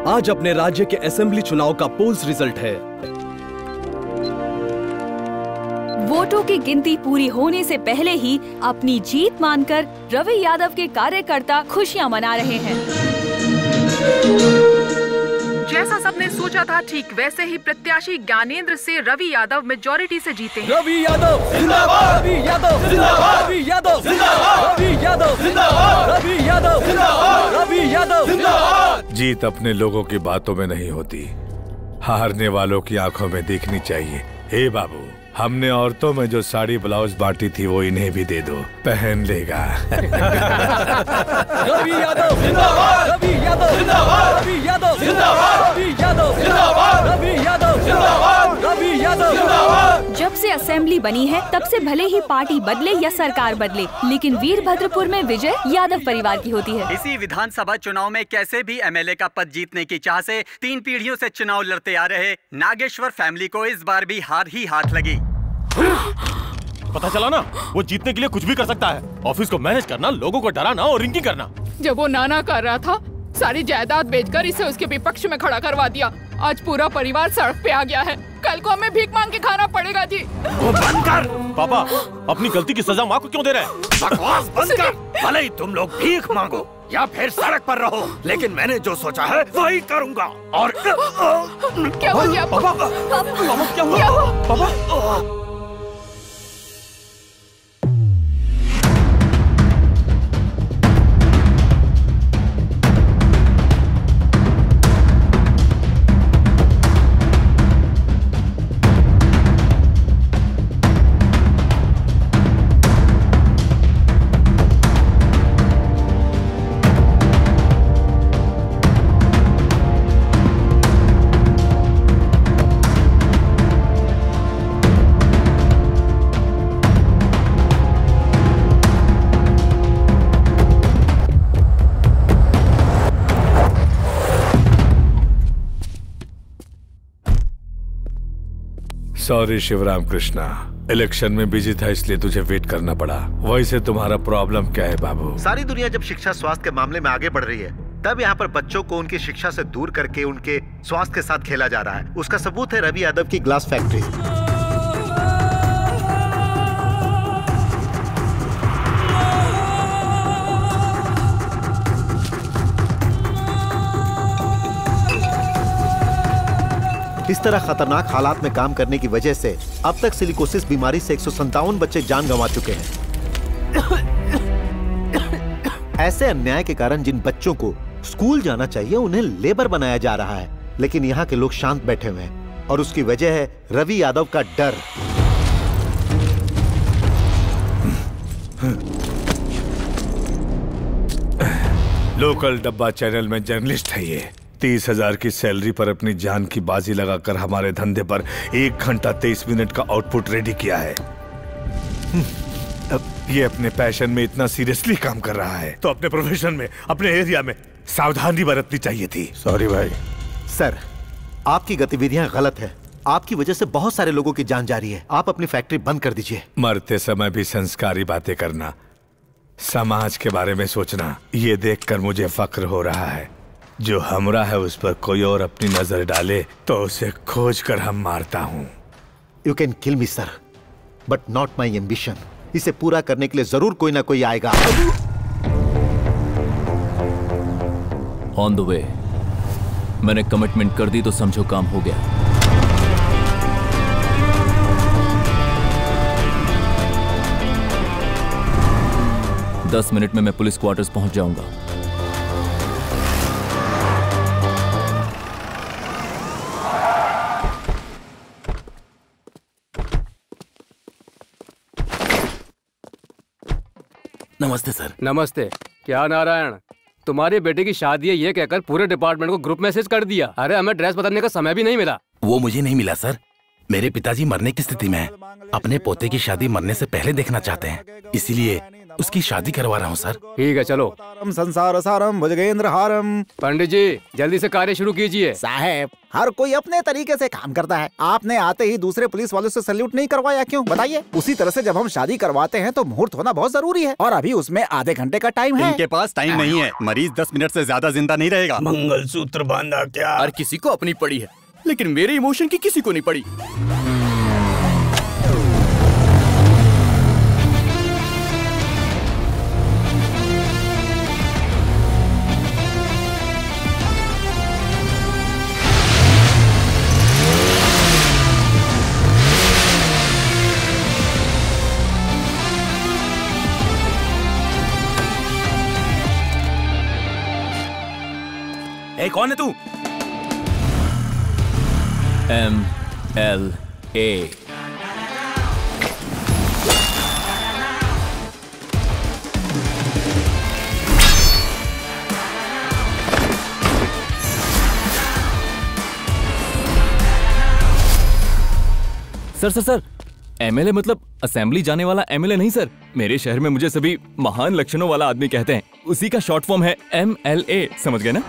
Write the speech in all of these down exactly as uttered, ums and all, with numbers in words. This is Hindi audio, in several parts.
आज अपने राज्य के असेंबली चुनाव का पोल्स रिजल्ट है। वोटों की गिनती पूरी होने से पहले ही अपनी जीत मानकर रवि यादव के कार्यकर्ता खुशियां मना रहे हैं। जैसा सबने सोचा था ठीक वैसे ही प्रत्याशी ज्ञानेंद्र से रवि यादव मेजॉरिटी से जीते हैं। रवि यादव जिंदाबाद, रवि यादव जिंदाबाद, रवि यादव जिंदाबाद, रवि यादव जिंदाबाद, रवि यादव जिंदाबाद, रवि यादव जिंदाबाद। जीत अपने लोगों की बातों में नहीं होती, हारने वालों की आंखों में देखनी चाहिए। हे बाबू, हमने औरतों में जो साड़ी ब्लाउज बांटी थी वो इन्हें भी दे दो, पहन लेगा। रवि यादव जिंदाबाद, रवि यादव जिंदाबाद, रवि यादव जिंदाबाद, रवि यादव जिंदाबाद, रवि यादव जिंदाबाद, रवि यादव जिंदाबाद। जब से असेंबली बनी है तब से भले ही पार्टी बदले या सरकार बदले, लेकिन वीरभद्रपुर में विजय यादव परिवार की होती है। इसी विधानसभा चुनाव में कैसे भी एमएलए का पद जीतने की चाह से तीन पीढ़ियों से चुनाव लड़ते आ रहे नागेश्वर फैमिली को इस बार भी हार ही हाथ लगी। पता चला ना, वो जीतने के लिए कुछ भी कर सकता है। ऑफिस को मैनेज करना, लोगों को डराना और रिंकिंग करना। जब वो नाना कर रहा था, सारी जायदाद बेचकर इसे उसके विपक्ष में खड़ा करवा दिया। आज पूरा परिवार सड़क पे आ गया है। कल को हमें भीख मांग के खाना पड़ेगा जी। वो बंद कर। पापा, अपनी गलती की सजा माँ को क्यों दे रहे हैं? बकवास बंद कर। भले ही तुम लोग भीख मांगो या फिर सड़क पर रहो, लेकिन मैंने जो सोचा है वही करूँगा। और क्या हो गया पापा? पापा क्या हुआ? पापा सॉरी शिवराम कृष्णा, इलेक्शन में बिजी था इसलिए तुझे वेट करना पड़ा। वैसे तुम्हारा प्रॉब्लम क्या है बाबू? सारी दुनिया जब शिक्षा स्वास्थ्य के मामले में आगे बढ़ रही है, तब यहाँ पर बच्चों को उनकी शिक्षा से दूर करके उनके स्वास्थ्य के साथ खेला जा रहा है। उसका सबूत है रवि यादव की ग्लास फैक्ट्री। इस तरह खतरनाक हालात में काम करने की वजह से अब तक सिलिकोसिस बीमारी से एक सौ संतावन बच्चे जान गंवा चुके हैं। ऐसे अन्याय के कारण जिन बच्चों को स्कूल जाना चाहिए उन्हें लेबर बनाया जा रहा है, लेकिन यहाँ के लोग शांत बैठे हुए हैं और उसकी वजह है रवि यादव का डर। लोकल डब्बा चैनल में जर्नलिस्ट है ये। तीस हजार की सैलरी पर अपनी जान की बाजी लगाकर हमारे धंधे पर एक घंटा तेईस मिनट का आउटपुट रेडी किया है। अब ये अपने पैशन में इतना सीरियसली काम कर रहा है तो अपने प्रोफेशन में, अपने एरिया में सावधानी बरतनी चाहिए थी। सॉरी भाई। सर, आपकी गतिविधियां गलत है। आपकी वजह से बहुत सारे लोगों की जान जा रही है। आप अपनी फैक्ट्री बंद कर दीजिए। मरते समय भी संस्कारी बातें करना, समाज के बारे में सोचना, ये देखकर मुझे फक्र हो रहा है। जो हमरा है उस पर कोई और अपनी नजर डाले तो उसे खोज कर हम मारता हूँ। You can kill me sir, but not my ambition. इसे पूरा करने के लिए जरूर कोई ना कोई आएगा। On the way. मैंने कमिटमेंट कर दी तो समझो काम हो गया। दस मिनट में मैं पुलिस क्वार्टर्स पहुंच जाऊंगा। नमस्ते सर। नमस्ते। क्या नारायण, तुम्हारी बेटे की शादी है ये कहकर पूरे डिपार्टमेंट को ग्रुप मैसेज कर दिया। अरे हमें ड्रेस बदलने का समय भी नहीं मिला। वो मुझे नहीं मिला सर। मेरे पिताजी मरने की स्थिति में हैं। अपने पोते की शादी मरने से पहले देखना चाहते हैं, इसीलिए उसकी शादी करवा रहा हूँ सर। ठीक है चलो। संसार सारम भुजगेंद्र हारम। पंडित जी जल्दी से कार्य शुरू कीजिए। साहब हर कोई अपने तरीके से काम करता है, आपने आते ही दूसरे पुलिस वालों से सैल्यूट नहीं करवाया क्यों बताइए? उसी तरह से जब हम शादी करवाते हैं तो मुहूर्त होना बहुत जरूरी है, और अभी उसमें आधे घंटे का टाइम है। इनके पास टाइम नहीं है, मरीज दस मिनट से ज्यादा जिंदा नहीं रहेगा। मंगलसूत्र बांधा क्या? हर किसी को अपनी पड़ी है, लेकिन मेरे इमोशन की किसी को नहीं पड़ी। ए, कौन है तू? M L A. Sir sir sir MLA मतलब असेंबली जाने वाला एमएलए नहीं सर। मेरे शहर में मुझे सभी महान लक्षणों वाला आदमी कहते हैं, उसी का शॉर्ट फॉर्म है एम एल ए, समझ गए ना?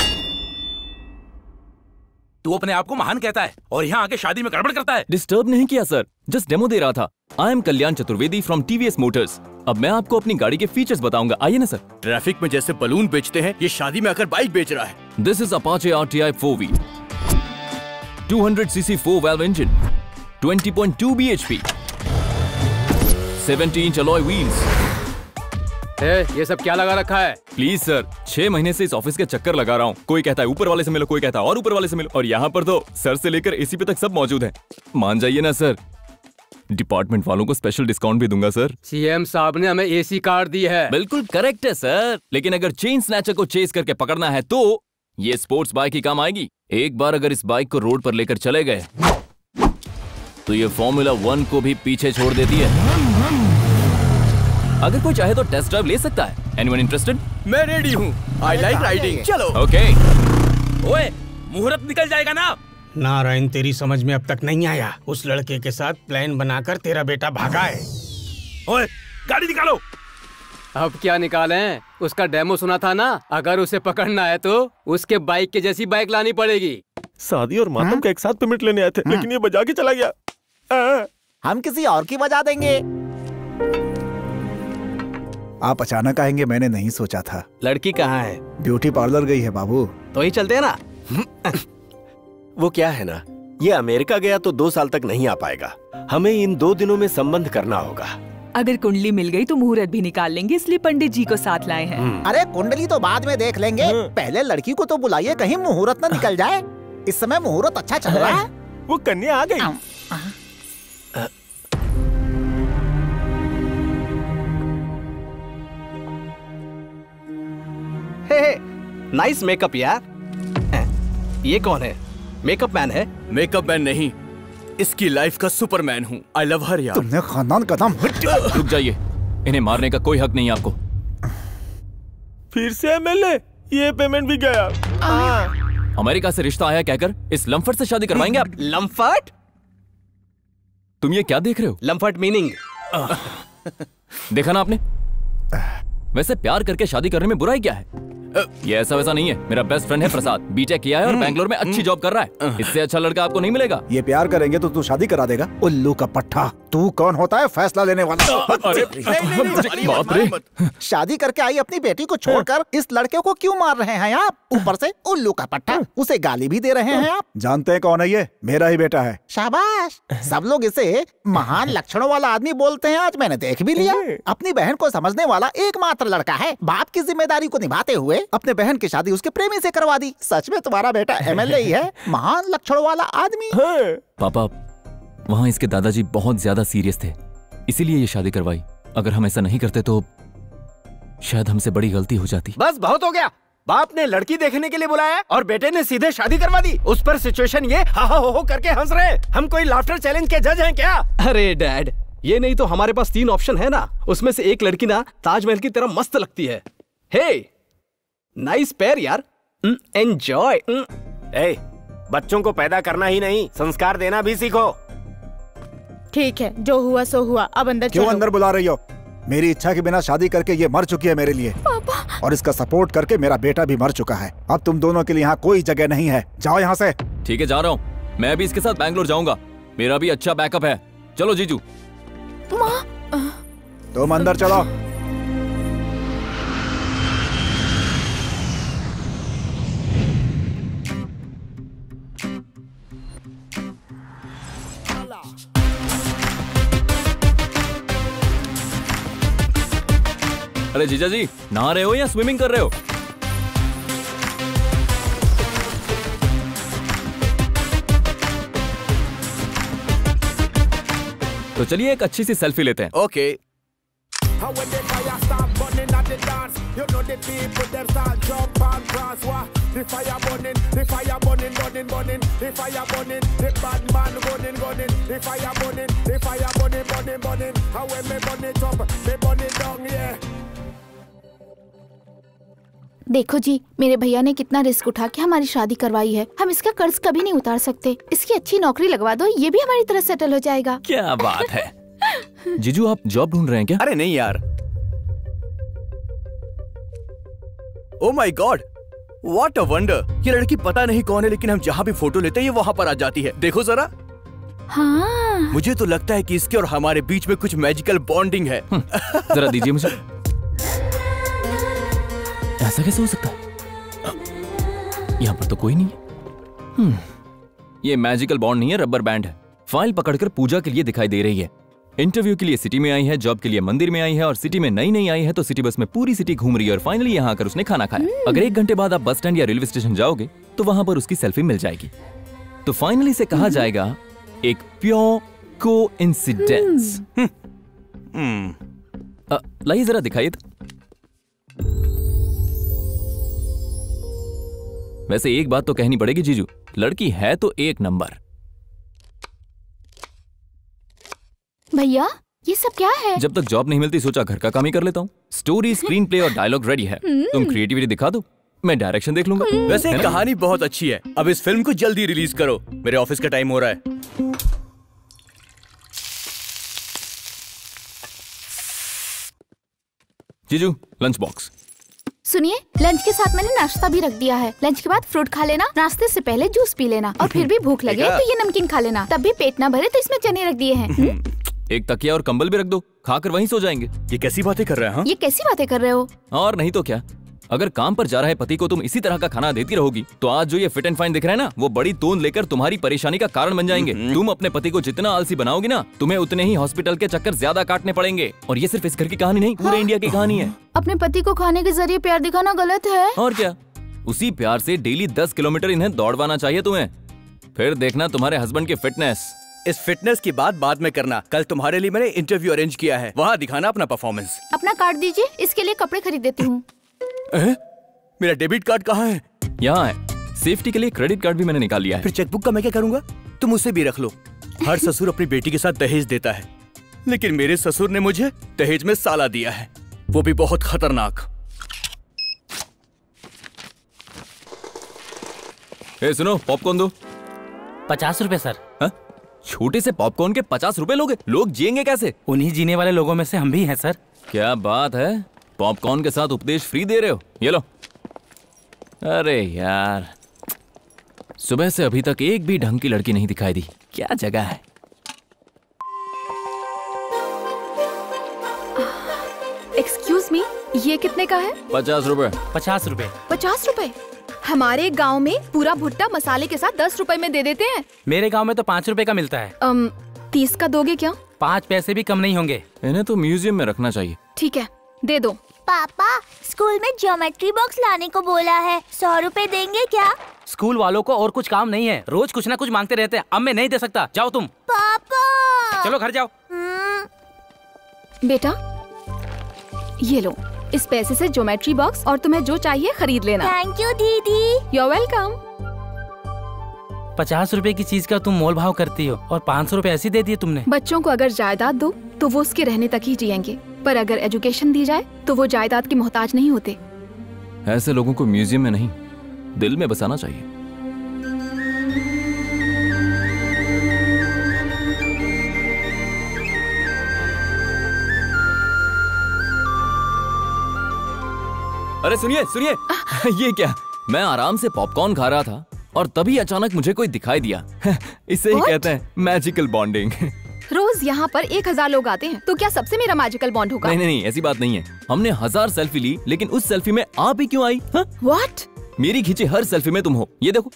तू अपने आप को महान कहता है और यहाँ आके शादी में गड़बड़ करता है। डिस्टर्ब नहीं किया सर, जस्ट डेमो दे रहा था। I am Kalyan Chaturvedi from TVS motors. अब मैं आपको अपनी गाड़ी के फीचर्स बताऊंगा, आइए ना सर। ट्रैफिक में जैसे बलून बेचते हैं, ये शादी में आकर बाइक बेच रहा है। This is Apache R T I four V, two hundred C C four valve engine, twenty point two B H P, seventy inch alloy wheels. ए, ये सब क्या लगा रखा है? प्लीज सर, छह महीने से इस ऑफिस के चक्कर लगा रहा हूँ। कोई कहता है ऊपर वाले से मिलो, कोई कहता है और ऊपर वाले से मिलो, और यहाँ पर तो सर से लेकर एसी पे तक सब मौजूद है। मान जाइए ना सर, डिपार्टमेंट वालों को स्पेशल डिस्काउंट भी दूंगा सर। सीएम साहब ने हमें एसी कार दी है। बिल्कुल करेक्ट है सर, लेकिन अगर चेन स्नैचर को चेस करके पकड़ना है तो ये स्पोर्ट्स बाइक ही काम आएगी। एक बार अगर इस बाइक को रोड पर लेकर चले गए तो ये फॉर्मूला वन को भी पीछे छोड़ देती है। अगर कोई चाहे तो टेस्ट ड्राइव ले सकता है। Anyone interested? मैं रेडी हूँ, आई लाइक राइडिंग। चलो। ओके। ओए, मुहूर्त निकल जाएगा ना? नारायण, तेरी समझ में अब तक नहीं आया। उस लड़के के साथ प्लान बनाकर तेरा बेटा भागा है। ओए, गाड़ी निकालो। अब क्या निकालें? उसका डेमो सुना था ना, अगर उसे पकड़ना है तो उसके बाइक के जैसी बाइक लानी पड़ेगी। शादी और मातम का एक साथ पेमेंट लेने आए थे, लेकिन ये बजा के चला गया। आ, हम किसी और की बजा देंगे। आप अचानक आएंगे मैंने नहीं सोचा था। लड़की कहाँ है? ब्यूटी पार्लर गई है बाबू। तो ही चलते हैं ना। वो क्या है ना, ये अमेरिका गया तो दो साल तक नहीं आ पाएगा। हमें इन दो दिनों में संबंध करना होगा। अगर कुंडली मिल गई तो मुहूर्त भी निकाल लेंगे, इसलिए पंडित जी को साथ लाए हैं। अरे कुंडली तो बाद में देख लेंगे, पहले लड़की को तो बुलाइए, कहीं मुहूर्त न निकल जाए। इस समय मुहूर्त अच्छा चल रहा है। वो कन्या आ गई। नाइस मेकअप यार। ये कौन है? मेकअप मैन है? मेकअप मैन नहीं, इसकी लाइफ का सुपरमैन हूँ। आई लव हर यार। तुमने खानदान का नाम। रुक जाइए, इन्हें मारने का कोई हक नहीं आपको। फिर से एमएलए, ये पेमेंट भी गया। अमेरिका से रिश्ता आया कहकर इस लम्फट से शादी करवाएंगे आप? लम्फट? तुम ये क्या देख रहे हो? लम्फट मीनिंग देखा ना आपने? वैसे प्यार करके शादी करने में बुराई क्या है? ये ऐसा वैसा नहीं है। मेरा बेस्ट फ्रेंड है प्रसाद, बीटेक किया है और बैंगलोर में अच्छी जॉब कर रहा है। इससे अच्छा लड़का आपको नहीं मिलेगा। ये प्यार करेंगे तो तू शादी करा देगा? उल्लू का पट्टा, तू कौन होता है फैसला लेने वाला? अरे बाप रे, शादी करके आई अपनी बेटी को छोड़कर इस लड़के को क्यों मार रहे हैं आप? ऊपर से उल्लू का पट्टा, उसे गाली भी दे रहे हैं आप। जानते हैं कौन है ये? मेरा ही बेटा है। शाबाश। सब लोग इसे महान लक्षणों वाला आदमी बोलते हैं, आज मैंने देख भी लिया। अपनी बहन को समझने वाला एकमात्र लड़का है। बाप की जिम्मेदारी को निभाते हुए अपने बहन की शादी उसके प्रेमी से करवा दी। सच में तुम्हारा बेटा एमएलए ही है, महान लक्षणों वाला आदमी। पापा, वहाँ इसके दादाजी बहुत ज्यादा सीरियस थे, इसीलिए ये शादी करवाई। अगर हम ऐसा नहीं करते तो शायद हमसे बड़ी गलती हो जाती। बस बहुत हो गया। बाप ने लड़की देखने के लिए बुलाया और बेटे ने सीधे शादी करवा दी। उस पर सिचुएशन ये हा हा हो हो करके हंस रहे। हम कोई लाफ्टर चैलेंज के जज हैं क्या? अरे डैड, ये नहीं तो हमारे पास तीन ऑप्शन है ना, उसमें से एक लड़की ना ताजमहल की तरह मस्त लगती है। हे, नाइस पेयर यार, एंजॉय। ए, बच्चों को पैदा करना ही नहीं, संस्कार देना भी सीखो। ठीक है, जो हुआ सो हुआ, अब अंदर क्यों चलो। अंदर बुला रही हो? मेरी इच्छा के बिना शादी करके ये मर चुकी है मेरे लिए। पापा। और इसका सपोर्ट करके मेरा बेटा भी मर चुका है। अब तुम दोनों के लिए यहाँ कोई जगह नहीं है, जाओ यहाँ से। ठीक है, जा रहा हूँ। मैं भी इसके साथ बैंगलोर जाऊंगा, मेरा भी अच्छा बैकअप है। चलो जीजू। माँ। तुम अंदर चलो। अरे जीजा जी, नहा रहे हो या स्विमिंग कर रहे हो? तो चलिए एक अच्छी सी सेल्फी लेते हैं। ओके। देखो जी, मेरे भैया ने कितना रिस्क उठा के हमारी शादी करवाई है। हम इसका कर्ज कभी नहीं उतार सकते। इसकी अच्छी नौकरी लगवा दो, ये भी हमारी तरह सेटल हो जाएगा। क्या बात है। जीजू, आप जॉब ढूंढ रहे हैं क्या? अरे नहीं यार। Oh my god, what a wonder. ये लड़की पता नहीं कौन है, लेकिन हम जहाँ भी फोटो लेते हैं ये वहाँ पर आ जाती है। देखो जरा। हाँ। मुझे तो लगता है कि इसके और हमारे बीच में कुछ मैजिकल बॉन्डिंग है। जरा दीजिए मुझे। ऐसा कैसे हो सकता है? यहाँ पर तो कोई नहीं है। ये मैजिकल बॉन्ड नहीं है, रबर बैंड है। फाइल पकड़कर पूजा के लिए दिखाई दे रही है। इंटरव्यू के लिए सिटी में आई है, जॉब के लिए मंदिर में आई है, और सिटी में नई नई आई है तो सिटी बस में पूरी सिटी घूम रही है, और फाइनली यहाँ आकर उसने खाना खाया। अगर एक घंटे बाद आप बस स्टैंड या रेलवे स्टेशन जाओगे तो वहां पर उसकी सेल्फी मिल जाएगी। तो फाइनली से कहा जाएगा एक प्योर कोइंसिडेंस। लाइए जरा दिखाइए। वैसे एक बात तो कहनी पड़ेगी जीजू, लड़की है तो एक नंबर। भैया, ये सब क्या है? जब तक जॉब नहीं मिलती सोचा घर का काम ही कर लेता हूँ। स्टोरी, स्क्रीन प्ले और डायलॉग रेडी है, तुम क्रिएटिविटी दिखा दो, मैं डायरेक्शन देख लूंगा। वैसे कहानी बहुत अच्छी है। अब इस फिल्म को जल्दी रिलीज करो, मेरे ऑफिस का टाइम हो रहा है। जीजू, लंच बॉक्स। सुनिए, लंच के साथ मैंने नाश्ता भी रख दिया है। लंच के बाद फ्रूट खा लेना, नाश्ते से पहले जूस पी लेना, और फिर भी भूख लगे तो ये नमकीन खा लेना। तब भी पेट ना भरे तो इसमें चने रख दिए हैं। एक तकिया और कंबल भी रख दो, खाकर वहीं सो जाएंगे। ये कैसी बातें कर रहे हैं? ये कैसी बातें कर रहे हो? और नहीं तो क्या। अगर काम पर जा रहे पति को तुम इसी तरह का खाना देती रहोगी तो आज जो ये फिट एंड फाइन दिख रहा है ना, वो बड़ी तोंद लेकर तुम्हारी परेशानी का कारण बन जाएंगे। तुम अपने पति को जितना आलसी बनाओगी ना, तुम्हें उतने ही हॉस्पिटल के चक्कर ज्यादा काटने पड़ेंगे। और ये सिर्फ इस घर की कहानी नहीं, पूरे इंडिया की कहानी है। अपने पति को खाने के जरिए प्यार दिखाना गलत है। और क्या, उसी प्यार से डेली दस किलोमीटर इन्हें दौड़वाना चाहिए तुम्हें। फिर देखना तुम्हारे हस्बैंड की फिटनेस। इस फिटनेस की बात बाद में करना, कल तुम्हारे लिए मैंने इंटरव्यू अरेंज किया है, वहाँ दिखाना अपना परफॉर्मेंस। अपना कार्ड दीजिए, इसके लिए कपड़े खरीद देती हूँ। मेरा डेबिट कार्ड कहाँ है? यहाँ है। सेफ्टी के लिए क्रेडिट कार्ड भी मैंने निकाल लिया है। फिर चेकबुक का मैं क्या करूँगा? तुम उसे भी रख लो। हर ससुर अपनी बेटी के साथ दहेज देता है, लेकिन मेरे ससुर ने मुझे दहेज में साला दिया है, वो भी बहुत खतरनाक। ए सुनो, पॉपकॉर्न दो। पचास रुपए सर। हा? छोटे से पॉपकॉर्न के पचास रुपए लोगे? लोग जिएंगे कैसे? उन्हीं जीने वाले लोगों में से हम भी हैं सर। क्या बात है, पॉपकॉर्न के साथ उपदेश फ्री दे रहे हो? ये लो। अरे यार, सुबह से अभी तक एक भी ढंग की लड़की नहीं दिखाई दी। क्या जगह है। एक्सक्यूज मी, ये कितने का है? पचास रुपए। पचास रुपए। पचास रुपए? हमारे गांव में पूरा भुट्टा मसाले के साथ दस रुपए में दे देते हैं। मेरे गांव में तो पाँच रुपए का मिलता है। अम, तीस का दोगे क्या? पाँच पैसे भी कम नहीं होंगे। इन्हें तो म्यूजियम में रखना चाहिए। ठीक है, दे दो। पापा, स्कूल में ज्योमेट्री बॉक्स लाने को बोला है, सौ रुपए देंगे क्या? स्कूल वालों को और कुछ काम नहीं है, रोज कुछ ना कुछ मांगते रहते हैं। अब मैं नहीं दे सकता, जाओ तुम। पापा, चलो घर जाओ। बेटा, ये लो, इस पैसे से ज्योमेट्री बॉक्स और तुम्हें जो चाहिए खरीद लेना। थैंक यू दीदी। You are welcome. पचास रुपए की चीज का तुम मोल भाव करती हो और पाँच सौ रुपए ऐसे दे दिए तुमने। बच्चों को अगर जायदाद दो तो वो उसके रहने तक ही जिएंगे, पर अगर एजुकेशन दी जाए तो वो जायदाद के मोहताज नहीं होते। ऐसे लोगों को म्यूजियम में नहीं, दिल में बसाना चाहिए। अरे सुनिए सुनिए, ये क्या? मैं आराम से पॉपकॉर्न खा रहा था और तभी अचानक मुझे कोई दिखाई दिया। इसे ही कहते हैं मैजिकल बॉन्डिंग। रोज यहाँ पर एक हजार लोग आते हैं, तो क्या सबसे मेरा मैजिकल बॉन्ड होगा? नहीं नहीं नहीं, ऐसी बात नहीं है। हमने हजार सेल्फी ली, लेकिन उस सेल्फी में आप ही क्यों आई? हाँ? What? मेरी खींची हर सेल्फी में तुम हो, ये देखो।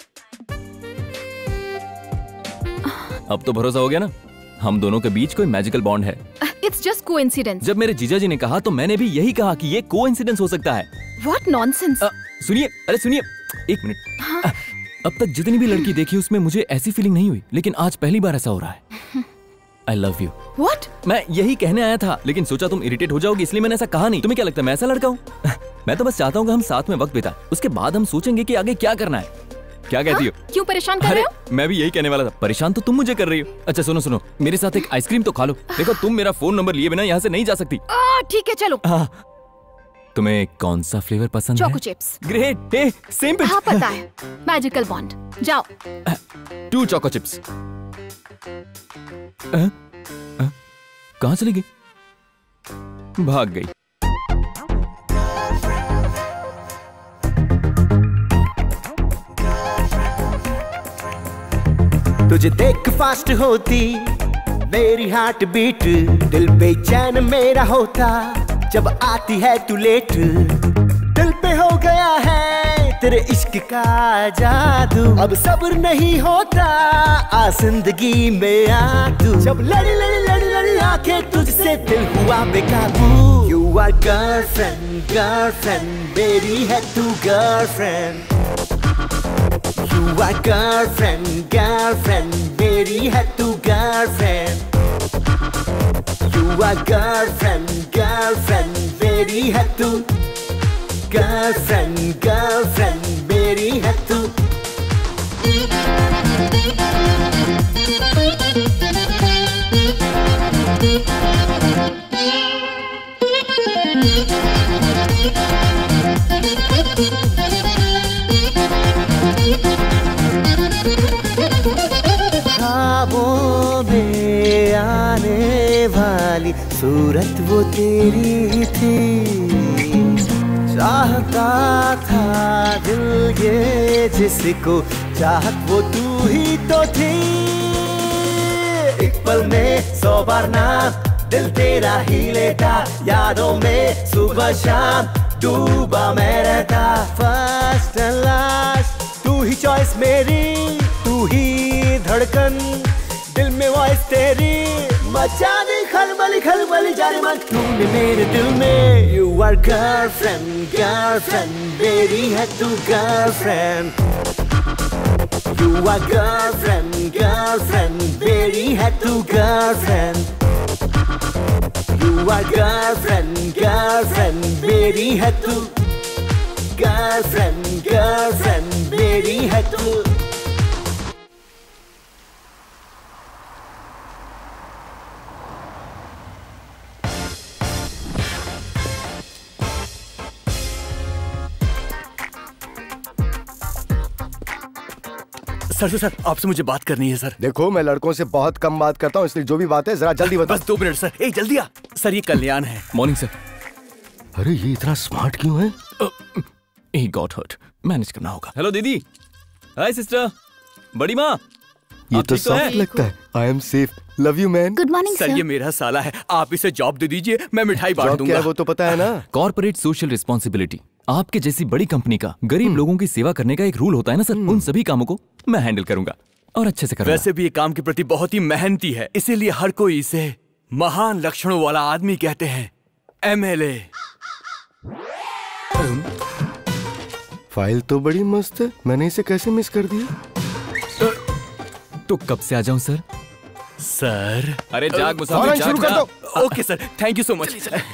अब तो भरोसा हो गया ना, हम दोनों के बीच कोई मैजिकल बॉन्ड है। It's just coincidence. जब मेरे जीजा जी ने कहा तो मैंने भी यही कहा कि ये कोइंसिडेंस हो सकता है। What nonsense? सुनिए, अरे सुनिए, एक मिनट। हाँ? अब तक जितनी भी लड़की देखी उसमें मुझे ऐसी फीलिंग नहीं हुई, लेकिन आज पहली बार ऐसा हो रहा है। I love you. What? मैं यही कहने आया था, लेकिन सोचा तुम इरिटेट हो जाओगी, इसलिए मैंने ऐसा कहा नहीं। तुम्हें क्या लगता है मैं ऐसा लड़का हूँ? मैं तो बस चाहता हूँ कि हम साथ में वक्त बिताएं, उसके बाद हम सोचेंगे कि आगे क्या करना है। क्या कहती हो? क्यों परेशान कर रहे हो? मैं भी यही कहने वाला था, परेशान तो तुम मुझे कर रही हो। अच्छा सुनो सुनो, मेरे साथ एक आइसक्रीम तो खा लो। देखो तुम मेरा फोन नंबर लिए बिना यहाँ से नहीं जा सकती। ठीक है चलो। हाँ, तुम्हें कौन सा फ्लेवर पसंद है? Choco chips. Great, hey same pitch. हाँ पता है, मैजिकल बॉन्ड। जाओ। Two choco chips. कहाँ चली गई? भाग गई। तुझे देख फास्ट होती मेरी हार्ट बीट, दिल बेचैन मेरा होता जब आती है तू लेट। दिल पे हो गया है तेरे इश्क का जादू, अब सब्र नहीं होता, आ जिंदगी में आ तू। जब लड़ी लड़ी लड़ी लड़ी आंखें तुझसे दिल हुआ बेकाबू। यू आर गर्लफ्रेंड गर्लफ्रेंड मेरी है तू girlfriend. You are girlfriend, girlfriend, मेरी है तू girlfriend। You are girlfriend, girlfriend, मेरी है तू girlfriend, girlfriend, मेरी है तू। ख्वाबों में आने वाली सूरत वो तेरी थी, चाहता था दिल ये जिसको चाहत वो तू ही तो थी। एक पल में सौ बार नाम दिल तेरा ही लेता, यादों में सुबह शाम डूबा मैं रहता। फर्स्ट एंड लास्ट तू ही चॉइस मेरी, तू ही धड़कन दिल में वॉइस तेरी, मचा दे खलबली खलबली जाने मन तूने मेरे दिल में। यू आर गर्लफ्रेंड गर्लफ्रेंड मेरी है तू girlfriend. You are girlfriend girlfriend मेरी है तू girlfriend. You are girlfriend girlfriend मेरी है तू गर्लफ्रेंड गर्लफ्रेंड मेरी है तू। सर सर आपसे मुझे बात करनी है सर। देखो मैं लड़कों से बहुत कम बात करता हूँ, इसलिए जो भी बात है जरा जल्दी बताओ। बस दो मिनट सर। ए जल्दी आ। सर ये कल्याण है। Morning sir. अरे ये इतना स्मार्ट क्यों है? ही गॉट हर्ट, मैनेज करना होगा। हेलो दीदी। Hi sister. बड़ी माँ। ये तो सॉफ्ट लगता है। I am safe, love you man. Good morning sir. ये मेरा साला है, आप इसे जॉब दे दीजिए, मैं मिठाई बांट दूंगा। क्या है वो तो पता है ना। कॉर्पोरेट सोशल रिस्पॉन्सिबिलिटी, आपके जैसी बड़ी कंपनी का गरीब लोगों की सेवा करने का एक रूल होता है ना सर, उन सभी कामों को मैं हैंडल करूंगा और अच्छे से करूंगा। वैसे भी ये काम के प्रति बहुत ही मेहनती है, इसीलिए हर कोई इसे महान लक्षणों वाला आदमी कहते हैं। एमएलए। फाइल तो बड़ी मस्त है, मैंने इसे कैसे मिस कर दिया? तो कब से आ जाऊं सर? सर अरे जाग मुसाफिर, जाग, शुरू कर जाग। दो। Okay sir, thank you so much.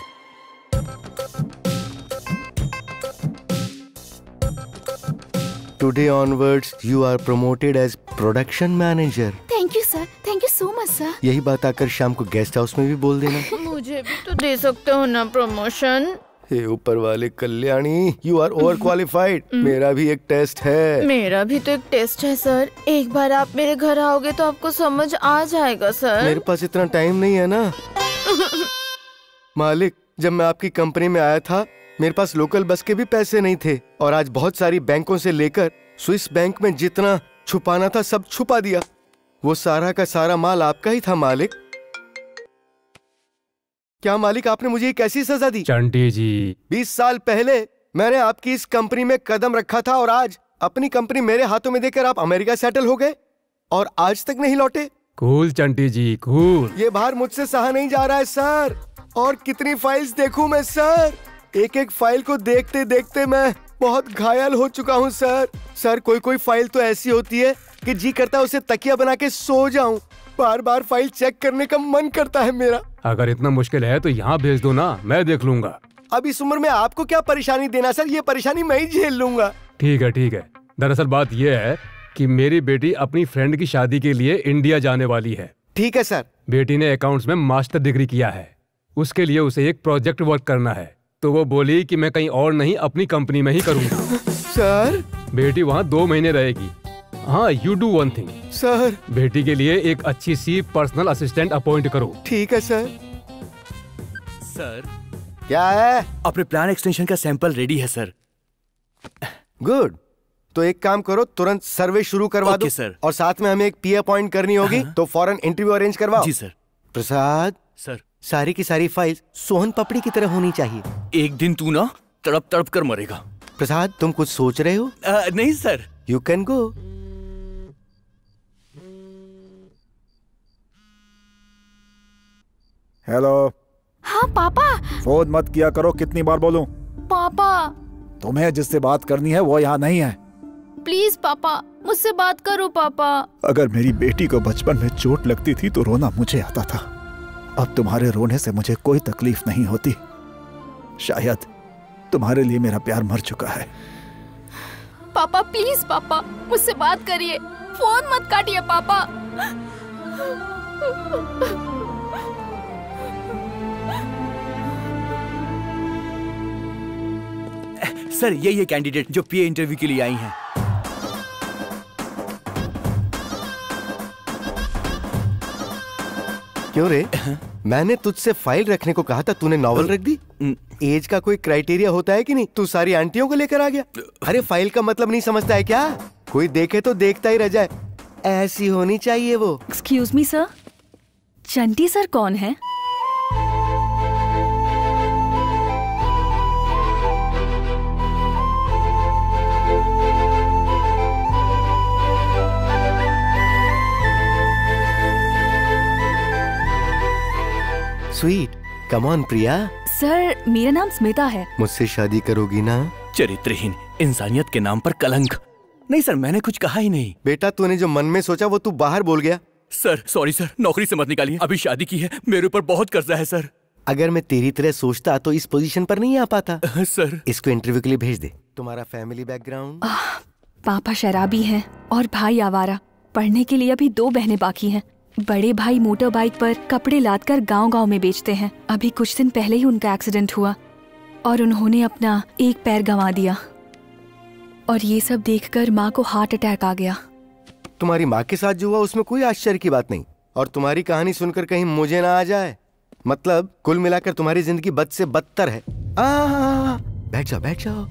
Today onwards, you are promoted as production manager. Thank you sir, thank you so much sir. यही बात आकर शाम को गेस्ट हाउस में भी बोल देना। मुझे भी तो दे सकते हो ना प्रमोशन। हे ऊपर वाले Kalyani, you are over qualified. मेरा भी एक टेस्ट है। मेरा भी तो एक टेस्ट है सर, एक बार आप मेरे घर आओगे तो आपको समझ आ जाएगा सर। मेरे पास इतना टाइम नहीं है ना। मालिक, जब मैं आपकी कंपनी में आया था मेरे पास लोकल बस के भी पैसे नहीं थे और आज बहुत सारी बैंकों से लेकर स्विस बैंक में जितना छुपाना था सब छुपा दिया। वो सारा का सारा माल आपका ही था मालिक। क्या मालिक आपने मुझे कैसी सजा दी? चंटी जी, बीस साल पहले मैंने आपकी इस कंपनी में कदम रखा था और आज अपनी कंपनी मेरे हाथों में देकर आप अमेरिका सेटल हो गए और आज तक नहीं लौटे। Cool Chanti ji, cool. ये भार मुझसे सहा नहीं जा रहा है सर। और कितनी फाइल्स देखूं मैं सर? एक एक फाइल को देखते देखते मैं बहुत घायल हो चुका हूं सर। सर कोई कोई फाइल तो ऐसी होती है कि जी करता है उसे तकिया बना के सो जाऊं। बार बार फाइल चेक करने का मन करता है मेरा। अगर इतना मुश्किल है तो यहाँ भेज दो ना, मैं देख लूंगा। अब इस उम्र में आपको क्या परेशानी देना सर, ये परेशानी मैं ही झेल लूंगा। ठीक है ठीक है। दरअसल बात यह है कि मेरी बेटी अपनी फ्रेंड की शादी के लिए इंडिया जाने वाली है। ठीक है सर। बेटी ने अकाउंट्स में मास्टर डिग्री किया है, उसके लिए उसे एक प्रोजेक्ट वर्क करना है, तो वो बोली कि मैं कहीं और नहीं अपनी कंपनी में ही करूंगा। सर बेटी वहाँ दो महीने रहेगी। हाँ, you do one thing sir. बेटी के लिए एक अच्छी सी पर्सनल असिस्टेंट अपॉइंट करो। ठीक है सर। सर क्या है? अपने प्लान एक्सटेंशन का सैंपल रेडी है सर। गुड। तो एक काम करो, तुरंत सर्वे शुरू करवा दो सर। और साथ में हमें एक पी अपॉइंट करनी होगी। हाँ। तो फौरन इंटरव्यू अरेंज करवाओ। जी सर। प्रसाद सर, सारी की सारी फाइल्स सोहन पपड़ी की तरह होनी चाहिए। एक दिन तू ना तड़प तड़प कर मरेगा। प्रसाद तुम कुछ सोच रहे हो? आ, नहीं sir. You can go. Hello. हाँ पापा। फोन मत किया करो, कितनी बार बोलूं? पापा तुम्हें जिससे बात करनी है वो यहाँ नहीं है। प्लीज पापा, मुझसे बात करो पापा। अगर मेरी बेटी को बचपन में चोट लगती थी तो रोना मुझे आता था। अब तुम्हारे रोने से मुझे कोई तकलीफ नहीं होती। शायद तुम्हारे लिए मेरा प्यार मर चुका है। पापा प्लीज पापा, मुझसे बात करिए, फोन मत काटिए पापा। सर ये ये कैंडिडेट जो पीए इंटरव्यू के लिए आई हैं। क्यों रे? मैंने तुझसे फाइल रखने को कहा था, तूने नॉवल रख दी। एज का कोई क्राइटेरिया होता है कि नहीं? तू सारी आंटियों को लेकर आ गया। अरे फाइल का मतलब नहीं समझता है क्या? कोई देखे तो देखता ही रह जाए, ऐसी होनी चाहिए वो। Excuse me sir, Chanti sir कौन है? Sweet, come on Priya. Sir मेरा नाम स्मिता है। मुझसे शादी करोगी ना? चरित्रहीन, इंसानियत के नाम पर कलंक। नहीं सर, मैंने कुछ कहा ही नहीं। बेटा तूने जो मन में सोचा वो तू बाहर बोल गया। सर सॉरी सर, नौकरी से मत निकालिए, अभी शादी की है, मेरे ऊपर बहुत कर्जा है सर। अगर मैं तेरी तरह सोचता तो इस पोजीशन पर नहीं आ पाता। सर इसको इंटरव्यू के लिए भेज दे। तुम्हारा फैमिली बैकग्राउंड? पापा शराबी हैं और भाई आवारा। पढ़ने के लिए अभी दो बहनें बाकी हैं। बड़े भाई मोटर बाइक पर कपड़े लादकर गांव-गांव में बेचते हैं। अभी कुछ दिन पहले ही उनका एक्सीडेंट हुआ और उन्होंने अपना एक पैर गंवा दिया। और ये सब देखकर माँ को हार्ट अटैक आ गया। तुम्हारी माँ के साथ जो हुआ उसमें कोई आश्चर्य की बात नहीं। और तुम्हारी कहानी सुनकर कहीं मुझे ना आ जाए। मतलब कुल मिलाकर तुम्हारी जिंदगी बद से बदतर है। आ, बैठ जाओ बैठ जाओ।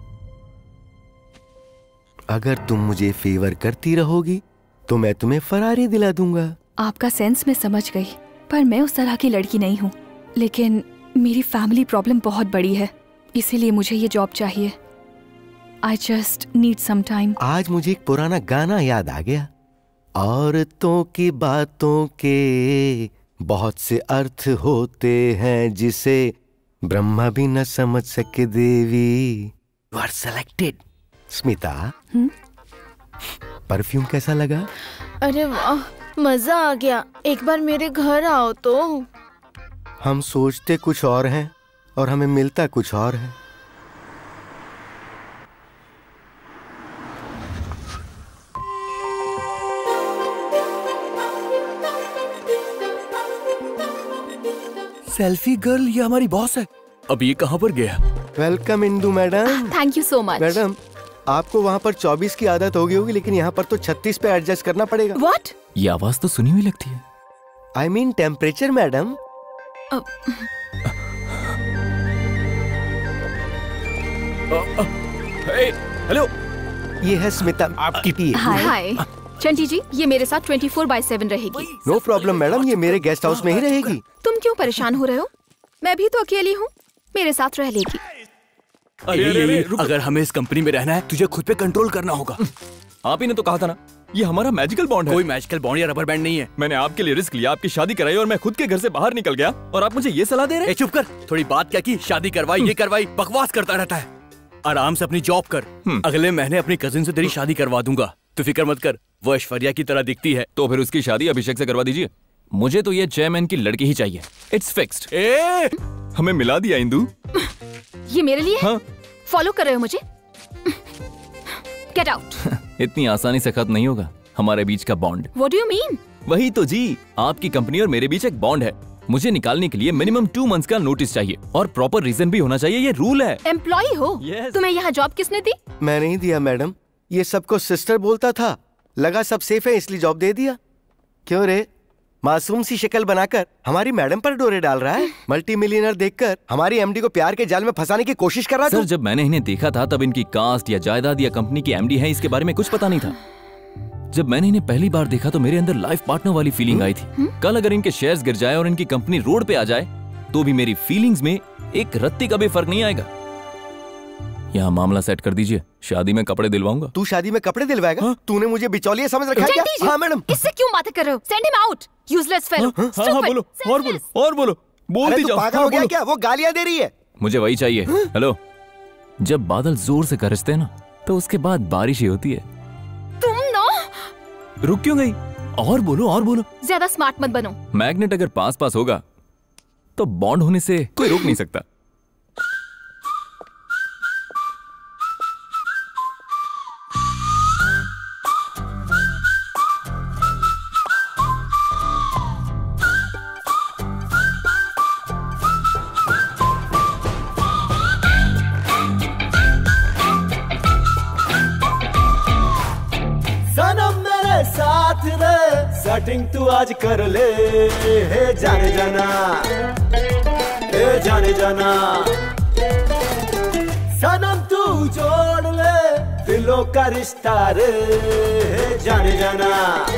अगर तुम मुझे फेवर करती रहोगी तो मैं तुम्हें फरारी दिला दूंगा। आपका सेंस मैं समझ गई, पर मैं उस तरह की लड़की नहीं हूँ। लेकिन मेरी फैमिली प्रॉब्लम बहुत बड़ी है, इसीलिए मुझे ये जॉब चाहिए। I just need some time. आज मुझे एक पुराना गाना याद आ गया। औरतों की बातों के बहुत से अर्थ होते हैं जिसे ब्रह्मा भी न समझ सके Devi. You are selected. Smita, perfume कैसा लगा? अरे वाह, मजा आ गया। एक बार मेरे घर आओ तो। हम सोचते कुछ और हैं और हमें मिलता कुछ और है। सेल्फी गर्ल, ये हमारी बॉस है। अब ये कहाँ पर गया? Welcome Indu madam. Thank you so much. Madam आपको वहाँ पर चौबीस की आदत हो गई होगी, लेकिन यहाँ पर तो छत्तीस पे एडजस्ट करना पड़ेगा। What? ये आवाज तो सुनी हुई लगती है। I mean temperature madam. Hello, ये है स्मिता, आपकी पी। हाय चंटी जी, ये मेरे साथ ट्वेंटी फोर बाय सेवन रहेगी। नो प्रॉब्लम मैडम, ये मेरे गेस्ट हाउस में ही रहेगी। तुम क्यों परेशान हो रहे हो? मैं भी तो अकेली हूँ, मेरे साथ रह लेगी। अरे, अरे, अरे, अगर हमें इस कंपनी में रहना है, तुझे खुद पे कंट्रोल करना होगा। आप ही ने तो कहा था ना, ये हमारा मैजिकल बॉन्ड है। कोई मैजिकल बॉन्ड या रबर बैंड नहीं है। मैंने आपके लिए रिस्क लिया, आपकी शादी कराई और मैं खुद के घर से बाहर निकल गया और आप मुझे ये सलाह दे रहे हैं? चुप कर, थोड़ी बात क्या की, शादी करवाई, ये करवाई, बकवास करता रहता है। आराम से अपनी जॉब कर। अगले महीने अपनी कजिन से तेरी शादी करवा दूंगा, तो फिक्र मत कर। वो ऐश्वर्या की तरह दिखती है। तो फिर उसकी शादी अभिषेक से करवा दीजिए। मुझे तो ये चेयरमैन की लड़की ही चाहिए। It's fixed. ए हमें मिला दिया इंदु। ये मेरे लिए? हाँ। फॉलो कर रहे हो मुझे? Get out. इतनी आसानी से खत्म नहीं होगा हमारे बीच का bond. What do you mean? वही तो जी, आपकी कंपनी और मेरे बीच एक बॉन्ड है। मुझे निकालने के लिए मिनिमम टू मंथ्स का नोटिस चाहिए और प्रॉपर रीजन भी होना चाहिए, ये रूल है। एम्प्लॉय हो? yes. तुम्हें यहाँ जॉब किसने दी? मैं नहीं दिया मैडम, ये सबको सिस्टर बोलता था, लगा सब सेफ है इसलिए जॉब दे दिया। क्यों रे, मासूम सी शक्ल बनाकर हमारी मैडम पर डोरे डाल रहा है? मल्टी मिलियनर देखकर हमारी एमडी को प्यार के जाल में फंसाने की कोशिश कर रहा था। सर, जब मैंने इन्हें देखा था तब इनकी कास्ट या जायदाद या कंपनी की एमडी है इसके बारे में कुछ पता नहीं था। जब मैंने इन्हें पहली बार देखा तो मेरे अंदर लाइफ पार्टनर वाली फीलिंग आई थी। कल अगर इनके शेयर्स गिर जाए और इनकी कंपनी रोड पे आ जाए तो भी मेरी फीलिंग्स में एक रत्ती का भी फर्क नहीं आएगा। यहाँ मामला सेट कर दीजिए, शादी में कपड़े दिलवाऊंगा। तू शादी में कपड़े दिलवाएगा? हाँ? तूने मुझे बिचौलिया समझ रखा है क्या? हाँ मैडम। इससे क्यों बातें कर रहे हो? Send him out, useless fellow. हाँ, हाँ, बोलो और बोलो और बोलो बोलती जाओ। पागल हो गया क्या? वो गालियां दे रही है। मुझे वही चाहिए। हेलो, जब बादल जोर से गरजते हैं ना तो उसके बाद बारिश ही होती है। तुम ना रुक क्यों गई? और बोलो और बोलो। ज्यादा स्मार्ट मत बनो। मैग्नेट अगर पास पास होगा तो बॉन्ड होने से कोई रोक नहीं सकता। सेटिंग तू आज कर ले, हे जाने जाना, हे जाने जाना। सनम तू जोड़ ले दिलों का रिश्ता रे, हे जाने जाना,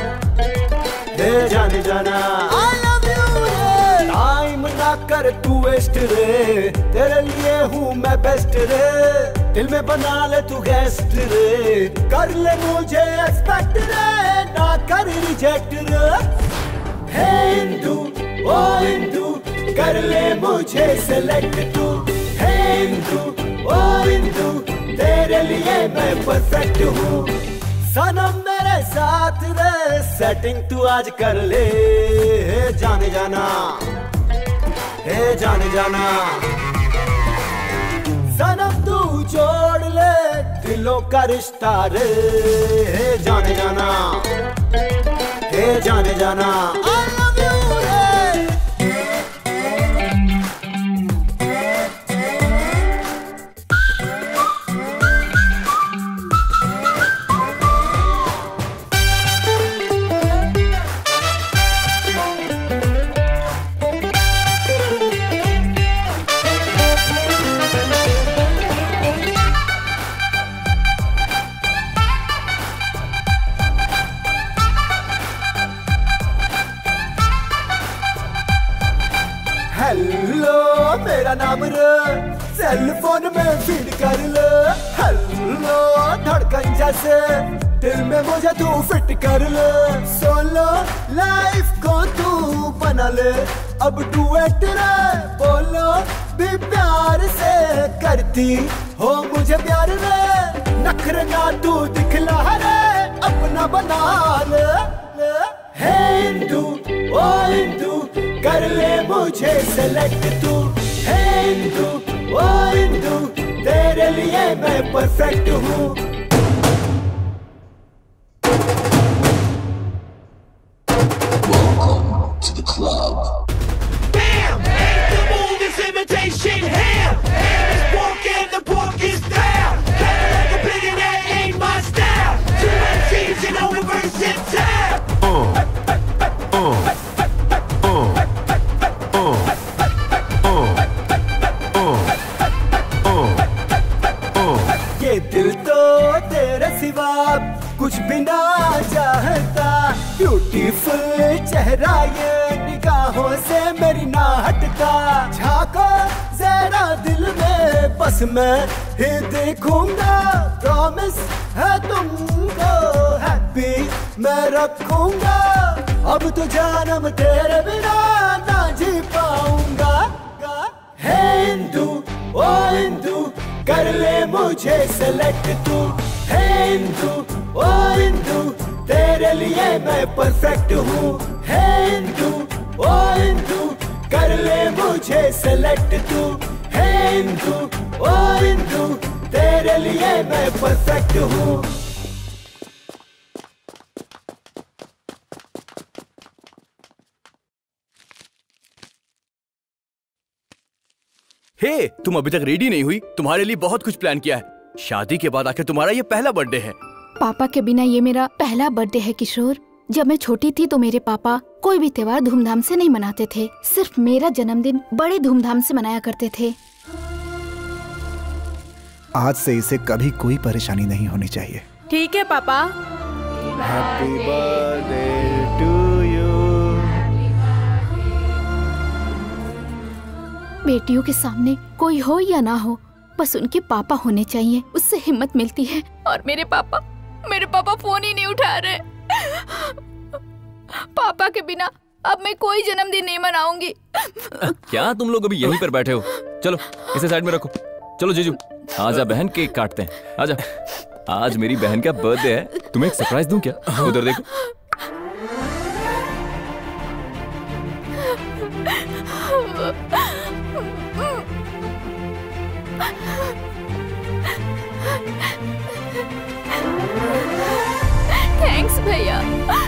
हे जाने जाना। I love you रे, टाइम ना कर तू वेस्ट रे, तेरे लिए हूँ मैं बेस्ट रे। दिल में बना ले तू गेस्ट रे, कर ले मुझे एक्सपेक्ट रे, ना कर रिजेक्ट रे। हे इंदु ओ इंदु, कर ले मुझे सेलेक्ट तू। हे इंदु ओ इंदु, तेरे लिए मैं परफेक्ट हूँ। सनम मेरे साथ रे, सेटिंग तू आज कर ले, हे जाने जाना, हे जाने जाना। सनम तू जोड़ ले दिलों का रिश्ता रे, हे जाने जाना, हे जाने जाना। I love you रे। हेलो मेरा नाम रे, सेल फोन में फीड कर ले। हेलो धड़कन जैसे दिल में मुझे तू फिट कर ले। सोलो लाइफ को तू बना ले, अब डुएट रे, बोलो भी प्यार से करती हो मुझे प्यार रे। नखरे ना तू दिखला रे, अपना बना ले, ले। हे इंदु ओ इंदु, कर ले मुझे सेलेक्ट तू। हे इंदु ओ इंदु, तेरे लिए मैं परफेक्ट हूँ। Welcome to the club. Bam! Ain't the move is imitation ham. It's walk and the pork is down. Better like a billionaire ain't my style. Two M Cs, you know, reverse in time. Uh. कुछ भी ना चाहता। ब्यूटीफुल चेहरा ये निगाहों से मेरी ना हटता। झांको जरा दिल में बस मैं ही देखूंगा। प्रॉमिस है तुमको हैप्पी मैं रखूंगा। अब तो जानम तेरे बिना ना जी पाऊंगा। हे इंदु ओ इंदु कर ले मुझे सेलेक्ट तू। हे इंदु ओ इंदु तेरे लिए मैं परफेक्ट हूँ। हे इंदु ओ इंदु कर ले मुझे सेलेक्ट तू। हे इंदु ओ इंदु तेरे लिए मैं परफेक्ट हूँ। हे hey, तुम अभी तक रेडी नहीं हुई? तुम्हारे लिए बहुत कुछ प्लान किया है। शादी के बाद आके तुम्हारा ये पहला बर्थडे है। पापा के बिना ये मेरा पहला बर्थडे है किशोर। जब मैं छोटी थी तो मेरे पापा कोई भी त्योहार धूमधाम से नहीं मनाते थे। सिर्फ मेरा जन्मदिन बड़े धूमधाम से मनाया करते थे। आज से इसे कभी कोई परेशानी नहीं होनी चाहिए। ठीक है पापा। Happy birthday to you. बेटियों के सामने कोई हो या ना हो, बस उनके पापा होने चाहिए, उससे हिम्मत मिलती है। और मेरे पापा मेरे पापा फोन ही नहीं उठा रहे। पापा के बिना अब मैं कोई जन्मदिन नहीं मनाऊंगी। क्या तुम लोग अभी यहीं पर बैठे हो? चलो इसे साइड में रखो। चलो जीजू आजा बहन, केक काटते हैं। आजा, आज मेरी बहन का बर्थडे है, तुम्हें एक सरप्राइज दूं क्या? उधर देखो। थैंक्स भैया।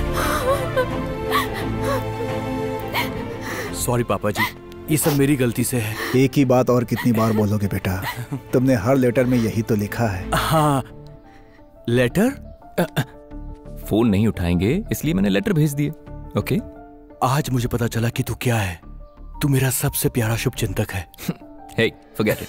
सॉरी पापा जी, ये सब मेरी गलती से है। एक ही बात और कितनी बार बोलोगे बेटा? तुमने हर लेटर में यही तो लिखा है। हाँ, लेटर? फोन नहीं उठाएंगे इसलिए मैंने लेटर भेज दिए। ओके, आज मुझे पता चला कि तू क्या है। तू मेरा सबसे प्यारा शुभचिंतक है। Hey, forget it.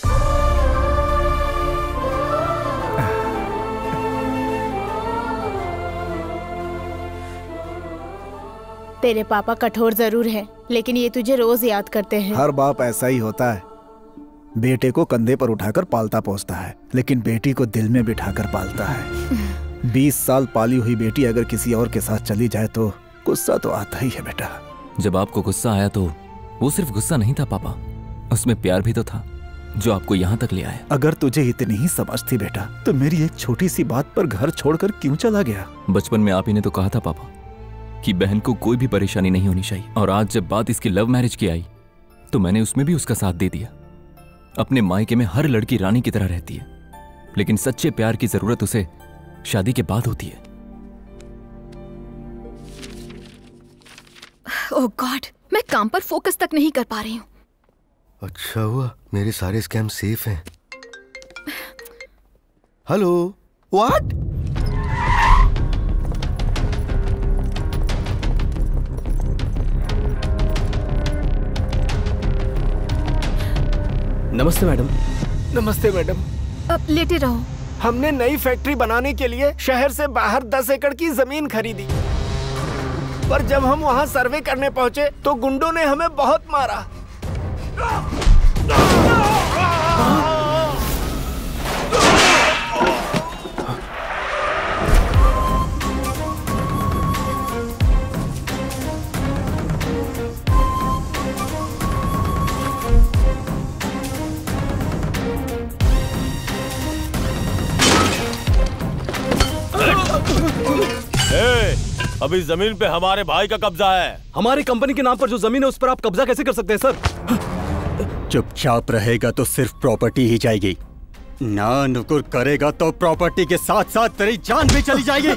तेरे पापा कठोर जरूर है, लेकिन ये तुझे रोज याद करते हैं। हर बाप ऐसा ही होता है। बेटे को कंधे पर उठाकर पालता पोसता है, लेकिन बेटी को दिल में बिठाकर पालता है। बीस साल पाली हुई बेटी अगर किसी और के साथ चली जाए तो गुस्सा तो आता ही है बेटा। जब आपको गुस्सा आया तो वो सिर्फ गुस्सा नहीं था पापा, उसमें प्यार भी तो था जो आपको यहाँ तक ले आया। अगर तुझे इतनी ही समझ थी बेटा तो मेरी एक छोटी सी बात पर घर छोड़कर क्यों चला गया? बचपन में आप ही ने तो कहा था पापा कि बहन को कोई भी परेशानी नहीं होनी चाहिए, और आज जब बात इसकी लव मैरिज की आई तो मैंने उसमें भी उसका साथ दे दिया। अपने मायके में हर लड़की रानी की तरह रहती है, लेकिन सच्चे प्यार की जरूरत उसे शादी के बाद होती है। ओह गॉड, मैं काम पर फोकस तक नहीं कर पा रही हूँ। अच्छा हुआ मेरे सारे स्कैम सेफ हैं। Hello, what? नमस्ते मैडम। नमस्ते मैडम। अब लेटे रहो। हमने नई फैक्ट्री बनाने के लिए शहर से बाहर दस एकड़ की जमीन खरीदी, पर जब हम वहां सर्वे करने पहुंचे तो गुंडों ने हमें बहुत मारा। ए, अभी जमीन पे हमारे भाई का कब्जा है। हमारी कंपनी के नाम पर जो जमीन है उस पर आप कब्जा कैसे कर सकते हैं सर? चुपचाप रहेगा तो सिर्फ प्रॉपर्टी ही जाएगी, ना नुकुर करेगा तो प्रॉपर्टी के साथ साथ तेरी जान भी चली जाएगी।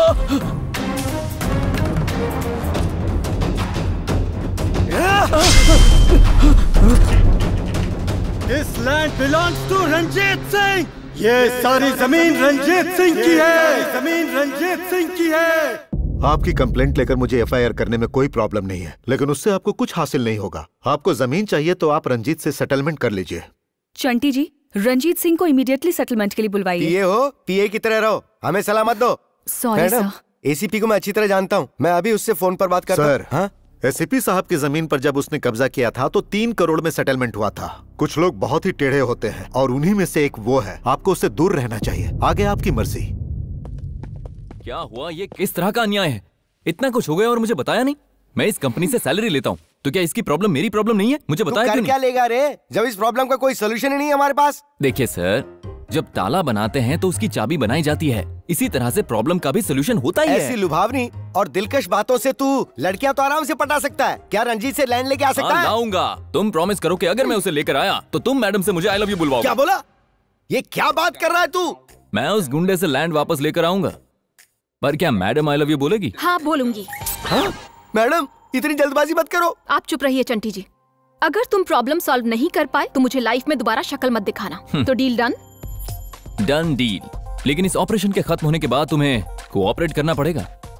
This land belongs to Ranjit Singh. ये सारी जमीन रंजीत सिंह की है। जमीन रंजीत सिंह की है। आपकी कंप्लेंट लेकर मुझे एफ आई आर करने में कोई प्रॉब्लम नहीं है, लेकिन उससे आपको कुछ हासिल नहीं होगा। आपको जमीन चाहिए तो आप रंजीत से सेटलमेंट कर लीजिए। चंटी जी, रंजीत सिंह को इमीडिएटली सेटलमेंट के लिए बुलवाइए। पीए हो, पीए की तरह रहो, हमें सलाह मत दो। Sorry sir. एसीपी को मैं अच्छी तरह जानता हूँ, मैं अभी उससे फोन पर बात करता हूँ। सर, हाँ? एसीपी साहब की जमीन पर जब उसने कब्जा किया था तो तीन करोड़ में सेटलमेंट हुआ था। कुछ लोग बहुत ही टेढ़े होते हैं और उन्हीं में से एक वो है। आपको उससे दूर रहना चाहिए। आगे आपकी मर्जी। क्या हुआ? ये किस तरह का अन्याय है? इतना कुछ हो गया और मुझे बताया नहीं। मैं इस कंपनी से सैलरी लेता हूँ, तो क्या इसकी प्रॉब्लम मेरी प्रॉब्लम नहीं है? मुझे बताया क्यों नहीं? क्या लेगा रे, जब इस प्रॉब्लम का कोई सोल्यूशन ही नहीं है हमारे पास। देखिए सर, जब ताला बनाते हैं तो उसकी चाबी बनाई जाती है, इसी तरह से प्रॉब्लम का भी सोल्यूशन होता ही है। ऐसी लुभावनी और दिलकश बातों से तू लड़कियां तो आराम से पटा सकता है। क्या रंजीत से लैंड लेके आ सकता है? लाऊंगा। तुम प्रॉमिस करो कि अगर मैं उसे लेकर आया तो तुम मैडम से मुझे आई लव यू बुलवाओगे। क्या बोला? ये क्या बात कर रहा है तू? मैं उस गुंडे से लैंड वापस लेकर आऊंगा, पर क्या मैडम आई लव यू बोलेगी? हाँ बोलूंगी। हाँ? मैडम इतनी जल्दबाजी मत करो। आप चुप रहिए चंटी जी। अगर तुम प्रॉब्लम सॉल्व नहीं कर पाए तो मुझे लाइफ में दोबारा शक्ल मत दिखाना। तो डील डन? Done deal. लेकिन इस ऑपरेशन के खत्म होने के बाद तुम्हें कोऑपरेट करना पड़ेगा।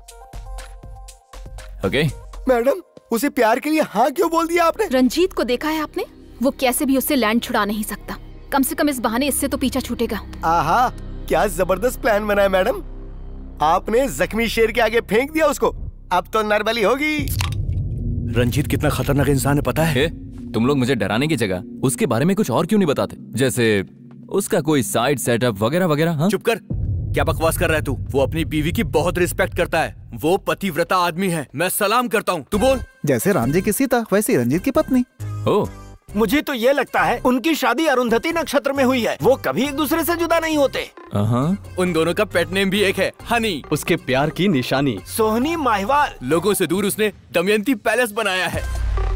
ओके? मैडम, उसे प्यार के लिए हाँ क्यों बोल दिया आपने? रंजीत को देखा है आपने? वो कैसे भी उससे लैंड छुड़ा नहीं सकता। कम से कम इस बहाने इससे तो पीछा छूटेगा। आहा, क्या जबरदस्त प्लान बनाया मैडम। आपने जख्मी शेर के आगे फेंक दिया उसको। अब तो नरबली होगी। रंजीत कितना खतरनाक इंसान है पता है? तुम लोग मुझे डराने की जगह उसके बारे में कुछ और क्यों नहीं बताते? जैसे उसका कोई साइड सेटअप वगैरह वगैरह। हाँ? चुप कर। क्या बकवास कर रहा है तू? वो अपनी बीवी की बहुत रिस्पेक्ट करता है। वो पतिव्रता आदमी है। मैं सलाम करता हूँ। तू बोल। जैसे राम जी की सीता वैसे रंजीत की पत्नी। ओ, मुझे तो ये लगता है उनकी शादी अरुंधति नक्षत्र में हुई है। वो कभी एक दूसरे से जुदा नहीं होते। उन दोनों का पेट नेम भी एक है, हनी। उसके प्यार की निशानी। सोहनी माहिवाल। लोगों से दूर उसने दमयंती पैलेस बनाया है।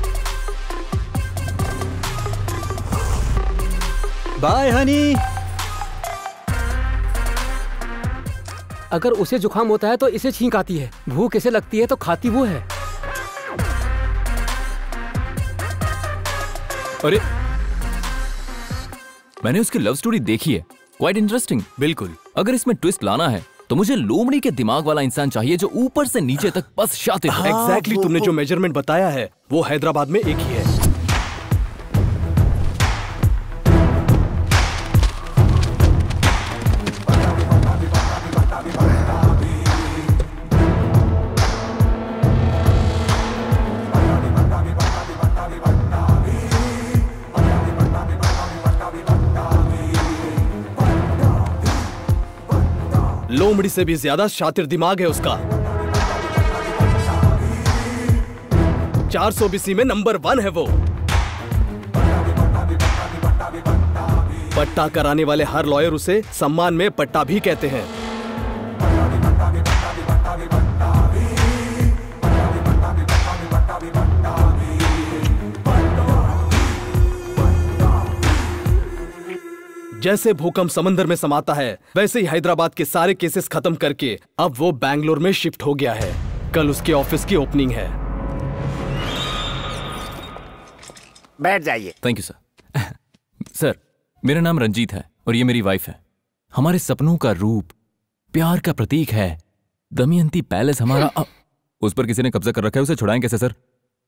Bye honey. अगर उसे जुकाम होता है तो इसे छींक आती है, भूख इसे लगती है तो खाती वो है। अरे, मैंने उसकी लव स्टोरी देखी है, क्वाइट इंटरेस्टिंग। बिल्कुल। अगर इसमें ट्विस्ट लाना है तो मुझे लोमड़ी के दिमाग वाला इंसान चाहिए जो ऊपर से नीचे तक बस शातिर हो। एग्जैक्टली तुमने जो मेजरमेंट बताया है वो हैदराबाद में एक ही है। लोमड़ी से भी ज्यादा शातिर दिमाग है उसका। चार सौ बीसी में नंबर वन है वो। पट्टा कराने वाले हर लॉयर उसे सम्मान में पट्टा भी कहते हैं। जैसे भूकंप समंदर में समाता है वैसे ही हैदराबाद के सारे केसेस खत्म करके अब वो बैंगलोर में शिफ्ट हो गया है। कल उसके ऑफिस की ओपनिंग है। बैठ जाइए। Thank you sir. सर, मेरा नाम रंजीत है और ये मेरी वाइफ है। हमारे सपनों का रूप, प्यार का प्रतीक है दमयंती पैलेस हमारा। उस पर किसी ने कब्जा कर रखा है, उसे छुड़ाएं कैसे सर?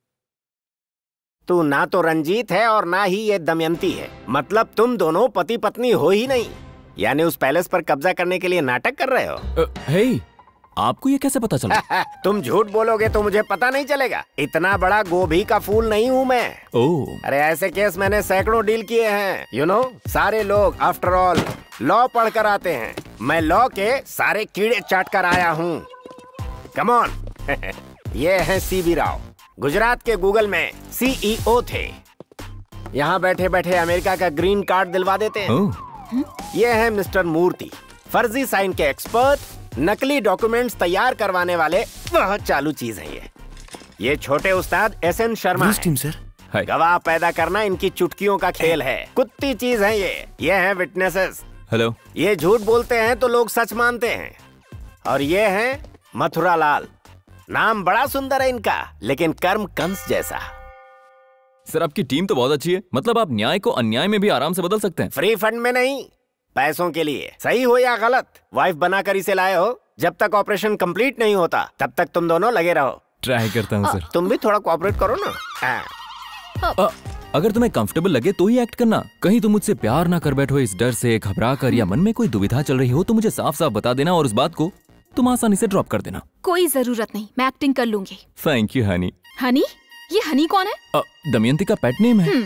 तू ना तो रंजीत है और ना ही ये दमयंती है। मतलब तुम दोनों पति पत्नी हो ही नहीं। यानी उस पैलेस पर कब्जा करने के लिए नाटक कर रहे हो। हे, आपको ये कैसे पता चला? तुम झूठ बोलोगे तो मुझे पता नहीं चलेगा। इतना बड़ा गोभी का फूल नहीं हूँ मैं। ओह। अरे ऐसे केस मैंने सैकड़ों डील किए हैं। यू नो, सारे लोग आफ्टर ऑल लॉ पढ़ कर आते हैं। मैं लॉ के सारे कीड़े चाट कर आया हूँ। Come on. ये है सीबी राव, गुजरात के गूगल में सीईओ थे। यहाँ बैठे बैठे अमेरिका का ग्रीन कार्ड दिलवा देते हैं। ये है मिस्टर मूर्ति, फर्जी साइन के एक्सपर्ट, नकली डॉक्यूमेंट्स तैयार करवाने वाले बहुत चालू चीज है ये। ये छोटे उस्ताद एस एन शर्मा है। सर, गवाह पैदा करना इनकी चुटकियों का खेल है। कुत्ती चीज है ये। ये है विटनेसेस। हेलो। ये झूठ बोलते हैं तो लोग सच मानते हैं। और ये है मथुरा लाल। नाम बड़ा सुंदर है इनका, लेकिन कर्म कंस जैसा। सर, आपकी टीम तो बहुत अच्छी है। मतलब आप न्याय को अन्याय में भी आराम से बदल सकते हैं। फ्री फंड में नहीं, पैसों के लिए। सही हो या गलत, वाइफ बनाकर इसे लाए हो। जब तक ऑपरेशन कंप्लीट नहीं होता तब तक तुम दोनों लगे रहो। ट्राई करता हूँ सर। तुम भी थोड़ा कोऑपरेट करो ना। आ, अगर तुम्हें कंफर्टेबल लगे तो ही एक्ट करना। कहीं तुम मुझसे प्यार ना कर बैठो इस डर से, घबरा कर, या मन में कोई दुविधा चल रही हो तो मुझे साफ साफ बता देना और उस बात को तुम आसानी से ड्रॉप कर देना। कोई जरूरत नहीं, मैं एक्टिंग कर लूंगी। Thank you honey. हनी? ये हनी कौन है? दमयंती का पेट नेम है।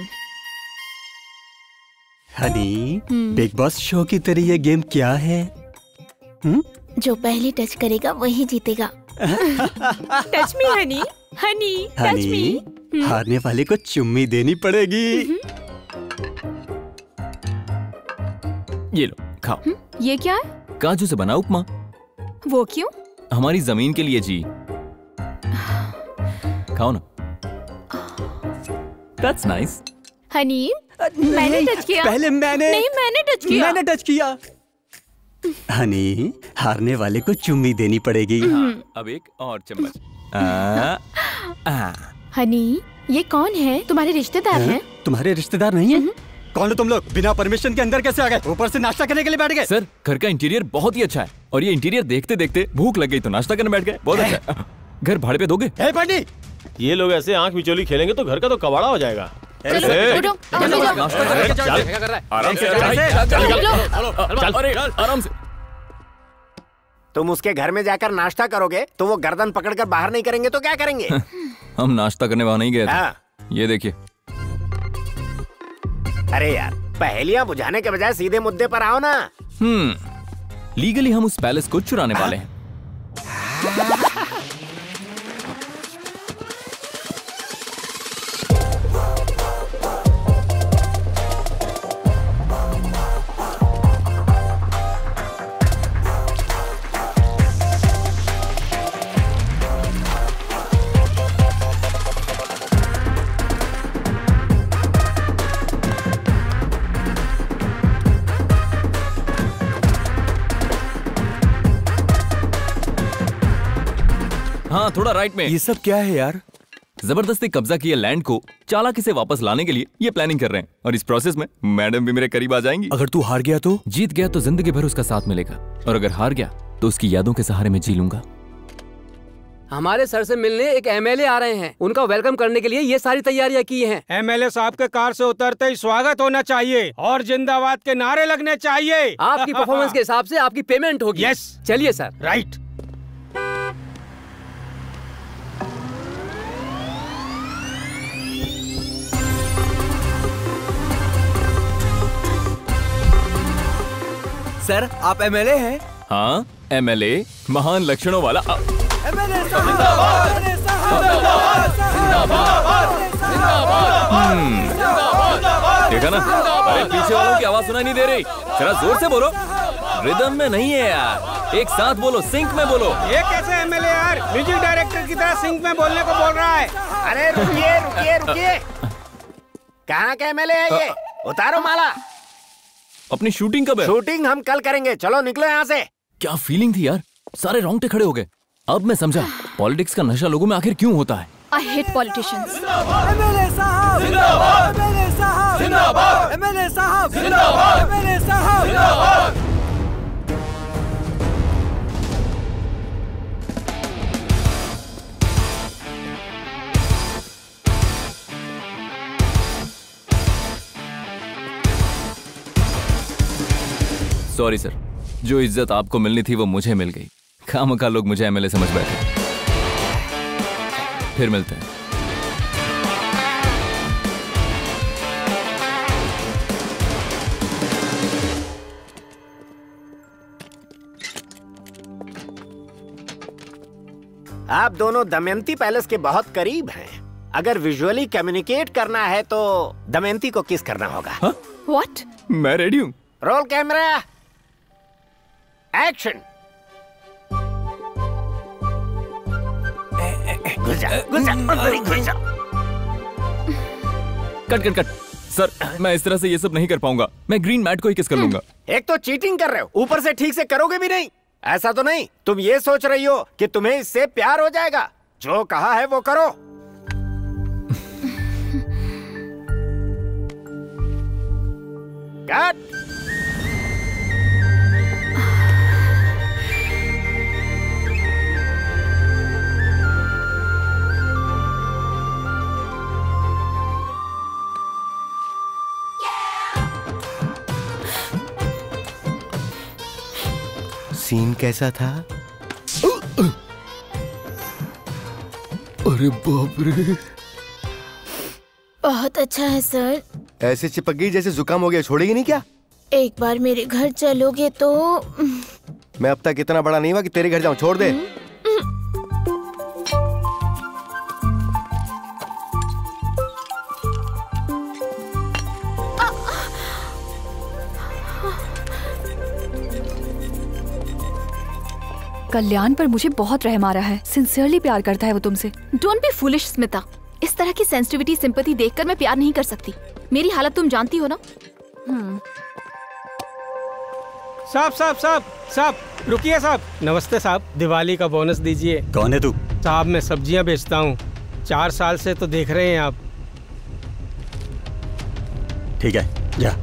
हनी, बिग बॉस शो की तरह ये गेम क्या है? हुँ? जो पहले टच करेगा वही जीतेगा। Touch me honey, honey, touch me. हारने वाले को चुम्मी देनी पड़ेगी। ये लो खाओ। ये क्या है? काजू से बना उपमा। वो क्यों? हमारी जमीन के लिए जी। खाओ ना। That's nice. हनी, मैंने टच किया। पहले मैंने। नहीं, मैंने टच किया। मैंने टच किया। हनी, हारने वाले को चुम्मी देनी पड़ेगी। हाँ, अब एक और चम्मच। आ, आ। हनी, ये कौन है? तुम्हारे रिश्तेदार हैं? तुम्हारे रिश्तेदार नहीं है? कौन हो तुम लोग? बिना परमिशन के अंदर कैसे आ गए? ऊपर से नाश्ता करने के लिए बैठ गए? सर, घर का इंटीरियर बहुत ही अच्छा है और ये इंटीरियर देखते देखते भूख लग गई तो नाश्ता करने बैठ गए। बहुत अच्छा है। घर भाड़े पे दोगे? ए पंडित, ये लोग ऐसे आंख मिचोली खेलेंगे तो घर का तो कबाड़ा हो जाएगा। आराम से। तुम उसके घर में जाकर नाश्ता करोगे तो वो गर्दन पकड़कर बाहर नहीं करेंगे तो क्या करेंगे? हम नाश्ता करने वहां नहीं गए थे। ये देखिए। अरे यार, पहेलियां बुझाने के बजाय सीधे मुद्दे पर आओ ना। हम्म, लीगली हम उस पैलेस को चुराने वाले हैं। हाँ, थोड़ा राइट में। ये सब क्या है यार? जबरदस्ती कब्जा किए लैंड को चालाकी से वापस लाने के लिए ये प्लानिंग कर रहे हैं और इस प्रोसेस में मैडम भी मेरे करीब आ जाएंगी। अगर तू हार गया तो? जीत गया तो जिंदगी भर उसका साथ मिलेगा और अगर हार गया तो उसकी यादों के सहारे में जी लूंगा। हमारे सर से मिलने एक एमएलए आ रहे हैं। उनका वेलकम करने के लिए ये सारी तैयारियां की हैं। एमएलए साहब के कार से उतरते ही स्वागत होना चाहिए और जिंदाबाद के नारे लगने चाहिए। आपकी परफॉर्मेंस के हिसाब से आपकी पेमेंट होगी। यस। चलिए सर। राइट। सर, आप एमएलए हैं? हाँ, एमएलए, महान लक्षणों वाला। एमएलए देखा ना? अरे पीछे वालों की आवाज सुनाई नहीं दे रही। जरा जोर से बोलो। रिदम में नहीं है यार, एक साथ बोलो, सिंक में बोलो। ये कैसे एमएलए यार, म्यूजिक डायरेक्टर की तरह सिंक में बोलने को बोल रहा है। अरे रुकिए रुकिए रुकिए, कहाँ का एमएलए है ये? उतारो माला। अपनी शूटिंग कब है? शूटिंग हम कल करेंगे, चलो निकलो यहाँ से। क्या फीलिंग थी यार, सारे रोंगटे खड़े हो गए। अब मैं समझा पॉलिटिक्स का नशा लोगों में आखिर क्यों होता है। I hate politicians. एमएलए साहब जिंदाबाद, एमएलए साहब जिंदाबाद, एमएलए साहब जिंदाबाद, एमएलए साहब जिंदाबाद। सॉरी सर, जो इज्जत आपको मिलनी थी वो मुझे मिल गई। खामखा लोग मुझे एमएलए समझ बैठे। फिर मिलते हैं। आप दोनों दमयंती पैलेस के बहुत करीब हैं। अगर विजुअली कम्युनिकेट करना है तो दमयंती को किस करना होगा। What? मैं रेडी हूँ। Roll camera, action. घुस जा, घुस जा, घुस जा। Cut cut cut. सर, मैं इस तरह से ये सब नहीं कर पाऊंगा। मैं ग्रीन मैट को ही किस कर लूंगा। एक तो चीटिंग कर रहे हो, ऊपर से ठीक से करोगे भी नहीं। ऐसा तो नहीं तुम ये सोच रही हो कि तुम्हें इससे प्यार हो जाएगा? जो कहा है वो करो। कट। सीन कैसा था? अरे बाप रे, बहुत अच्छा है सर। ऐसे चिपक गई जैसे जुकाम हो गया, छोड़ेगी नहीं क्या? एक बार मेरे घर चलोगे तो। मैं अब तक इतना बड़ा नहीं हुआ कि तेरे घर जाऊं, छोड़ दे। कल्याण पर मुझे बहुत रहम आ रहा है। सिंसियरली प्यार करता है वो तुमसे। Don't be foolish Smita. इस तरह की सेंसिटिविटी सिंपैथी देखकर मैं प्यार नहीं कर सकती। मेरी हालत तुम जानती हो ना। साहब साहब साहब साहब रुकिए साहब। नमस्ते साहब, दिवाली का बोनस दीजिए। कौन है तू? साहब मैं सब्जियां बेचता हूँ, चार साल से तो देख रहे हैं आप। ठीक है, जा।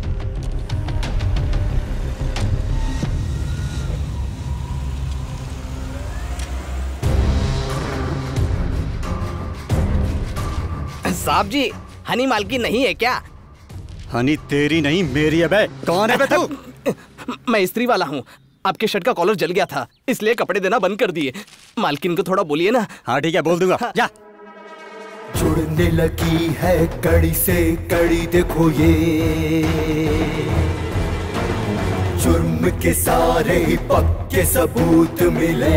साहब जी, हनी मालकी नहीं है क्या? हनी तेरी नहीं मेरी है बे। कौन है बे तू? मैं स्त्री वाला हूँ। आपके शर्ट का कॉलर जल गया था, इसलिए कपड़े देना बंद कर दिए। मालकिन को थोड़ा बोलिए ना। हाँ ठीक है, बोल दूंगा। हाँ। जा। जुड़ने लगी है कड़ी से कड़ी, देखो ये जुर्म के सारे ही पक्के सबूत मिले।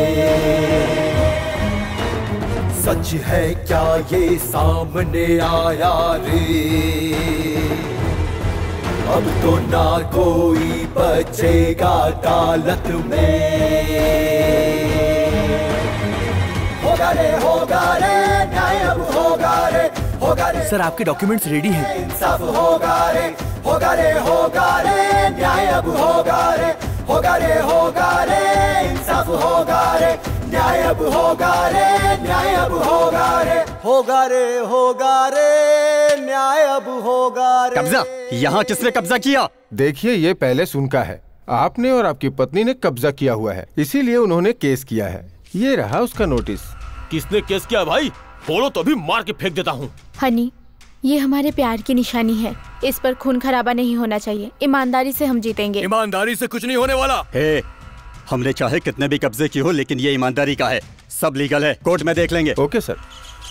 सच है क्या ये सामने आया रे, अब तो ना कोई बचेगा अदालत में। होगा रे होगा रे न्याय अब होगा रे, होगा रे। सर आपके डॉक्यूमेंट्स रेडी हैं। इंसाफ होगा रे, होगा रे होगा रे न्याय अब होगा रे, होगा रे होगा रे इंसाफ होगा रे, न्याय अब होगा रे, न्याय अब होगा रे, होगा रे होगा रे न्याय अब होगा रे। कब्जा? यहाँ किसने कब्जा किया? देखिए, ये पैलेस उनका है। आपने और आपकी पत्नी ने कब्जा किया हुआ है, इसीलिए उन्होंने केस किया है। ये रहा उसका नोटिस। किसने केस किया भाई? बोलो तो भी मार के फेंक देता हूँ। हनी, ये हमारे प्यार की निशानी है। इस पर खून खराबा नहीं होना चाहिए। ईमानदारी से हम जीतेंगे। ईमानदारी से कुछ नहीं होने वाला। हे, हमने चाहे कितने भी कब्जे की हो, लेकिन ये ईमानदारी का है। सब लीगल है, कोर्ट में देख लेंगे। Okay sir.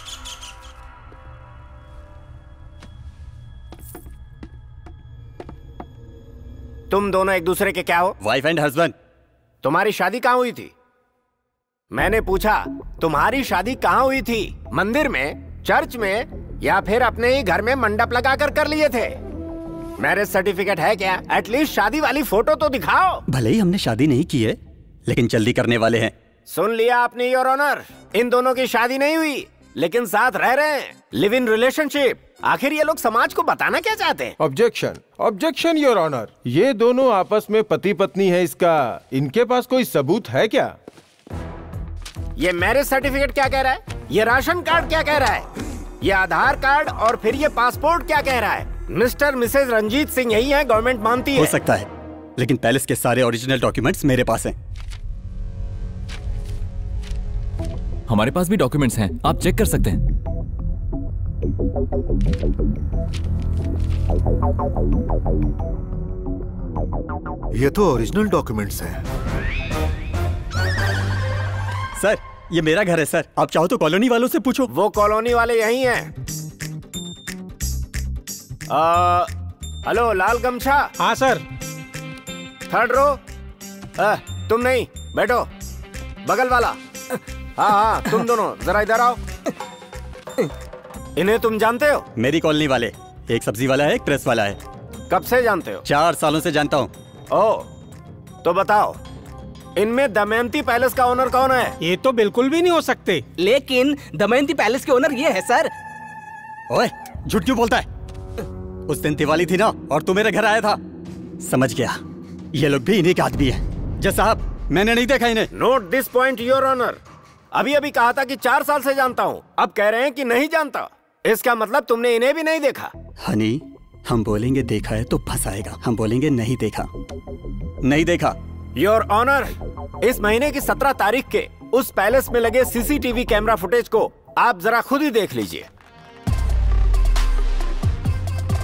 तुम दोनों एक दूसरे के क्या हो? Wife and husband. तुम्हारी शादी कहाँ हुई थी? मैंने पूछा तुम्हारी शादी कहाँ हुई थी? मंदिर में, चर्च में, या फिर अपने ही घर में मंडप लगाकर कर लिए थे? मैरिज सर्टिफिकेट है क्या? एटलीस्ट शादी वाली फोटो तो दिखाओ। भले ही हमने शादी नहीं की है, लेकिन जल्दी करने वाले हैं। सुन लिया आपने योर ऑनर, इन दोनों की शादी नहीं हुई, लेकिन साथ रह रहे हैं, लिव इन रिलेशनशिप। आखिर ये लोग समाज को बताना क्या चाहते हैं? Objection, objection your honour. ये दोनों आपस में पति पत्नी है, इसका इनके पास कोई सबूत है क्या? ये मैरिज सर्टिफिकेट क्या कह रहा है? ये राशन कार्ड क्या कह रहा है? ये आधार कार्ड और फिर ये पासपोर्ट क्या कह रहा है? मिस्टर मिसेज रंजीत सिंह यही है, गवर्नमेंट मानती है। हो सकता है, लेकिन पैलेस के सारे ओरिजिनल डॉक्यूमेंट्स मेरे पास हैं। हमारे पास भी डॉक्यूमेंट्स हैं, आप चेक कर सकते हैं। ये तो ओरिजिनल डॉक्यूमेंट्स हैं। सर, ये मेरा घर है सर। आप चाहो तो कॉलोनी वालों से पूछो। वो कॉलोनी वाले यही हैं। आ, हेलो लाल गमछा। हाँ सर। Third row. आ, तुम नहीं, बैठो। बगल वाला। हाँ हाँ, तुम दोनों जरा इधर आओ। इन्हें तुम जानते हो? मेरी कॉलोनी वाले, एक सब्जी वाला है, एक प्रेस वाला है। कब से जानते हो? चार सालों से जानता हूँ। ओ, तो बताओ, इनमें दमयंती पैलेस का ओनर कौन है? ये तो बिल्कुल भी नहीं हो सकते। लेकिन दमयंती पैलेस के ओनर ये है सर। ओए, झूठ क्यों बोलता है? उस दिन दिवाली थी ना, और तू मेरे घर आया था। समझ गया, ये लोग भी इन्हीं के आदमी हैं। जय साहब, मैंने नहीं देखा इन्हें। Note this point your honour. अभी अभी कहा था कि चार साल से जानता हूँ, अब कह रहे हैं कि नहीं जानता। इसका मतलब तुमने इन्हें भी नहीं देखा। हनी, हम बोलेंगे देखा है तो फंसाएगा, हम बोलेंगे नहीं देखा, नहीं देखा। योर ऑनर, इस महीने की सत्रह तारीख के उस पैलेस में लगे सीसीटीवी कैमरा फुटेज को आप जरा खुद ही देख लीजिए।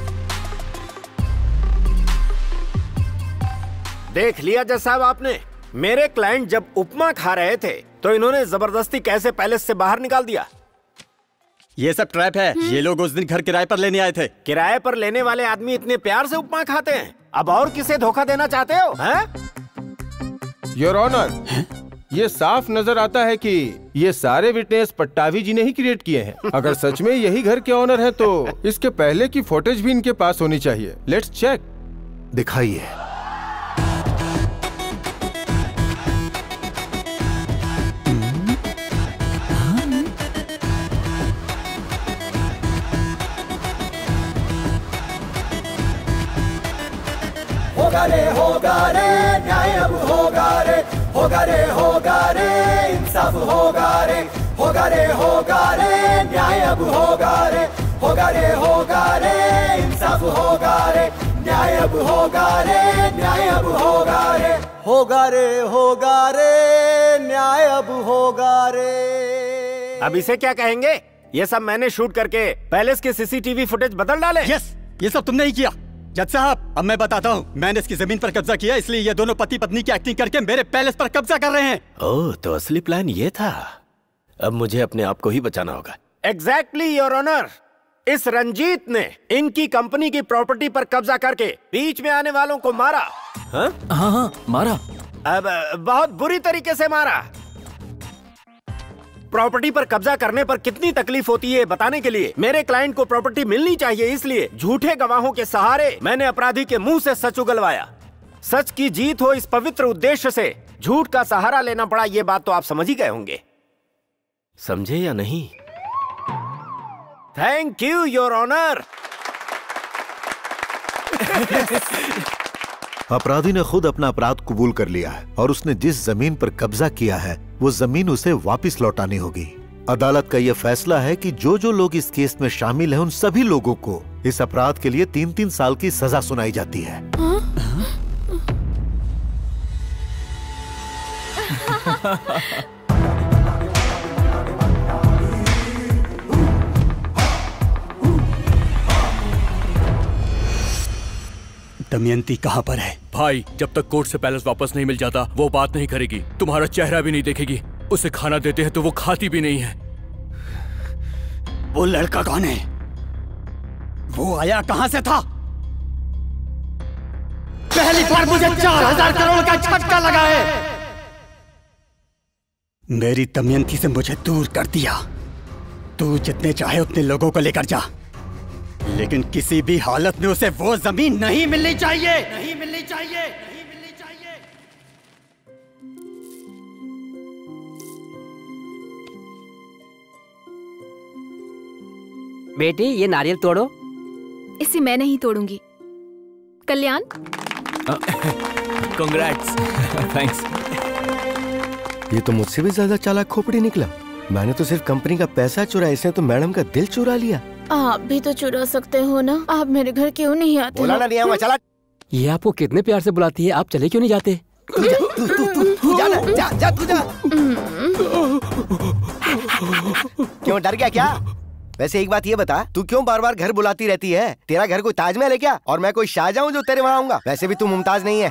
देख लिया जज साहब आपने? मेरे क्लाइंट जब उपमा खा रहे थे तो इन्होंने जबरदस्ती कैसे पैलेस से बाहर निकाल दिया। ये सब ट्रैप है। ये लोग उस दिन घर किराए पर लेने आए थे। किराए पर लेने वाले आदमी इतने प्यार से उपमा खाते हैं, अब और किसे धोखा देना चाहते हो? हैं? योर ऑनर, ये साफ नजर आता है कि ये सारे विटनेस पट्टावी जी ने ही क्रिएट किए हैं। अगर सच में यही घर के ऑनर हैं तो इसके पहले की फुटेज भी इनके पास होनी चाहिए। Let's check. दिखाइए। होगा रे होगा रे न्याय अब होगा रे, होगा रे होगा रे इंसाफ होगा रे, होगा रे होगा रे न्याय अब होगा रे, होगा रे होगा रे इंसाफ होगा रे, न्याय अब होगा रे, न्याय अब होगा रे, होगा रे होगा रे न्याय अब होगा रे। अब इसे क्या कहेंगे? ये सब मैंने शूट करके पैलेस के सीसीटीवी फुटेज बदल डाले। यस, ये सब तुमने ही किया। जज साहब, अब मैं बताता हूँ, मैंने इसकी जमीन पर कब्जा किया, इसलिए ये दोनों पति पत्नी की एक्टिंग करके मेरे पैलेस पर कब्जा कर रहे हैं। ओह, तो असली प्लान ये था। अब मुझे अपने आप को ही बचाना होगा। Exactly your honour. इस रंजीत ने इनकी कंपनी की प्रॉपर्टी पर कब्जा करके बीच में आने वालों को मारा। हाँ हाँ हाँ मारा। अब बहुत बुरी तरीके से मारा। प्रॉपर्टी पर कब्जा करने पर कितनी तकलीफ होती है बताने के लिए मेरे क्लाइंट को प्रॉपर्टी मिलनी चाहिए, इसलिए झूठे गवाहों के सहारे मैंने अपराधी के मुंह से सच उगलवाया। सच की जीत हो, इस पवित्र उद्देश्य से झूठ का सहारा लेना पड़ा। ये बात तो आप समझ ही गए होंगे, समझे या नहीं? Thank you your honour. अपराधी ने खुद अपना अपराध कबूल कर लिया है और उसने जिस जमीन पर कब्जा किया है वो जमीन उसे वापस लौटानी होगी। अदालत का यह फैसला है कि जो जो लोग इस केस में शामिल हैं उन सभी लोगों को इस अपराध के लिए तीन तीन साल की सजा सुनाई जाती है। दमयंती कहाँ पर है? भाई, जब तक कोर्ट से पैलेस वापस नहीं मिल जाता वो बात नहीं करेगी, तुम्हारा चेहरा भी नहीं देखेगी। उसे खाना देते हैं तो वो खाती भी नहीं है। वो लड़का कौन है? वो आया कहाँ से था? पहली बार मुझे चार हजार करोड़ का झटका लगा है। मेरी दमयंती से मुझे दूर कर दिया। तू जितने चाहे उतने लोगों को लेकर जा, लेकिन किसी भी हालत में उसे वो जमीन नहीं मिलनी चाहिए। नहीं मिलनी चाहिए, नहीं मिलनी चाहिए। बेटी, ये नारियल तोड़ो। इसे मैं नहीं तोड़ूंगी। कल्याण, कांग्रेट्स। थैंक्स। ये तो मुझसे भी ज्यादा चालाक खोपड़ी निकला। मैंने तो सिर्फ कंपनी का पैसा चुराया, इसने तो मैडम का दिल चुरा लिया। आप भी तो चुरा सकते हो ना, आप मेरे घर क्यों नहीं आते? बोला ना दिया, चला। ये आपको कितने प्यार से बुलाती है, आप चले क्यों नहीं जाते? तू जा, तू तू तू तू जा ना, जा जा तू जा। क्यों, डर गया क्या? वैसे एक बात ये बता, तू क्यों बार बार घर बुलाती रहती है? तेरा घर कोई ताजमहल है क्या? और मैं कोई शाहजहां हूं जो तेरे वहां आऊंगा? वैसे भी तू मुमताज नहीं है।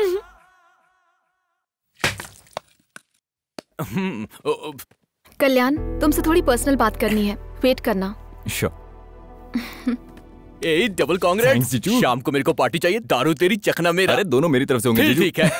कल्याण, तुमसे थोड़ी पर्सनल बात करनी है, वेट करना। Sure. ए, डबल कांग्रेट्स। शाम को मेरे को पार्टी चाहिए, दारू तेरी चखना मेरा। अरे दोनों मेरी तरफ से होंगे जीजू। ठीक है।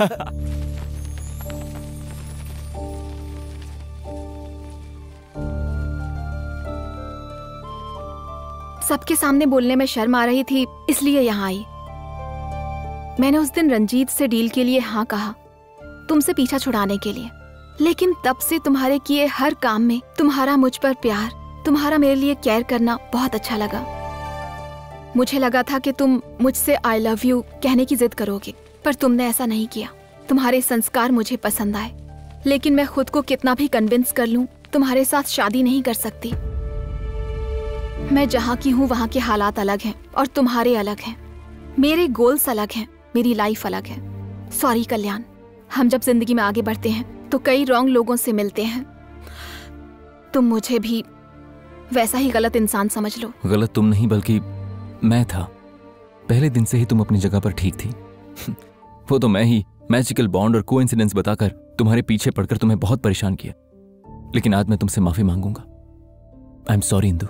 सबके सामने बोलने में शर्म आ रही थी, इसलिए यहाँ आई। मैंने उस दिन रंजीत से डील के लिए हाँ कहा, तुमसे पीछा छुड़ाने के लिए। लेकिन तब से तुम्हारे किए हर काम में तुम्हारा मुझ पर प्यार, तुम्हारा मेरे लिए केयर करना बहुत अच्छा लगा। मुझे लगा था कि तुम मुझसे आई लव यू कहने की जिद करोगे, पर तुमने ऐसा नहीं किया। तुम्हारे संस्कार मुझे पसंद आए, लेकिन मैं खुद को कितना भी कन्विंस कर लूं, तुम्हारे साथ शादी नहीं कर सकती। मैं जहाँ की हूँ वहाँ के हालात अलग हैं और तुम्हारे अलग हैं। मेरे गोल्स अलग हैं, मेरी लाइफ अलग है। सॉरी कल्याण, हम जब जिंदगी में आगे बढ़ते हैं तो कई रॉन्ग लोगों से मिलते हैं। तुम मुझे भी वैसा ही गलत इंसान समझ लो। गलत तुम नहीं बल्कि मैं था। पहले दिन से ही तुम अपनी जगह पर ठीक थी। वो तो मैं ही मैजिकल बॉन्ड और कोइंसिडेंस बताकर तुम्हारे पीछे पड़कर तुम्हें बहुत परेशान किया, लेकिन आज मैं तुमसे माफी मांगूंगा। I am sorry Indu.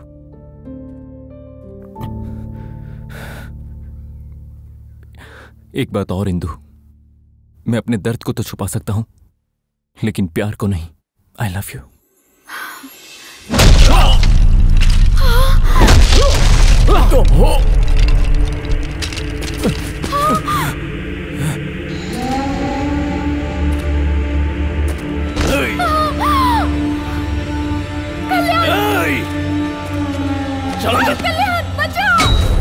एक बात और इंदु, मैं अपने दर्द को तो छुपा सकता हूं, लेकिन प्यार को नहीं। I love you. तुम हो चलो कल्याण, बचाओ।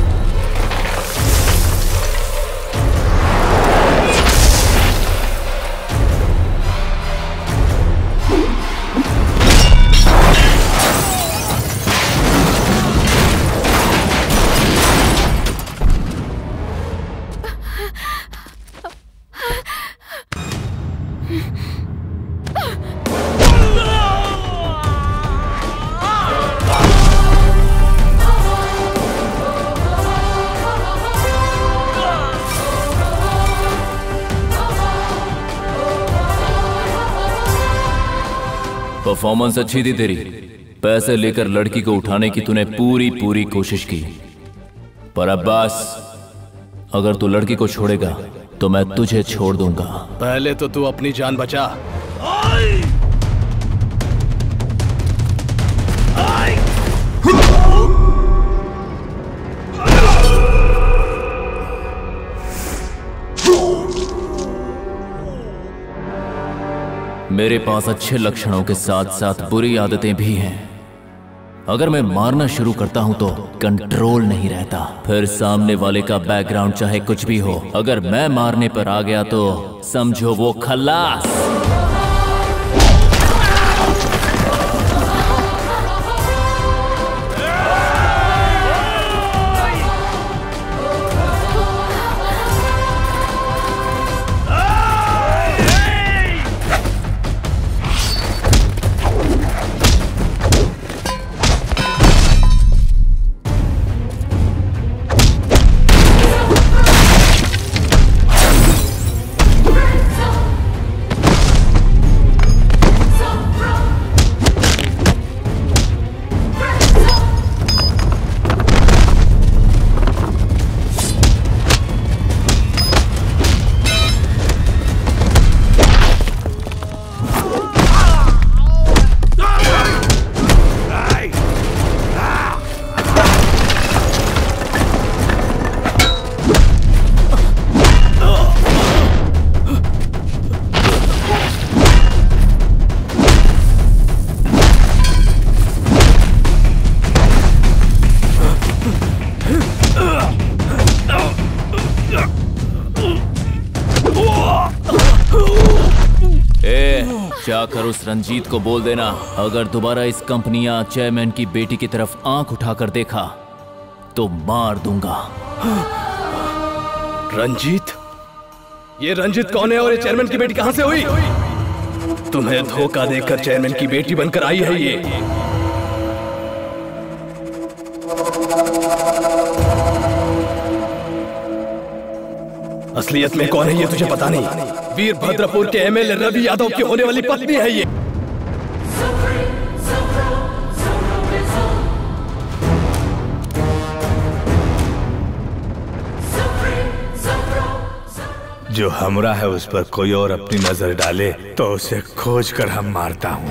परफॉर्मेंस अच्छी थी तेरी। पैसे लेकर लड़की को उठाने की तूने पूरी पूरी कोशिश की, पर अब्बास, अगर तू लड़की को छोड़ेगा तो मैं तुझे छोड़ दूंगा। पहले तो तू अपनी जान बचा। मेरे पास अच्छे लक्षणों के साथ साथ बुरी आदतें भी हैं। अगर मैं मारना शुरू करता हूं तो कंट्रोल नहीं रहता, फिर सामने वाले का बैकग्राउंड चाहे कुछ भी हो, अगर मैं मारने पर आ गया तो समझो वो खल्लास। जाकर उस रंजीत को बोल देना, अगर दोबारा इस कंपनी या चेयरमैन की बेटी की तरफ आंख उठाकर देखा तो मार दूंगा। रंजीत? ये रंजीत कौन है और ये चेयरमैन की बेटी कहां से हुई? तुम्हें धोखा देकर चेयरमैन की बेटी बनकर आई है ये। असलियत में कौन है ये तुझे पता नहीं। वीरभद्रपुर के एमएलए रवि यादव की होने वाली पत्नी है ये। जो हमरा है उस पर कोई और अपनी नजर डाले तो उसे खोज कर हम मारता हूं।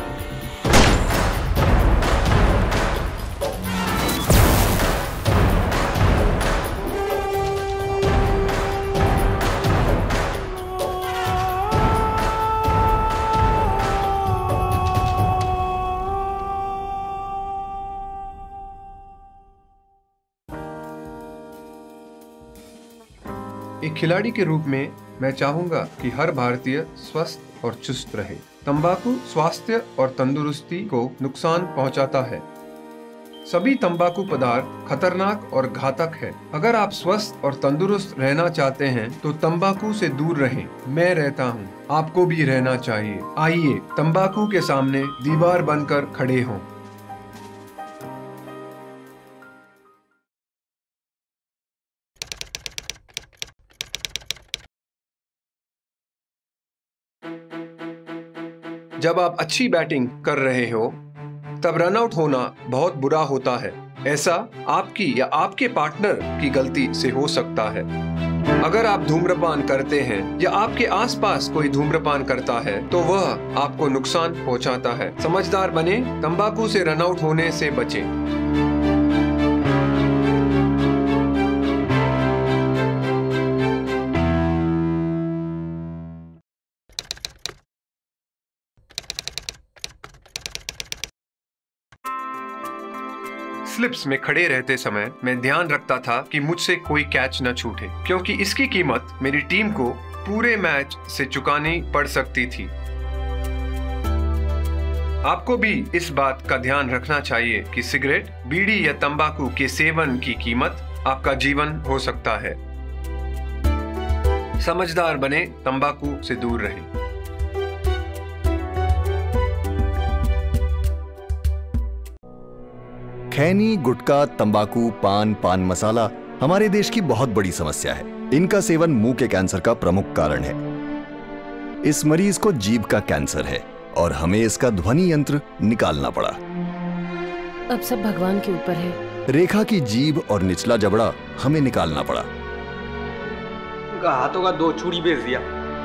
एक खिलाड़ी के रूप में मैं चाहूंगा कि हर भारतीय स्वस्थ और चुस्त रहे। तंबाकू स्वास्थ्य और तंदुरुस्ती को नुकसान पहुंचाता है। सभी तंबाकू पदार्थ खतरनाक और घातक है। अगर आप स्वस्थ और तंदुरुस्त रहना चाहते हैं तो तंबाकू से दूर रहें। मैं रहता हूं, आपको भी रहना चाहिए। आइए तंबाकू के सामने दीवार बनकर खड़े हों। जब आप अच्छी बैटिंग कर रहे हो तब रन आउट होना बहुत बुरा होता है। ऐसा आपकी या आपके पार्टनर की गलती से हो सकता है। अगर आप धूम्रपान करते हैं या आपके आसपास कोई धूम्रपान करता है तो वह आपको नुकसान पहुंचाता है। समझदार बने, तंबाकू से रन आउट होने से बचें। स्लिप्स में खड़े रहते समय मैं ध्यान रखता था कि मुझसे कोई कैच न छूटे, क्योंकि इसकी कीमत मेरी टीम को पूरे मैच से चुकानी पड़ सकती थी। आपको भी इस बात का ध्यान रखना चाहिए कि सिगरेट, बीड़ी या तंबाकू के सेवन की कीमत आपका जीवन हो सकता है। समझदार बने, तंबाकू से दूर रहें। खैनी, गुटखा, तंबाकू, पान, पान मसाला हमारे देश की बहुत बड़ी समस्या है। इनका सेवन मुंह के कैंसर का प्रमुख कारण है। इस मरीज को जीभ का कैंसर है और हमें इसका ध्वनि यंत्र निकालना पड़ा। अब सब भगवान के ऊपर है। रेखा की जीभ और निचला जबड़ा हमें निकालना पड़ा। उनका हाथों का दो चूड़ी बेच दिया।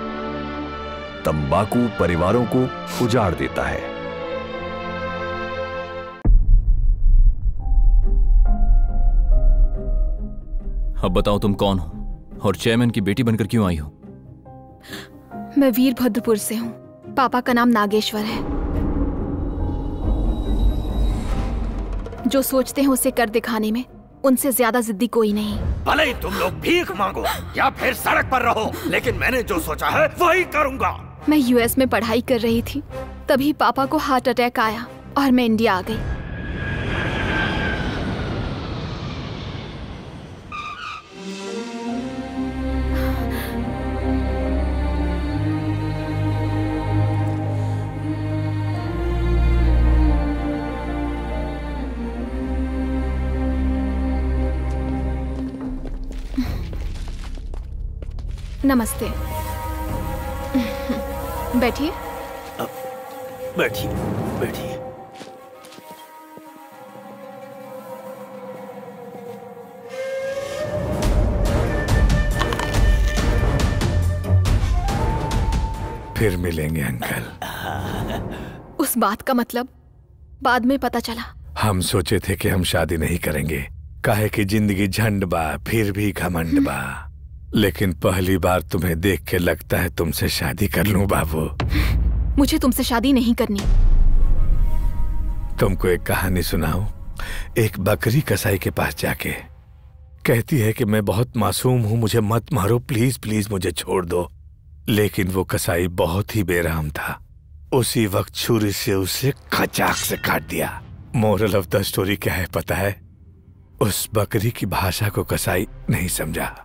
तंबाकू परिवारों को उजाड़ देता है। अब बताओ तुम कौन हो और चेयरमैन की बेटी बनकर क्यों आई हो? मैं वीरभद्रपुर से हूँ। पापा का नाम नागेश्वर है। जो सोचते हैं उसे कर दिखाने में उनसे ज्यादा जिद्दी कोई नहीं। भले ही तुम लोग भीख मांगो या फिर सड़क पर रहो, लेकिन मैंने जो सोचा है वही करूंगा। मैं यूएस में पढ़ाई कर रही थी, तभी पापा को हार्ट अटैक आया और मैं इंडिया आ गई। नमस्ते। बैठिए। बैठिए बैठिए। फिर मिलेंगे अंकल। उस बात का मतलब बाद में पता चला। हम सोचे थे कि हम शादी नहीं करेंगे, काहे कि जिंदगी झंड बा फिर भी घमंड बा, लेकिन पहली बार तुम्हें देख के लगता है तुमसे शादी कर लूं बाबू। मुझे तुमसे शादी नहीं करनी। तुमको एक कहानी सुनाऊं? एक बकरी कसाई के पास जाके कहती है कि मैं बहुत मासूम हूं, मुझे मत मारो, प्लीज प्लीज मुझे छोड़ दो। लेकिन वो कसाई बहुत ही बेरहम था। उसी वक्त छुरी से उसे खचाक से काट दिया। मोरल ऑफ द स्टोरी क्या है पता है? उस बकरी की भाषा को कसाई नहीं समझा।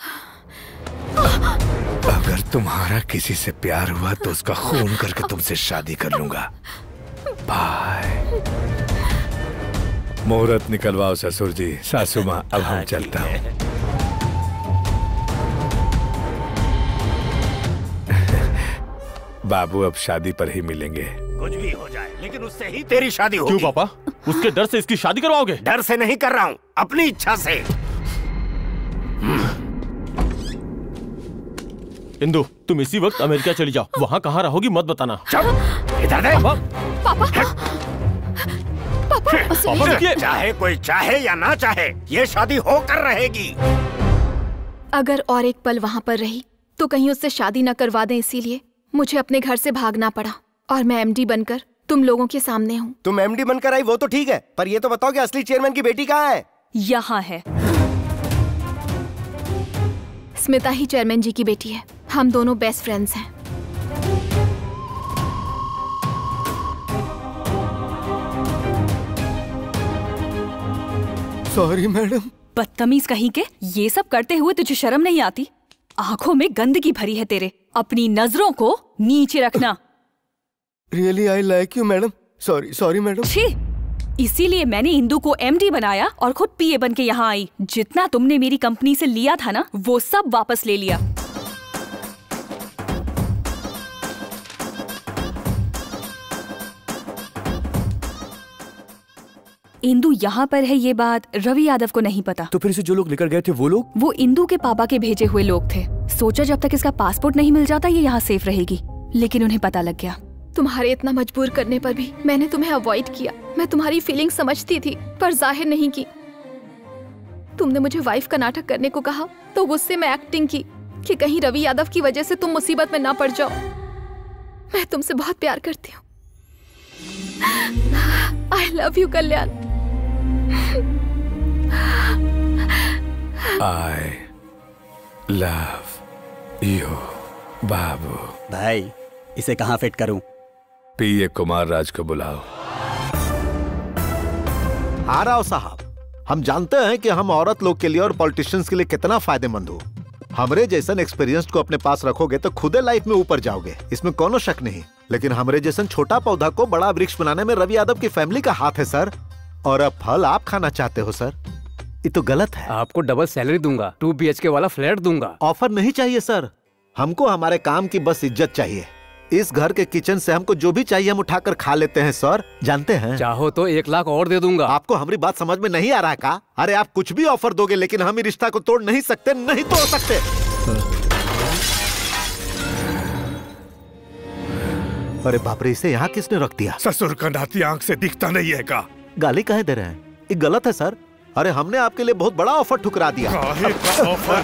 अगर तुम्हारा किसी से प्यार हुआ तो उसका खून करके तुमसे शादी कर लूंगा। बाय। मुहूर्त निकलवाओ ससुर जी। सासू माँ, अब हम चलता हूँ। बाबू अब शादी पर ही मिलेंगे। कुछ भी हो जाए लेकिन उससे ही तेरी शादी होगी। क्यों पापा? उसके डर से इसकी शादी करवाओगे? डर से नहीं कर रहा हूँ, अपनी इच्छा से। इंदु, तुम इसी वक्त अमेरिका चली जाओ। वहाँ कहाँ रहोगी मत बताना। इधर दे। पापा, पापा, पापा चाहे कोई चाहे या ना चाहे, ये शादी होकर रहेगी। अगर और एक पल वहाँ पर रही तो कहीं उससे शादी न करवा दें, इसीलिए मुझे अपने घर से भागना पड़ा और मैं एमडी बनकर तुम लोगों के सामने हूँ। तुम एमडी बनकर आई वो तो ठीक है, पर ये तो बताओ कि असली चेयरमैन की बेटी कहाँ है? यहाँ है। स्मिता ही चेयरमैन जी की बेटी है। हम दोनों बेस्ट फ्रेंड्स हैं। Sorry madam. बदतमीज कहीं के, ये सब करते हुए तुझे शर्म नहीं आती? आंखों में गंदगी भरी है तेरे। अपनी नजरों को नीचे रखना। Really I like you madam. Sorry sorry madam. छी, इसीलिए मैंने इंदु को एमडी बनाया और खुद पीए बन के यहाँ आई। जितना तुमने मेरी कंपनी से लिया था ना, वो सब वापस ले लिया। इंदु यहाँ पर है ये बात रवि यादव को नहीं पता। तो फिर इसे जो लोग लेकर गए थे वो लोग? वो इंदु के पापा के भेजे हुए लोग थे। सोचा जब तक इसका पासपोर्ट नहीं मिल जाता ये यहाँ सेफ रहेगी, लेकिन उन्हें पता लग गया। तुम्हारे इतना मजबूर करने पर भी मैंने तुम्हें अवॉइड किया। मैं तुम्हारी फीलिंग समझती थी पर जाहिर नहीं की। तुमने मुझे वाइफ का नाटक करने को कहा तो गुस्से में एक्टिंग की कि कहीं रवि यादव की वजह से तुम मुसीबत में ना पड़ जाओ। मैं तुमसे बहुत प्यार करती हूँ। I love you Kalyan. I love you बाबू। भाई इसे कहाँ फिट करूं? पीए कुमार राज को बुलाओ। हाँ राव साहब, हम जानते हैं कि हम औरत लोग के लिए और पॉलिटिशियंस के लिए कितना फायदेमंद हो। हमरे जैसन एक्सपीरियंस को अपने पास रखोगे तो खुदे लाइफ में ऊपर जाओगे, इसमें कोनो शक नहीं। लेकिन हमरे जैसन छोटा पौधा को बड़ा वृक्ष बनाने में रवि यादव की फैमिली का हाथ है सर, और अब फल आप खाना चाहते हो सर, ये तो गलत है। आपको डबल सैलरी दूंगा, टू बी एच के वाला फ्लैट दूंगा। ऑफर नहीं चाहिए सर, हमको हमारे काम की बस इज्जत चाहिए। इस घर के किचन से हमको जो भी चाहिए हम उठाकर खा लेते हैं सर, जानते हैं। चाहो तो एक लाख और दे दूंगा। आपको हमारी बात समझ में नहीं आ रहा का? अरे आप कुछ भी ऑफर दोगे लेकिन हम रिश्ता को तोड़ नहीं सकते, नहीं तोड़ सकते। अरे बाप रे, इसे यहाँ किसने रख दिया? ससुर का नाती आंख से दिखता नहीं है का? गाली काहे दे रहे हैं? ये गलत है सर। अरे हमने आपके लिए बहुत बड़ा ऑफर ठुकरा दिया। ऑफर?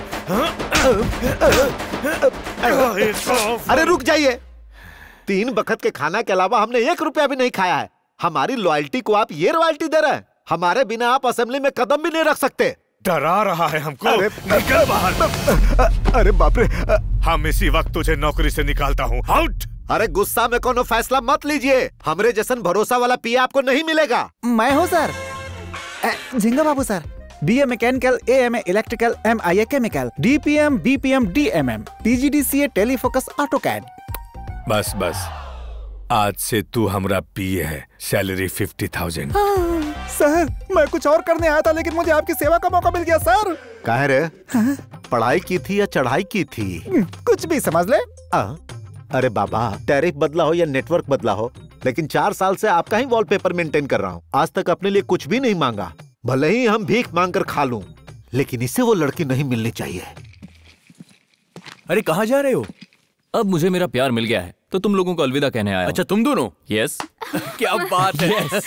अरे रुक जाइए, तीन बखत के खाना के अलावा हमने एक रुपया भी नहीं खाया है। हमारी लॉयल्टी को आप ये रॉयल्टी दे रहे हैं? हमारे बिना आप असेंबली में कदम भी नहीं रख सकते। डरा रहा है हमको। अरे निकल बाहर। अरे बाप रे, हम इसी वक्त तुझे नौकरी से निकालता हूँ, आउट। अरे गुस्सा में कोनो फैसला मत लीजिए, हमरे जैसन भरोसा वाला पिया आपको नहीं मिलेगा। मैं हूँ sir, Jhinga Babu sir. B A mechanical, A M A electrical, M I A chemical, D P M, B P M, D M M, T G D C A tally focus AutoCAD. बस बस, आज से तू हमरा पीए है, सैलरी फिफ्टी थाउजेंड। सर मैं कुछ और करने आया था लेकिन मुझे आपकी सेवा का मौका मिल गया सर। काहे रे? पढ़ाई की थी या चढ़ाई की थी? कुछ भी समझ ले। आ, अरे बाबा, टैरिफ बदला हो या नेटवर्क बदला हो, लेकिन चार साल से आपका ही वॉलपेपर मेंटेन कर रहा हूँ। आज तक अपने लिए कुछ भी नहीं मांगा, भले ही हम भीख मांग कर खा लूं, लेकिन इसे वो लड़की नहीं मिलनी चाहिए। अरे कहाँ जा रहे हो? अब मुझे मेरा प्यार मिल गया है तो तुम लोगों को अलविदा कहने आया। अच्छा तुम दोनों? यस। क्या बात है। yes.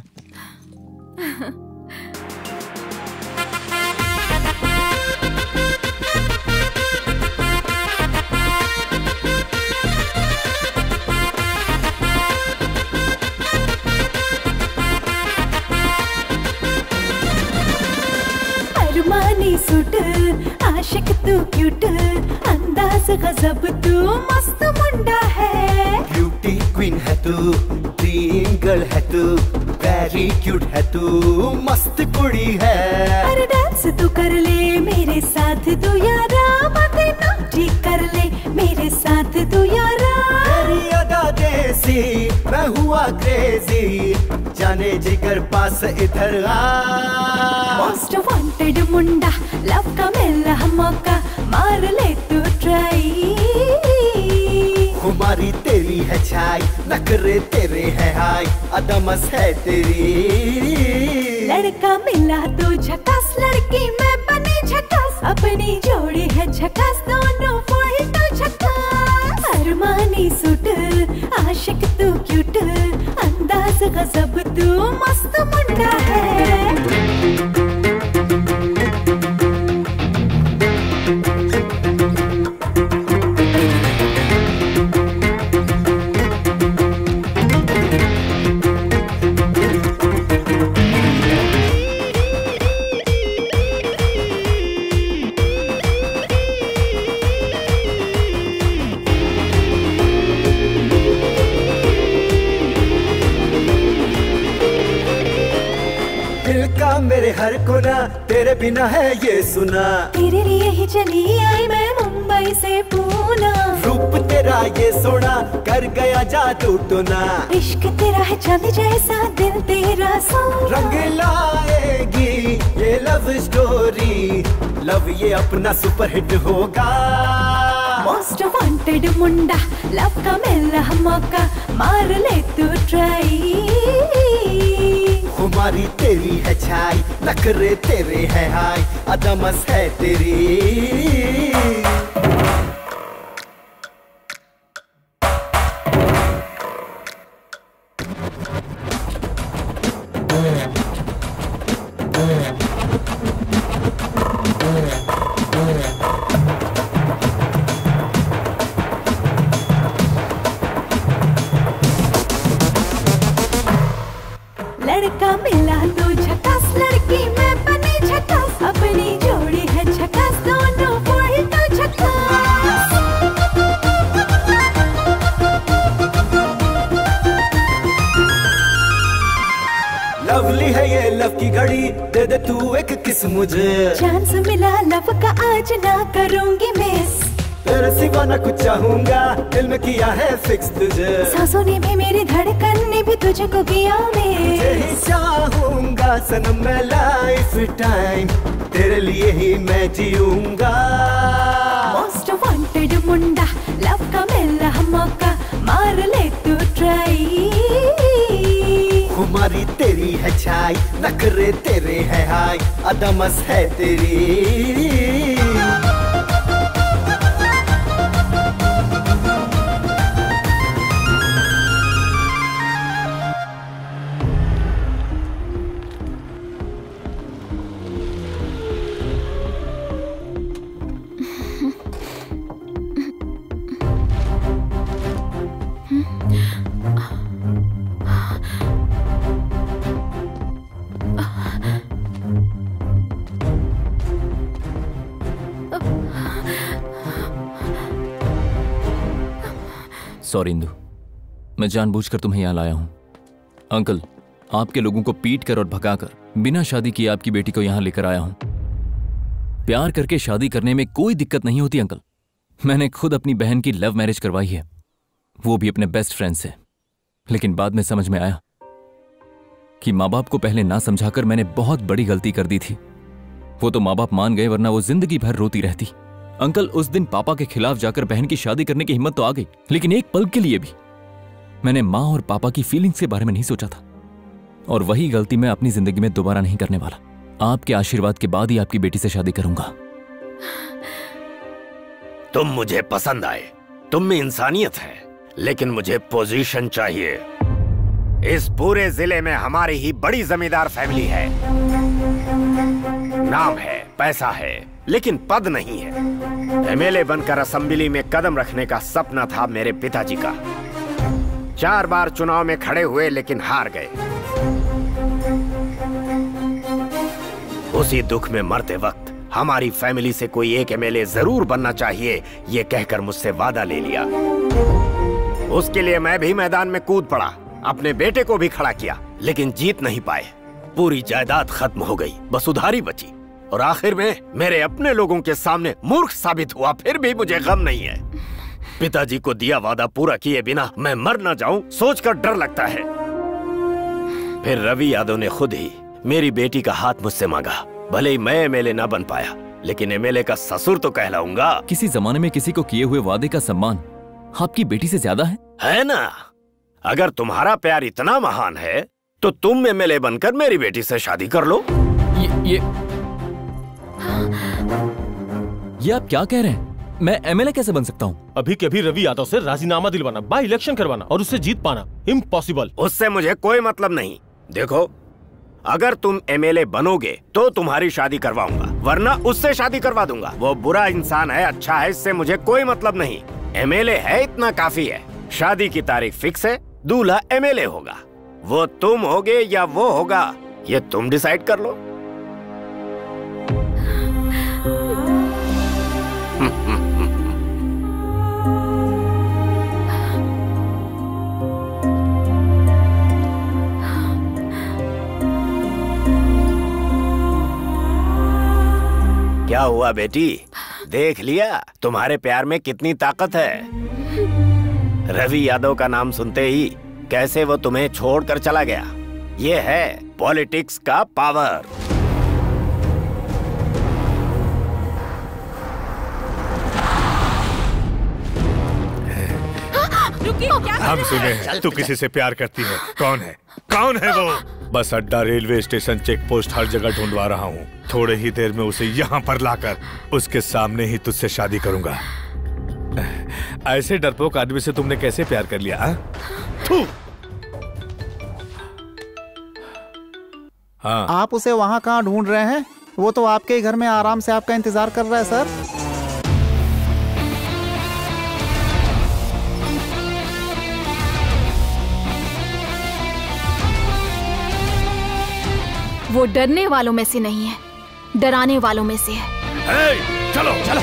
अरमानी सूट, आशिक तू क्यूट, अंदाज गजब तू मस्त मुंडा है। ब्यूटी क्वीन है तू, ड्रीम गर्ल है तू, वेरी क्यूट है तू, मस्त कुड़ी है। अरे डांस तू कर ले मेरे साथ तू यारा, बातें ना ठीक कर ले मेरे साथ तू यारा। तेरी अदा देसी, मैं हुआ क्रेजी, जाने जिगर पास इधर आ। मोस्ट वांटेड मुंडा, लव का मिला मौका, मार ले तू ट्राई। खुमारी तेरी है छाई, नखरे तेरे है हाय, अदमस है तेरी। लड़का मिला तो झकास, लड़की मैं बनी झकास, अपनी जोड़ी है झकास, दोनों फोल्टो झकास। अरमानी सूट, आशिक तू क्यूट, अंदाज गजब तू मस्त मुंडा है। मेरे हर कोना तेरे बिना है ये सुना, तेरे लिए ही चली आई मैं मुंबई से पूना। रूप तेरा ये सोना कर गया जादू टोना, इश्क तेरा है चांद जैसा, दिल तेरा सोना। रंग लाएगी ये लव स्टोरी, लव ये अपना सुपर हिट होगा। मोस्ट वांटेड मुंडा, लव का मिला मौका, मार ले तू ट्राई। हमारी तेरी है छाई, नखरे तेरे है हाय, अदमस है तेरी। लड़का मिला तो झकास, लड़की में बनी झकास, अपनी जोड़ी है झकास, दोनों वही तो झकास। लवली है ये लव की घड़ी, दे दे तू एक किस मुझे। चांस मिला लव का आज ना करूंगी मिस, तेरे सिवा ना कुछ चाहूंगा, दिल में किया है फिक्स तुझे। सांसों ने भी मेरी धड़कन ने भी तुझको किया मैं, तुझे ही चाहूंगा सनम मैं लाइफ टाइम, तेरे लिए ही मैं जीऊंगा। मोस्ट वांटेड मुंडा, लव का मिला मौका, मार ले तू ट्राई। हमारी तेरी है छाई, नखरे तेरे है हाय, अदमस है तेरी। सॉरी इंदु, मैं जानबूझकर तुम्हें यहां लाया हूं। अंकल, आपके लोगों को पीट कर और भगाकर बिना शादी किए आपकी बेटी को यहां लेकर आया हूं। प्यार करके शादी करने में कोई दिक्कत नहीं होती अंकल। मैंने खुद अपनी बहन की लव मैरिज करवाई है, वो भी अपने बेस्ट फ्रेंड से। लेकिन बाद में समझ में आया कि माँ बाप को पहले ना समझाकर मैंने बहुत बड़ी गलती कर दी थी। वो तो माँ बाप मान गए, वरना वो जिंदगी भर रोती रहती। अंकल, उस दिन पापा के खिलाफ जाकर बहन की शादी करने की हिम्मत तो आ गई, लेकिन एक पल के लिए भी मैंने माँ और पापा की फीलिंग्स के बारे में नहीं सोचा था। और वही गलती मैं अपनी जिंदगी में दोबारा नहीं करने वाला। आपके आशीर्वाद के बाद ही आपकी बेटी से शादी करूंगा। तुम मुझे पसंद आए, तुम में इंसानियत है, लेकिन मुझे पोजीशन चाहिए। इस पूरे जिले में हमारी ही बड़ी जमींदार फैमिली है। नाम है, पैसा है, लेकिन पद नहीं है। एमएलए बनकर असेंबली में कदम रखने का सपना था मेरे पिताजी का। चार बार चुनाव में खड़े हुए लेकिन हार गए। उसी दुख में मरते वक्त हमारी फैमिली से कोई एक एमएलए जरूर बनना चाहिए, ये कहकर मुझसे वादा ले लिया। उसके लिए मैं भी मैदान में कूद पड़ा, अपने बेटे को भी खड़ा किया, लेकिन जीत नहीं पाए। पूरी जायदाद खत्म हो गई, बस उधारी बची। और आखिर में मेरे अपने लोगों के सामने मूर्ख साबित हुआ। फिर भी मुझे गम नहीं है। पिताजी को दिया वादा पूरा किए बिना मैं मर न जाऊं, सोचकर डर लगता है। फिर रवि यादव ने खुद ही मेरी बेटी का हाथ मुझसे मांगा। भले ही मैं एमएलए ना बन पाया, लेकिन एमएलए का ससुर तो कहलाऊंगा। किसी जमाने में किसी को किए हुए वादे का सम्मान आपकी बेटी से ज्यादा है? है ना? अगर तुम्हारा प्यार इतना महान है तो तुम एमएलए बनकर मेरी बेटी से शादी कर लो। ये ये ये आप क्या कह रहे हैं? मैं एमएलए कैसे बन सकता हूँ? अभी के अभी रवि यादव से राजीनामा दिलवाना, बाई इलेक्शन करवाना और उससे जीत पाना इम्पॉसिबल। उससे मुझे कोई मतलब नहीं। देखो, अगर तुम एमएलए बनोगे तो तुम्हारी शादी करवाऊंगा, वरना उससे शादी करवा दूंगा। वो बुरा इंसान है, अच्छा है, इससे मुझे कोई मतलब नहीं। एमएलए है, इतना काफी है। शादी की तारीख फिक्स है, दूल्हा एमएलए होगा। वो तुम होगे या वो होगा, ये तुम डिसाइड कर लो। क्या हुआ बेटी, देख लिया तुम्हारे प्यार में कितनी ताकत है। रवि यादव का नाम सुनते ही कैसे वो तुम्हें छोड़कर चला गया। ये है पॉलिटिक्स का पावर। रुको हम सुने हैं तू किसी से प्यार करती है। कौन है? कौन है वो? बस अड्डा, रेलवे स्टेशन, चेक पोस्ट, हर जगह ढूंढवा रहा हूँ। थोड़े ही देर में उसे यहाँ पर लाकर उसके सामने ही तुझसे शादी करूंगा। ऐसे डरपोक आदमी से तुमने कैसे प्यार कर लिया? हाँ। आप उसे वहाँ कहाँ ढूंढ रहे हैं? वो तो आपके ही घर में आराम से आपका इंतजार कर रहा है सर। वो डरने वालों में से नहीं है, डराने वालों में से है। hey, चलो चलो।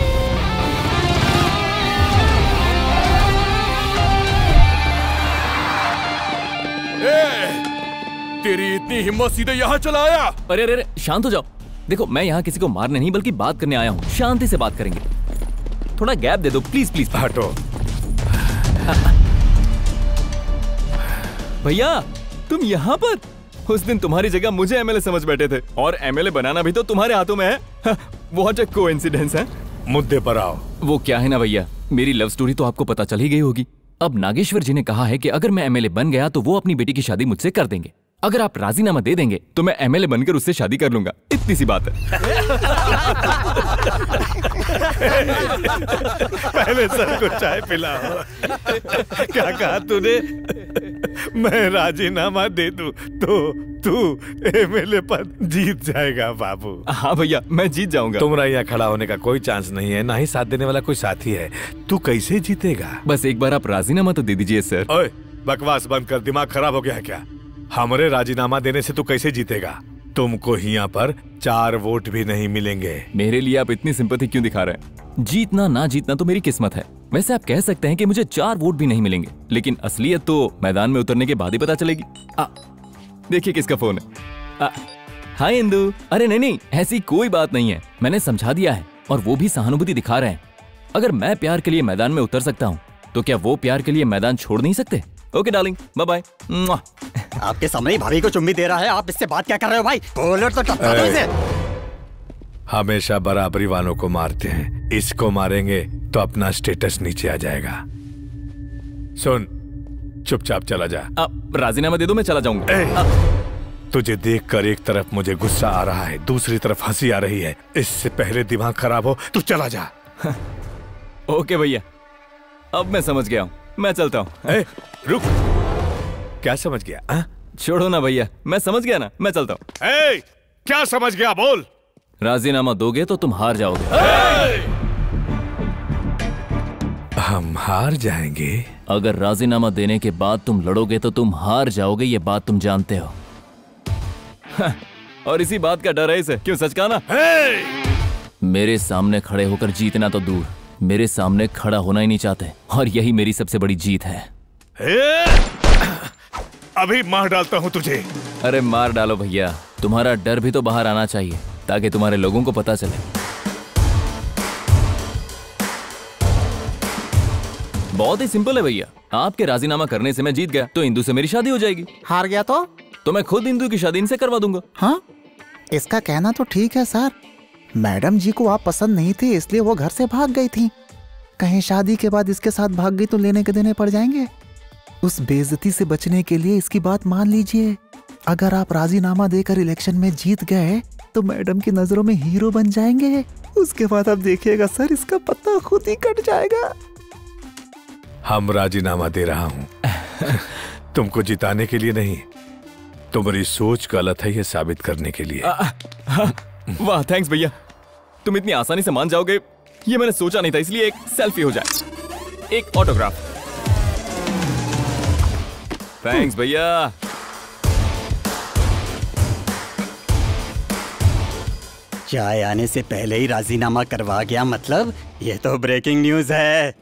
ए, तेरी इतनी हिम्मत सीधे यहाँ चला आया? अरे अरे शांत हो जाओ। देखो मैं यहाँ किसी को मारने नहीं बल्कि बात करने आया हूँ। शांति से बात करेंगे। थोड़ा गैप दे दो प्लीज प्लीज। हटो। भैया तुम यहाँ पर? उस दिन तुम्हारी जगह मुझे एमएलए समझ बैठे थे और एमएलए बनाना भी तो तुम्हारे हाथों में है। व्हाट अ कोइंसिडेंस है। मुद्दे पर आओ। वो क्या है ना भैया, मेरी लव स्टोरी तो आपको पता चल ही गई होगी। अब नागेश्वर जी ने कहा है कि अगर मैं एमएलए बन गया तो वो अपनी बेटी की शादी मुझसे कर देंगे। अगर आप राजीनामा दे देंगे तो मैं एमएलए बनकर उससे शादी कर लूंगा। इतनी सी बात है। पहले सर को चाय पिलाओ। क्या कहा तूने? मैं राजीनामा दे दूं तो तू एमएलए पद जीत जाएगा बाबू। हाँ भैया मैं जीत जाऊंगा। तुम्हारा यहाँ खड़ा होने का कोई चांस नहीं है, ना ही साथ देने वाला कोई साथी है। तू कैसे जीतेगा? बस एक बार आप राजीनामा तो दे दीजिए सर। ओए बकवास बंद कर, दिमाग खराब हो गया है क्या? हमारे राजीनामा देने से तू कैसे जीतेगा? तुमको यहाँ पर चार वोट भी नहीं मिलेंगे। मेरे लिए आप इतनी सिंपैथी क्यों दिखा रहे हैं? जीतना ना जीतना तो मेरी किस्मत है। वैसे आप कह सकते हैं कि मुझे चार वोट भी नहीं मिलेंगे, लेकिन असलियत तो मैदान में उतरने के बाद ही पता चलेगी। आ, देखिए किसका फोन है। हाय इंदु। अरे नहीं नहीं ऐसी कोई बात नहीं है, मैंने समझा दिया है और वो भी सहानुभूति दिखा रहे हैं। अगर मैं प्यार के लिए मैदान में उतर सकता हूँ तो क्या वो प्यार के लिए मैदान छोड़ नहीं सकते? Okay darling, bye bye. आपके सामने ही भाभी को चुम्मी दे रहा है, आप इससे बात क्या कर रहे हो भाई? कॉलर तो टपका दो इसे। हमेशा बराबरी वालों को मारते हैं, इसको मारेंगे तो अपना स्टेटस नीचे आ जाएगा। सुन चुपचाप चला जा। अब राजीनामा दे दो, मैं चला जाऊंगा। तुझे देखकर एक तरफ मुझे गुस्सा आ रहा है, दूसरी तरफ हंसी आ रही है। इससे पहले दिमाग खराब हो तू चला जा। ओके भैया, अब मैं समझ गया हूँ, मैं चलता हूँ। रुक, क्या समझ गया? आ? छोड़ो ना भैया, मैं समझ गया ना, मैं चलता हूँ। क्या समझ गया बोल? राजीनामा दोगे तो तुम हार जाओगे। हम हार जाएंगे? अगर राजीनामा देने के बाद तुम लड़ोगे तो तुम हार जाओगे, ये बात तुम जानते हो। और इसी बात का डर है इसे, क्यों सच कहा ना? मेरे सामने खड़े होकर जीतना तो दूर, मेरे सामने खड़ा होना ही नहीं चाहते, और यही मेरी सबसे बड़ी जीत है। अभी मार डालता हूं तुझे। अरे मार डालो भैया, तुम्हारा डर भी तो बाहर आना चाहिए ताकि तुम्हारे लोगों को पता चले। बहुत ही सिंपल है भैया, आपके राजीनामा करने से मैं जीत गया तो इंदु से मेरी शादी हो जाएगी। हार गया तो तो मैं खुद इंदु की शादी इनसे करवा दूंगा। हाँ, इसका कहना तो ठीक है सर। मैडम जी को आप पसंद नहीं थे इसलिए वो घर से भाग गई थी। कहीं शादी के बाद इसके साथ भाग गई तो लेने के देने पड़ जाएंगे। उस बेइज्जती से बचने के लिए इसकी बात मान लीजिए। अगर आप राजीनामा देकर इलेक्शन में जीत गए तो मैडम की नजरों में हीरो बन जाएंगे। उसके बाद आप देखिएगा सर, इसका पत्ता खुद ही कट जाएगा। हम राजीनामा दे रहा हूं तुमको जिताने के लिए नहीं, तुम्हारी सोच गलत है ये साबित करने के लिए। वाह थैंक्स भैया, तुम इतनी आसानी से मान जाओगे ये मैंने सोचा नहीं था, इसलिए एक सेल्फी हो जाए, एक ऑटोग्राफ। थैंक्स भैया। चाय आने से पहले ही राजीनामा करवा गया, मतलब ये तो ब्रेकिंग न्यूज है।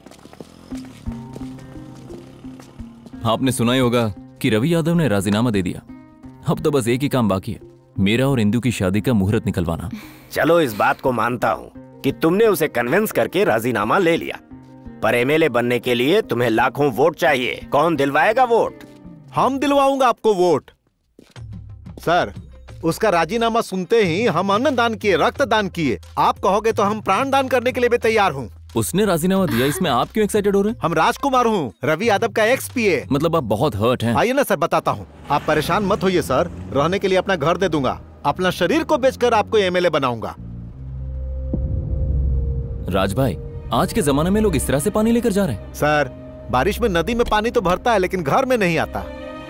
आपने सुना ही होगा कि रवि यादव ने राजीनामा दे दिया। अब तो बस एक ही काम बाकी है, मेरा और इंदु की शादी का मुहूर्त निकलवाना। चलो इस बात को मानता हूँ कि तुमने उसे कन्विंस करके राजीनामा ले लिया, पर एमएलए बनने के लिए तुम्हें लाखों वोट चाहिए। कौन दिलवाएगा वोट? हम दिलवाऊंगा आपको वोट। सर, उसका राजीनामा सुनते ही हम अन्न दान किए, रक्त दान किए। आप कहोगे तो हम प्राण दान करने के लिए भी तैयार हूँ। उसने राजीनामा दिया, इसमें आप क्यों एक्साइटेड हो रहे हैं? हम राजकुमार हूँ, रवि यादव का एक्स पीए। मतलब आप बहुत हर्ट हैं। आइए ना सर, बताता हूँ। आप परेशान मत होइए सर, रहने के लिए अपना घर दे दूंगा, अपना शरीर को बेचकर आपको एमएलए बनाऊंगा। राज भाई, आज के जमाने में लोग इस तरह से पानी लेकर जा रहे हैं। सर, बारिश में नदी में पानी तो भरता है लेकिन घर में नहीं आता।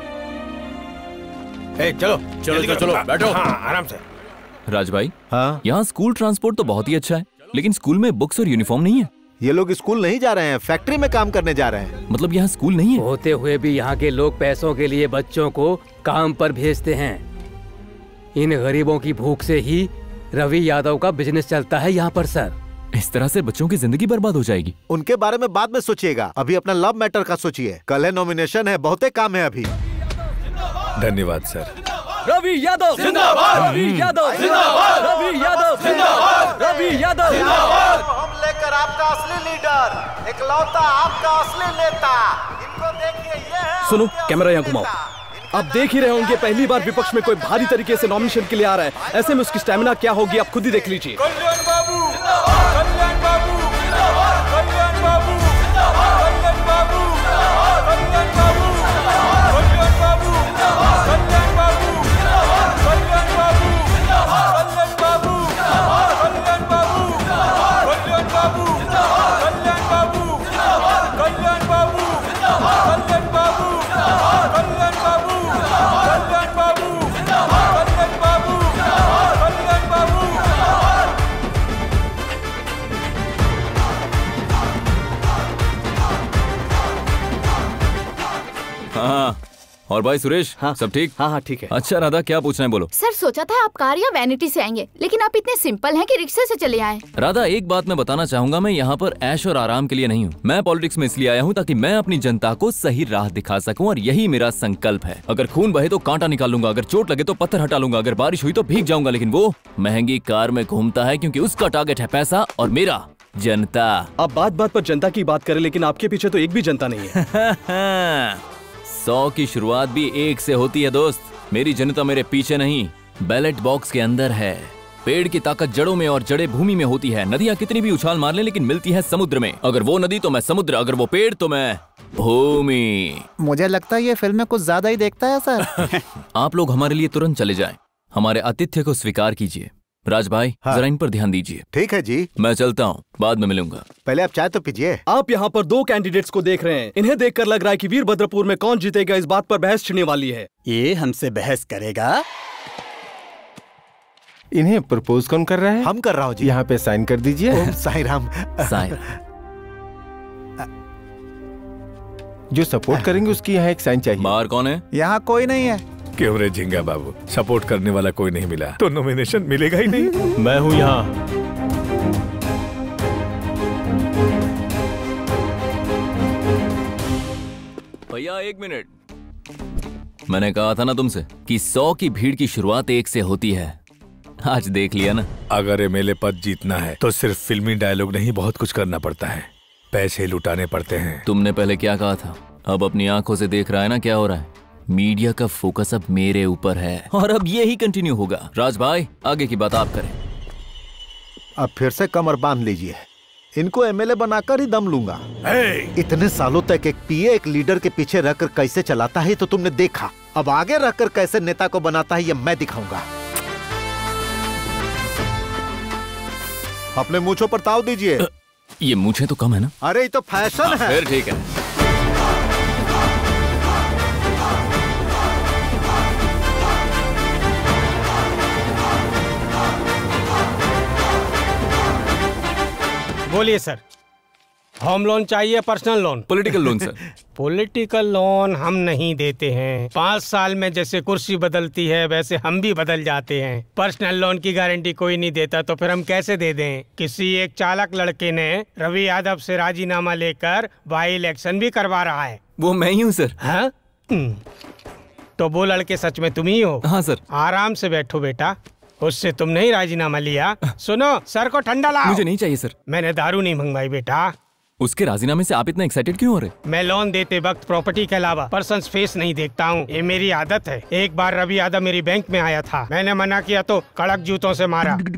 ए, चलो चलो चलो, चलो बैठो। हाँ, आराम से। राज भाई, हाँ? यहाँ स्कूल ट्रांसपोर्ट तो बहुत ही अच्छा है, लेकिन स्कूल में बुक्स और यूनिफॉर्म नहीं है। ये लोग स्कूल नहीं जा रहे हैं, फैक्ट्री में काम करने जा रहे हैं। मतलब यहाँ स्कूल नहीं है? होते हुए भी यहाँ के लोग पैसों के लिए बच्चों को काम पर भेजते हैं। इन गरीबों की भूख से ही रवि यादव का बिजनेस चलता है यहाँ पर सर। इस तरह से बच्चों की जिंदगी बर्बाद हो जाएगी। उनके बारे में बाद में सोचिएगा, अभी अपना लव मैटर का सोचिए। कल है नॉमिनेशन है, बहुते काम है अभी। धन्यवाद सर। रवि यादव जिंदाबाद, रवि यादव जिंदाबाद, रवि यादव जिंदाबाद, रवि यादव जिंदाबाद। हम लेकर आपका असली लीडर, इकलौता आपका असली नेता। इनको देखिए, ये है। सुनो, कैमरा यहाँ घुमाओ। आप देख ही रहे होंगे, पहली बार विपक्ष में कोई भारी तरीके से नॉमिनेशन के लिए आ रहा है। ऐसे में उसकी स्टैमिना क्या होगी आप खुद ही देख लीजिए। कल्याण बाबू जिंदाबाद, कल्याण बाबू जिंदाबाद, कल्याण बाबू जिंदाबाद, कल्याण बाबू जिंदाबाद, कल्याण बाबू जिंदाबाद, कल्याण बाबू जिंदाबाद, कल्याण बाबू जिंदाबाद, कल्याण बाबू जिंदाबाद, कल्याण बाबू जिंदाबाद, कल्याण बाबू जिंदाबाद, कल्याण बाबू जिंदाबाद, कल्याण बाबू जिंदाबाद, कल्याण बाबू जिंदाबाद, कल्याण बाबू जिंदाबाद, कल्याण बाबू जिंदाबाद, कल्याण बाबू जिंदाबाद, कल्याण बाबू जिंदाबाद, कल्याण बाबू जिंदाबाद। हाँ, और भाई सुरेश, हाँ सब ठीक? हाँ हाँ ठीक है। अच्छा राधा, क्या पूछना है बोलो। सर सोचा था आप कार या वैनिटी से आएंगे, लेकिन आप इतने सिंपल हैं कि रिक्शे से चले आए। राधा, एक बात मैं बताना चाहूंगा, मैं यहाँ पर ऐश और आराम के लिए नहीं हूँ। मैं पॉलिटिक्स में इसलिए आया हूँ ताकि मैं अपनी जनता को सही राह दिखा सकूँ, और यही मेरा संकल्प है। अगर खून बहे तो कांटा निकाल लूंगा, अगर चोट लगे तो पत्थर हटा लूंगा, अगर बारिश हुई तो भीग जाऊंगा, लेकिन वो महंगी कार में घूमता है क्योंकि उसका टारगेट है पैसा और मेरा जनता। आप बात बात पर जनता की बात करें, लेकिन आपके पीछे तो एक भी जनता नहीं है। सौ की शुरुआत भी एक से होती है दोस्त। मेरी जनता मेरे पीछे नहीं, बैलेट बॉक्स के अंदर है। पेड़ की ताकत जड़ों में और जड़ें भूमि में होती है। नदियाँ कितनी भी उछाल मार लें, लेकिन मिलती है समुद्र में। अगर वो नदी तो मैं समुद्र, अगर वो पेड़ तो मैं भूमि। मुझे लगता है ये फिल्म में कुछ ज्यादा ही देखता है सर। आप लोग हमारे लिए तुरंत चले जाएं। हमारे आतिथ्य को स्वीकार कीजिए। राज भाई, हाँ। जरा इन पर ध्यान दीजिए। ठीक है जी, मैं चलता हूँ, बाद में मिलूंगा। पहले आप चाय तो पीजिए। आप यहाँ पर दो कैंडिडेट्स को देख रहे हैं। इन्हें देखकर लग रहा है कि वीरभद्रपुर में कौन जीतेगा, इस बात पर बहस छिड़ने वाली है। ये हमसे बहस करेगा? इन्हें प्रपोज कौन कर रहा है? हम कर रहा हूँ जी। यहाँ पे साइन कर दीजिए। ओम साई राम। साइन। जो सपोर्ट करेंगे उसकी यहाँ एक साइन चाहिए। बाहर कौन है? यहाँ कोई नहीं है। क्यों रे झिंगा बाबू, सपोर्ट करने वाला कोई नहीं मिला तो नॉमिनेशन मिलेगा ही नहीं। मैं हूँ यहाँ। भैया एक मिनट। मैंने कहा था ना तुमसे कि सौ की भीड़ की शुरुआत एक से होती है। आज देख लिया ना। अगर एमएलए पद जीतना है तो सिर्फ फिल्मी डायलॉग नहीं, बहुत कुछ करना पड़ता है। पैसे लुटाने पड़ते हैं। तुमने पहले क्या कहा था? अब अपनी आंखों से देख रहा है ना क्या हो रहा है। मीडिया का फोकस अब मेरे ऊपर है, और अब ये ही कंटिन्यू होगा। राज भाई, आगे की बात आप करें। अब फिर से कमर बांध लीजिए, इनको एमएलए बनाकर ही दम लूंगा। hey! इतने सालों तक एक पीए एक लीडर के पीछे रहकर कैसे चलाता है तो तुमने देखा। अब आगे रहकर कैसे नेता को बनाता है ये मैं दिखाऊंगा। अपने मूंछों पर ताव दीजिए। ये मूंछें तो कम है ना? अरे ये तो फैशन है। फिर ठीक है। बोलिए सर। होम लोन चाहिए, personal loan? Political loan sir. Political loan हम नहीं देते हैं। पाँच साल में जैसे कुर्सी बदलती है वैसे हम भी बदल जाते हैं। पर्सनल लोन की गारंटी कोई नहीं देता तो फिर हम कैसे दे दें? किसी एक चालाक लड़के ने रवि यादव से राजीनामा लेकर बाई इलेक्शन भी करवा रहा है। वो मैं ही हूँ सर। हाँ? तो वो लड़के सच में तुम ही हो? हाँ सर। आराम से बैठो बेटा, उससे तुमने ही राजीनामा लिया। सुनो, सर को ठंडा लाओ। मुझे नहीं चाहिए सर। मैंने दारू नहीं मंगवाई बेटा। उसके राजीनामे से आप इतना एक्साइटेड क्यों हो रहे? मैं लोन देते वक्त प्रॉपर्टी के अलावा पर्सन्स फेस नहीं देखता हूँ, ये मेरी आदत है। एक बार रवि यादव मेरी बैंक में आया था, मैंने मना किया तो कड़क जूतों से मारा।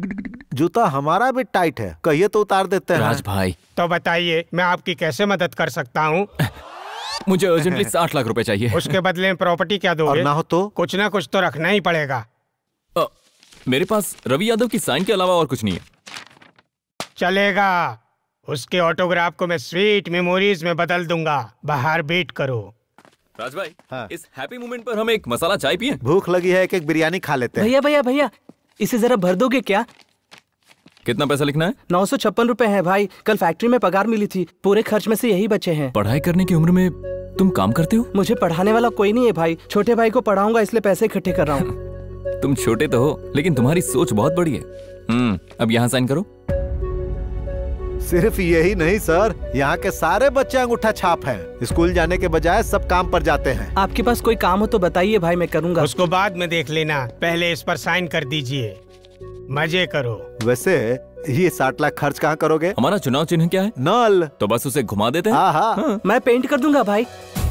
जूता हमारा भी टाइट है, कहिए तो उतार देते हैं। राज भाई तो बताइए मैं आपकी कैसे मदद कर सकता हूँ? मुझे अर्जेंटली साठ लाख रुपए चाहिए। उसके बदले में प्रॉपर्टी क्या दोगे? और ना हो तो? कुछ ना कुछ तो रखना ही पड़ेगा। आ, मेरे पास रवि यादव की साइन के अलावा और कुछ नहीं है। चलेगा, उसके ऑटोग्राफ को मैं स्वीट मेमोरीज में बदल दूंगा। बाहर वेट करो। राज भाई हाँ। इस हैप्पी मोमेंट पर हम एक मसाला चाय पिए। भूख लगी है, एक एक बिरयानी खा लेते हैं। भैया भैया भैया इसे जरा भर दोगे क्या? कितना पैसा लिखना है? नौ सौ छप्पन रुपए है भाई, कल फैक्ट्री में पगार मिली थी, पूरे खर्च में से यही बचे हैं। पढ़ाई करने की उम्र में तुम काम करते हो? मुझे पढ़ाने वाला कोई नहीं है भाई, छोटे भाई को पढ़ाऊंगा इसलिए पैसे इकट्ठे कर रहा हूँ। तुम छोटे तो हो लेकिन तुम्हारी सोच बहुत बड़ी है। हम्म अब यहाँ साइन करो। सिर्फ यही नहीं सर, यहाँ के सारे बच्चे अंगूठा छाप हैं। स्कूल जाने के बजाय सब काम पर जाते हैं। आपके पास कोई काम हो तो बताइए भाई, मैं करूँगा। उसको बाद में देख लेना, पहले इस पर साइन कर दीजिए। मजे करो। वैसे ये साठ लाख खर्च कहाँ करोगे? हमारा चुनाव चिन्ह क्या है? नल। तो बस उसे घुमा देते हैं। हाँ हाँ, हाँ। मैं पेंट कर दूंगा भाई।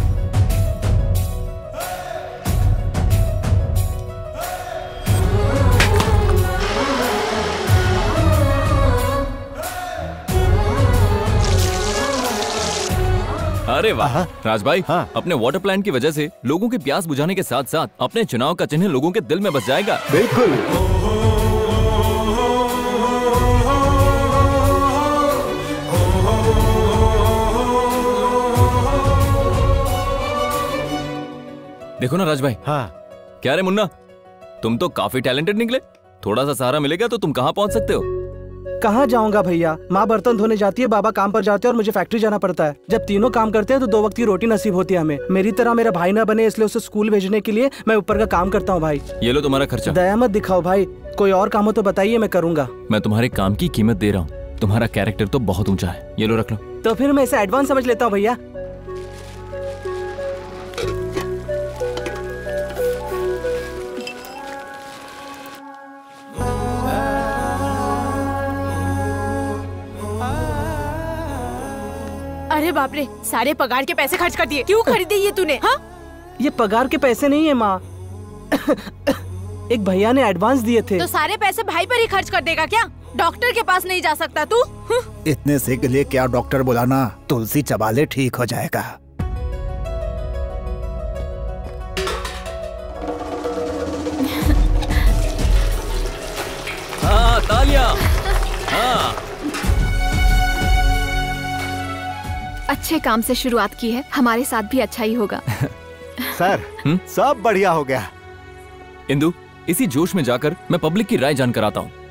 अरे वाह राज भाई, हाँ। अपने वाटर प्लांट की वजह से लोगों की प्यास बुझाने के साथ साथ अपने चुनाव का चिन्ह लोगों के दिल में बस जाएगा। बिल्कुल। देखो ना राज भाई। हाँ। क्या रे मुन्ना, तुम तो काफी टैलेंटेड निकले। थोड़ा सा सहारा मिलेगा तो तुम कहाँ पहुँच सकते हो। कहाँ जाऊंगा भैया, माँ बर्तन धोने जाती है, बाबा काम पर जाते हैं और मुझे फैक्ट्री जाना पड़ता है। जब तीनों काम करते हैं तो दो वक्त की रोटी नसीब होती है हमें। मेरी तरह मेरा भाई ना बने इसलिए उसे स्कूल भेजने के लिए मैं ऊपर का काम करता हूँ भाई। ये लो तुम्हारा खर्चा। दया मत दिखाओ भाई, कोई और काम हो तो बताइए, मैं करूँगा। मैं तुम्हारे काम की कीमत दे रहा हूँ, तुम्हारा कैरेक्टर तो बहुत ऊंचा है। ये लो रख लो। तो फिर मैं इसे एडवांस समझ लेता हूँ भैया। अरे बाप रे, सारे पगार के पैसे खर्च कर दिए। क्यों खरीदे ये तूने? हाँ? ये पगार के पैसे नहीं है माँ। एक भैया ने एडवांस दिए थे। तो सारे पैसे भाई पर ही खर्च कर देगा क्या? डॉक्टर के पास नहीं जा सकता तू? इतने से के लिए क्या डॉक्टर बुलाना, तुलसी चबा ले ठीक हो जाएगा। हाँ तालियां। हाँ। अच्छे काम से शुरुआत की है, हमारे साथ भी अच्छा ही होगा। सर हुँ? सब बढ़िया हो गया। इंदु, इसी जोश में जाकर मैं पब्लिक की राय जानकर आता हूँ।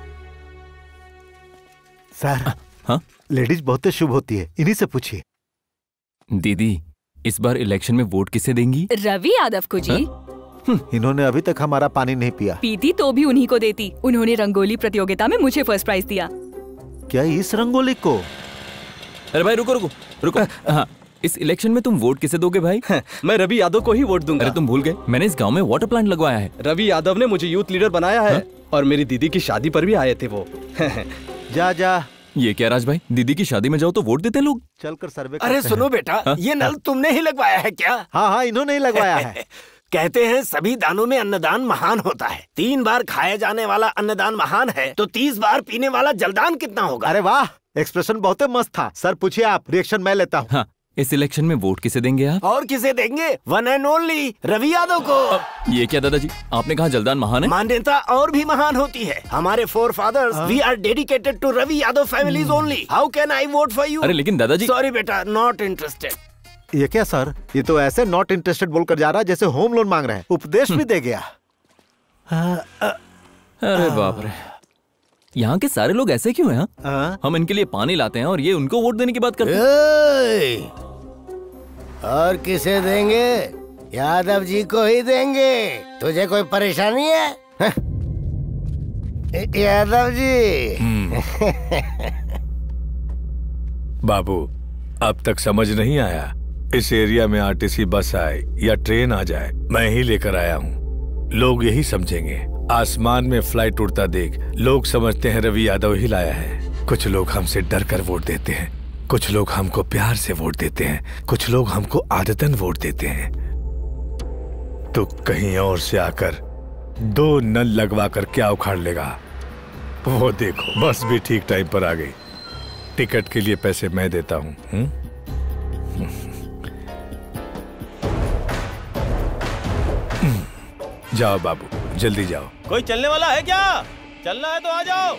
सर हाँ? लेडीज बहुत शुभ होती है, इन्हीं से पूछिए। दीदी, इस बार इलेक्शन में वोट किसे देंगी? रवि यादव को जी। इन्होंने अभी तक हमारा पानी नहीं पिया। पीती तो भी उन्हीं को देती। उन्होंने रंगोली प्रतियोगिता में मुझे फर्स्ट प्राइज दिया। क्या इस रंगोली को? अरे भाई रुको रुको रुको। हाँ, इस इलेक्शन में तुम वोट किसे दोगे भाई? मैं रवि यादव को ही वोट दूंगा। अरे तुम भूल गए, मैंने इस गांव में वाटर प्लांट लगवाया है। रवि यादव ने मुझे यूथ लीडर बनाया है। हा? और मेरी दीदी की शादी पर भी आए थे वो। जा जा। ये क्या राज भाई, दीदी की शादी में जाओ तो वोट देते हैं लोग? चलकर सर्वे। अरे सुनो बेटा, ये नल तुमने ही लगवाया है क्या? हाँ हाँ, इन्होंने ही लगवाया है। कहते हैं सभी दानों में अन्नदान महान होता है। तीन बार खाए जाने वाला अन्नदान महान है, तो तीस बार पीने वाला जलदान कितना होगा? अरे वाह, एक्सप्रेशन बहुत मस्त था। सर पूछिए आप, रिएक्शन मैं लेता हूँ। हाँ, इस इलेक्शन में वोट किसे देंगे आप? और किसे देंगे? One and only Ravi Yadav को। ये क्या दादाजी, आपने कहा जलदान महान है? मान्यता और भी महान होती है। हमारे forefathers, we are dedicated to Ravi Yadav families only. How can I vote for you? अरे लेकिन दादाजी। सॉरी बेटा, नॉट इंटरेस्टेड। ये क्या सर, ये तो ऐसे नॉट इंटरेस्टेड बोलकर जा रहा है जैसे होम लोन मांग रहे हैं। उपदेश भी दे गया। अरे बाप रे, यहाँ के सारे लोग ऐसे क्यों हैं? हाँ? हम इनके लिए पानी लाते हैं और ये उनको वोट देने की बात करते हैं। और किसे देंगे? यादव जी को ही देंगे। तुझे कोई परेशानी है? यादव जी। बाबू, अब तक समझ नहीं आया? इस एरिया में आरटीसी बस आए या ट्रेन आ जाए, मैं ही लेकर आया हूँ। लोग यही समझेंगे। आसमान में फ्लाइट उड़ता देख लोग समझते हैं रवि यादव ही लाया है। कुछ लोग हमसे डर कर वोट देते हैं, कुछ लोग हमको प्यार से वोट देते हैं, कुछ लोग हमको आदतन वोट देते हैं। तो कहीं और से आकर दो नल लगवा कर क्या उखाड़ लेगा? वो देखो बस भी ठीक टाइम पर आ गई। टिकट के लिए पैसे मैं देता हूँ। जाओ बाबू, जल्दी जाओ। कोई चलने वाला है क्या? चलना है तो आ जाओ।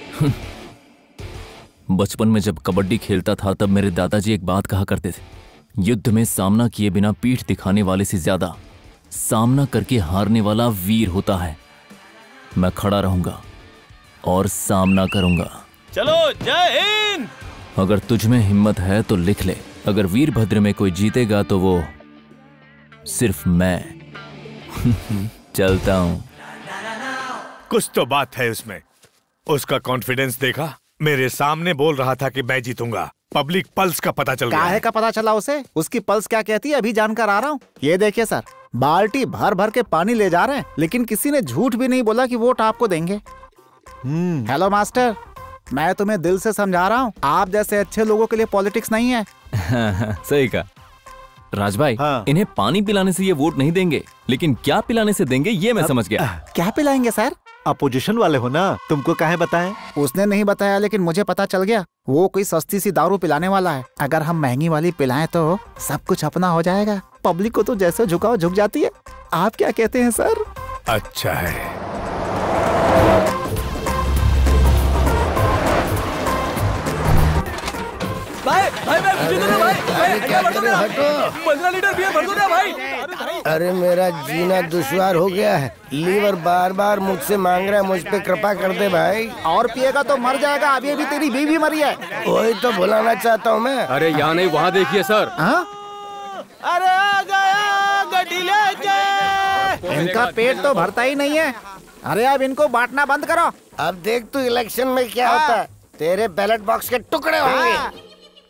बचपन में जब कबड्डी खेलता था तब मेरे दादाजी एक बात कहा करते थे, युद्ध में सामना किए बिना पीठ दिखाने वाले से ज्यादा सामना करके हारने वाला वीर होता है। मैं खड़ा रहूंगा और सामना करूंगा। चलो जय हिंद। अगर तुझ में हिम्मत है तो लिख ले, अगर वीरभद्र में कोई जीतेगा तो वो सिर्फ मैं। चलता हूं। कुछ तो बात है उसमें। उसका कॉन्फिडेंस देखा? मेरे सामने बोल रहा था कि मैं जीतूंगा। पब्लिक पल्स का पता चल गया। काहे का पता चला उसे? उसकी पल्स क्या कहती है अभी जानकर आ रहा हूँ। ये देखिए सर, बाल्टी भर भर के पानी ले जा रहे हैं, लेकिन किसी ने झूठ भी नहीं बोला कि वोट आपको देंगे। हेलो मास्टर, मैं तुम्हें दिल से समझा रहा हूँ, आप जैसे अच्छे लोगों के लिए पॉलिटिक्स नहीं है। सही कहा राज भाई। हाँ। इन्हें पानी पिलाने से ये वोट नहीं देंगे, लेकिन क्या पिलाने से देंगे ये मैं समझ गया। क्या पिलाएंगे सर? अपोजिशन वाले हो ना, तुमको काहे बताएं? उसने नहीं बताया, लेकिन मुझे पता चल गया वो कोई सस्ती सी दारू पिलाने वाला है। अगर हम महंगी वाली पिलाएं तो सब कुछ अपना हो जाएगा। पब्लिक को तो जैसे झुकाओ झुक जाती है। आप क्या कहते हैं सर? अच्छा है। भाई भाई भाई मुझे दो ना भाई। भाई क्या भर दो ना, पंद्रह लीटर बियर भर दो ना भाई। अरे मेरा जीना दुश्वार हो गया है। लीवर बार बार मुझसे मांग रहा है, मुझ पे कृपा कर दे भाई। और पिएगा तो मर जाएगा। अभी अभी तेरी बीवी मरी है। वही तो बुलाना चाहता हूँ मैं। अरे यहाँ नहीं, वहाँ देखिए सर। हाँ? अरे आ गया गड्डी लेके। इनका पेट तो भरता ही नहीं है। अरे अब इनको बांटना बंद करो। अब देख तू इलेक्शन में क्या होता है। तेरे बैलेट बॉक्स के टुकड़े होंगे।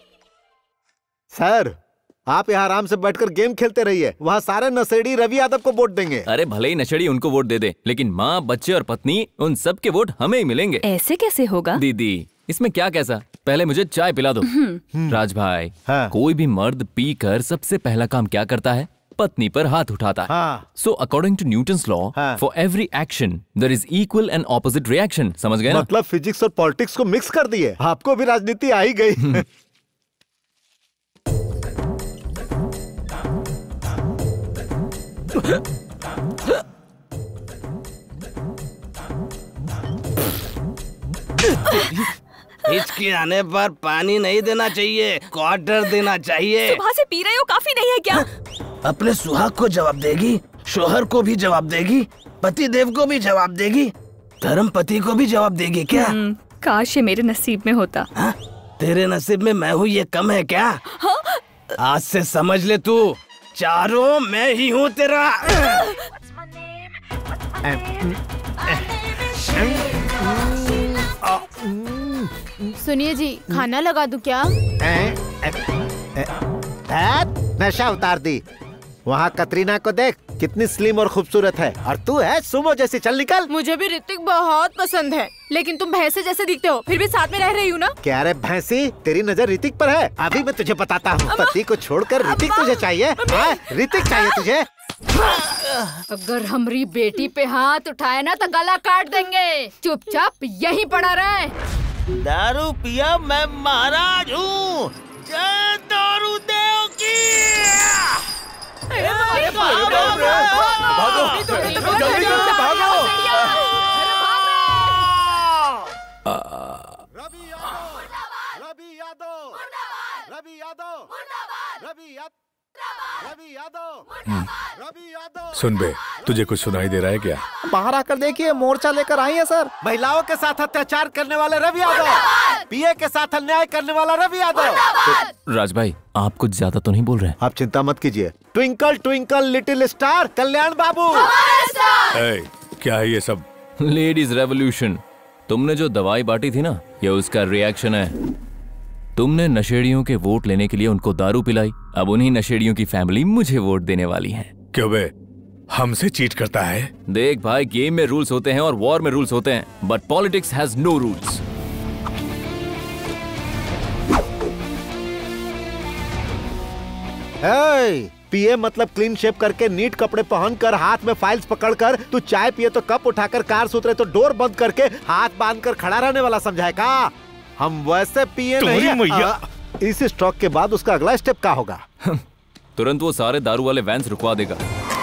सर, आप यहाँ आराम से बैठकर गेम खेलते रहिए। वहाँ सारे नशेड़ी रवि यादव को वोट देंगे। अरे भले ही नशेड़ी उनको वोट दे दे, लेकिन माँ, बच्चे और पत्नी उन सब के वोट हमें ही मिलेंगे। ऐसे कैसे होगा? दीदी, इसमें क्या कैसा? पहले मुझे चाय पिला दो। राज भाई, हाँ। कोई भी मर्द पी कर सबसे पहला काम क्या करता है? पत्नी पर हाथ उठाता है। So according to Newton's law, for every action there is equal and opposite reaction. समझ गए ना? मतलब फिजिक्स और पॉलिटिक्स को मिक्स कर दिए। आपको भी राजनीति आ ही गई। हिचकी आने पर पानी नहीं देना चाहिए, क्वार्टर देना चाहिए। सुबह से पी रहे हो, काफी नहीं है क्या? अपने सुहाग को जवाब देगी, शोहर को भी जवाब देगी, पति देव को भी जवाब देगी, धर्म पति को भी जवाब देगी क्या? काश ये मेरे नसीब में होता। हा? तेरे नसीब में मैं हूँ ये कम है क्या? हाँ? आज से समझ ले तू, चारों मैं ही हूँ तेरा। सुनिए जी, खाना लगा दूं क्या? नशा उतार दी। वहाँ कतरीना को देख, कितनी स्लिम और खूबसूरत है, और तू है सुमो जैसी। चल निकल। मुझे भी ऋतिक बहुत पसंद है, लेकिन तुम भैंसे जैसे दिखते हो, फिर भी साथ में रह रही हूँ ना। क्या रे भैंसी, तेरी नजर ऋतिक पर है। अभी मैं तुझे बताता हूँ। पति को छोड़कर ऋतिक तुझे चाहिए? ऋतिक चाहिए तुझे? अगर हमारी बेटी पे हाथ उठाए ना तो गला काट देंगे। चुपचाप यहीं पड़ा रहे। दारू पिया मैं महाराज हूँ। जय दारू देव की। अरे भागो जल्दी जल्दी भागो। रवि यादव, रवि यादव, रवि यादव, रवि यादव, रवि यादव, रवि यादव। सुन बे, तुझे कुछ सुनाई दे रहा है क्या? बाहर आकर देखिए, मोर्चा लेकर आई है सर। महिलाओं के साथ अत्याचार करने वाले रवि यादव, पीए के साथ अन्याय करने वाला रवि यादव। राज भाई, आप कुछ ज्यादा तो नहीं बोल रहे? आप चिंता मत कीजिए। Twinkle twinkle little star Kalyan बाबू। ए, क्या है ये सब? Ladies revolution. तुमने जो दवाई बांटी थी ना, ये उसका रिएक्शन है। तुमने नशेड़ियों के वोट लेने के लिए उनको दारू पिलाई, अब उन्हीं नशेड़ियों की फैमिली मुझे वोट देने वाली है। क्यों बे, हमसे चीट करता है? देख भाई, गेम में रूल्स होते हैं और वॉर में रूल्स होते हैं, but politics has no rules. Hey, PA मतलब क्लीन शेप करके, नीट कपड़े पहनकर, हाथ में फाइल्स पकड़कर। तू चाय पिए तो कप उठाकर, कार से उतरे तो डोर बंद करके हाथ बांधकर खड़ा रहने वाला समझा है का? हम वैसे पिए नहीं। आ, इस स्ट्रोक के बाद उसका अगला स्टेप क्या होगा? तुरंत वो सारे दारू वाले वैन्स रुकवा देगा।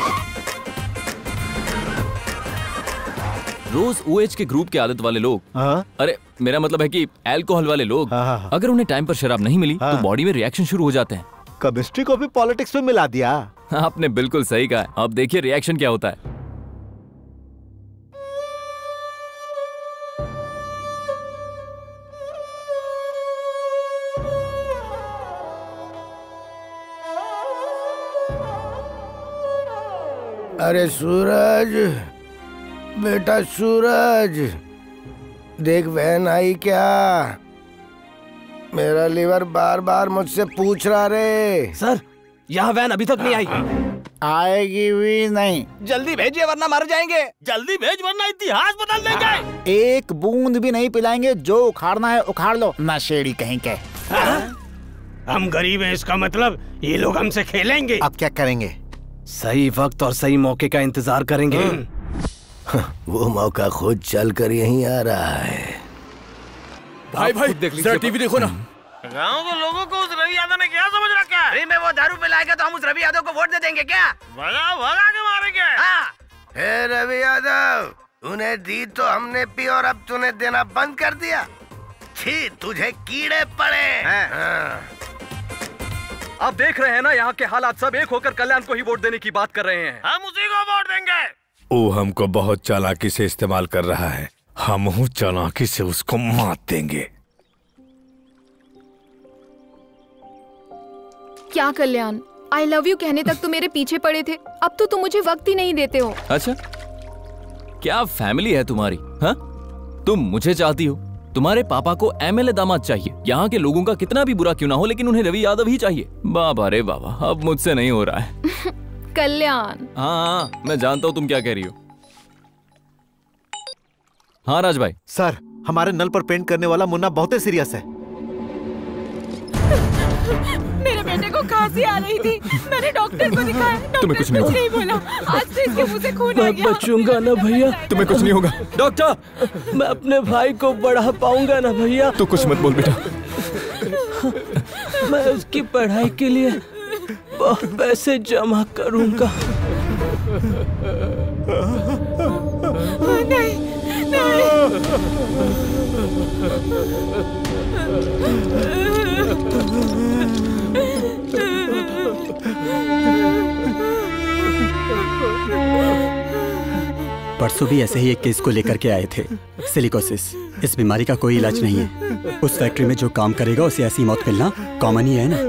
रोज ओएच के ग्रुप के आदत वाले लोग, अरे मेरा मतलब है कि अल्कोहल वाले लोग, अगर उन्हें टाइम पर शराब नहीं मिली तो बॉडी में रिएक्शन शुरू हो जाते हैं। केमिस्ट्री को भी पॉलिटिक्स में मिला दिया। आपने बिल्कुल सही कहा। अब देखिए रिएक्शन क्या होता है। अरे सूरज, बेटा सूरज, देख वैन आई क्या? मेरा लीवर बार बार मुझसे पूछ रहा रे। सर, यहाँ वैन अभी तक नहीं आई। आएगी भी नहीं। जल्दी भेजिए वरना मर जाएंगे। जल्दी भेज वरना इतिहास बदल देंगे। एक बूंद भी नहीं पिलाएंगे, जो उखाड़ना है उखाड़ लो, नशेड़ी कहीं के। हम गरीब हैं इसका मतलब ये लोग हमसे खेलेंगे। अब क्या करेंगे? सही वक्त और सही मौके का इंतजार करेंगे। वो मौका खुद चल कर यहीं आ रहा है। भाई भाई जरा टीवी देखो ना। गाँव के लोगों को उस रवि यादव ने क्या समझ रखा है? अरे मैं वो दारू पिलाएगा तो हम उस रवि यादव को वोट दे देंगे क्या? भगा भगा के मारेंगे। हाँ। हे रवि यादव, तूने दी तो हमने पी और अब तूने देना बंद कर दिया। छी, तुझे कीड़े पड़े। हाँ। आप देख रहे हैं ना, यहाँ के हालात सब एक होकर कल्याण को ही वोट देने की बात कर रहे हैं। हम उसी को वोट देंगे। वो हमको बहुत चालाकी से इस्तेमाल कर रहा है, हम हूँ चालाकी से उसको मात देंगे। क्या कल्याण, आई लव यू कहने तक तो मेरे पीछे पड़े थे, अब तो तुम मुझे वक्त ही नहीं देते हो। अच्छा, क्या फैमिली है तुम्हारी? हाँ, तुम मुझे चाहती हो, तुम्हारे पापा को एमएलए दामाद चाहिए। यहाँ के लोगों का कितना भी बुरा क्यों ना हो, लेकिन उन्हें रवि यादव ही चाहिए। बाबा रे बाबा, अब मुझसे नहीं हो रहा है। कल्याण। हाँ हाँ, मैं जानता हूँ तुम क्या कह रही हो। हाँ राज भाई। सर, हमारे नल पर पेंट करने वाला मुन्ना बहुत ही सीरियस है। मेरे बेटे को खांसी आ रही थी, मैंने डॉक्टर को दिखाया, डॉक्टर कुछ नहीं, नहीं बोला। आज तो इसके मुंह से खून आ गया। बचूंगा ना भैया। तुम्हें कुछ नहीं होगा डॉक्टर। मैं अपने भाई को बढ़ा पाऊंगा ना भैया। तू कुछ मत बोल बेटा। मैं उसकी पढ़ाई के लिए बहुत पैसे जमा करूंगा। नहीं, नहीं। परसों भी ऐसे ही एक केस को लेकर के आए थे, सिलिकोसिस। इस बीमारी का कोई इलाज नहीं है। उस फैक्ट्री में जो काम करेगा उसे ऐसी मौत मिलना कॉमन ही है ना।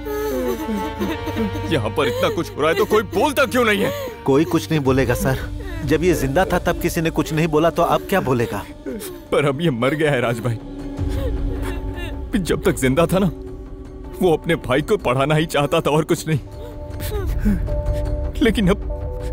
यहाँ पर इतना कुछ हो रहा है तो कोई बोलता क्यों नहीं है? कोई कुछ नहीं बोलेगा सर। जब ये जिंदा था तब किसी ने कुछ नहीं बोला, तो अब क्या बोलेगा? पर अब ये मर गया है राज भाई। जब तक जिंदा था ना, वो अपने भाई को पढ़ाना ही चाहता था और कुछ नहीं। लेकिन अब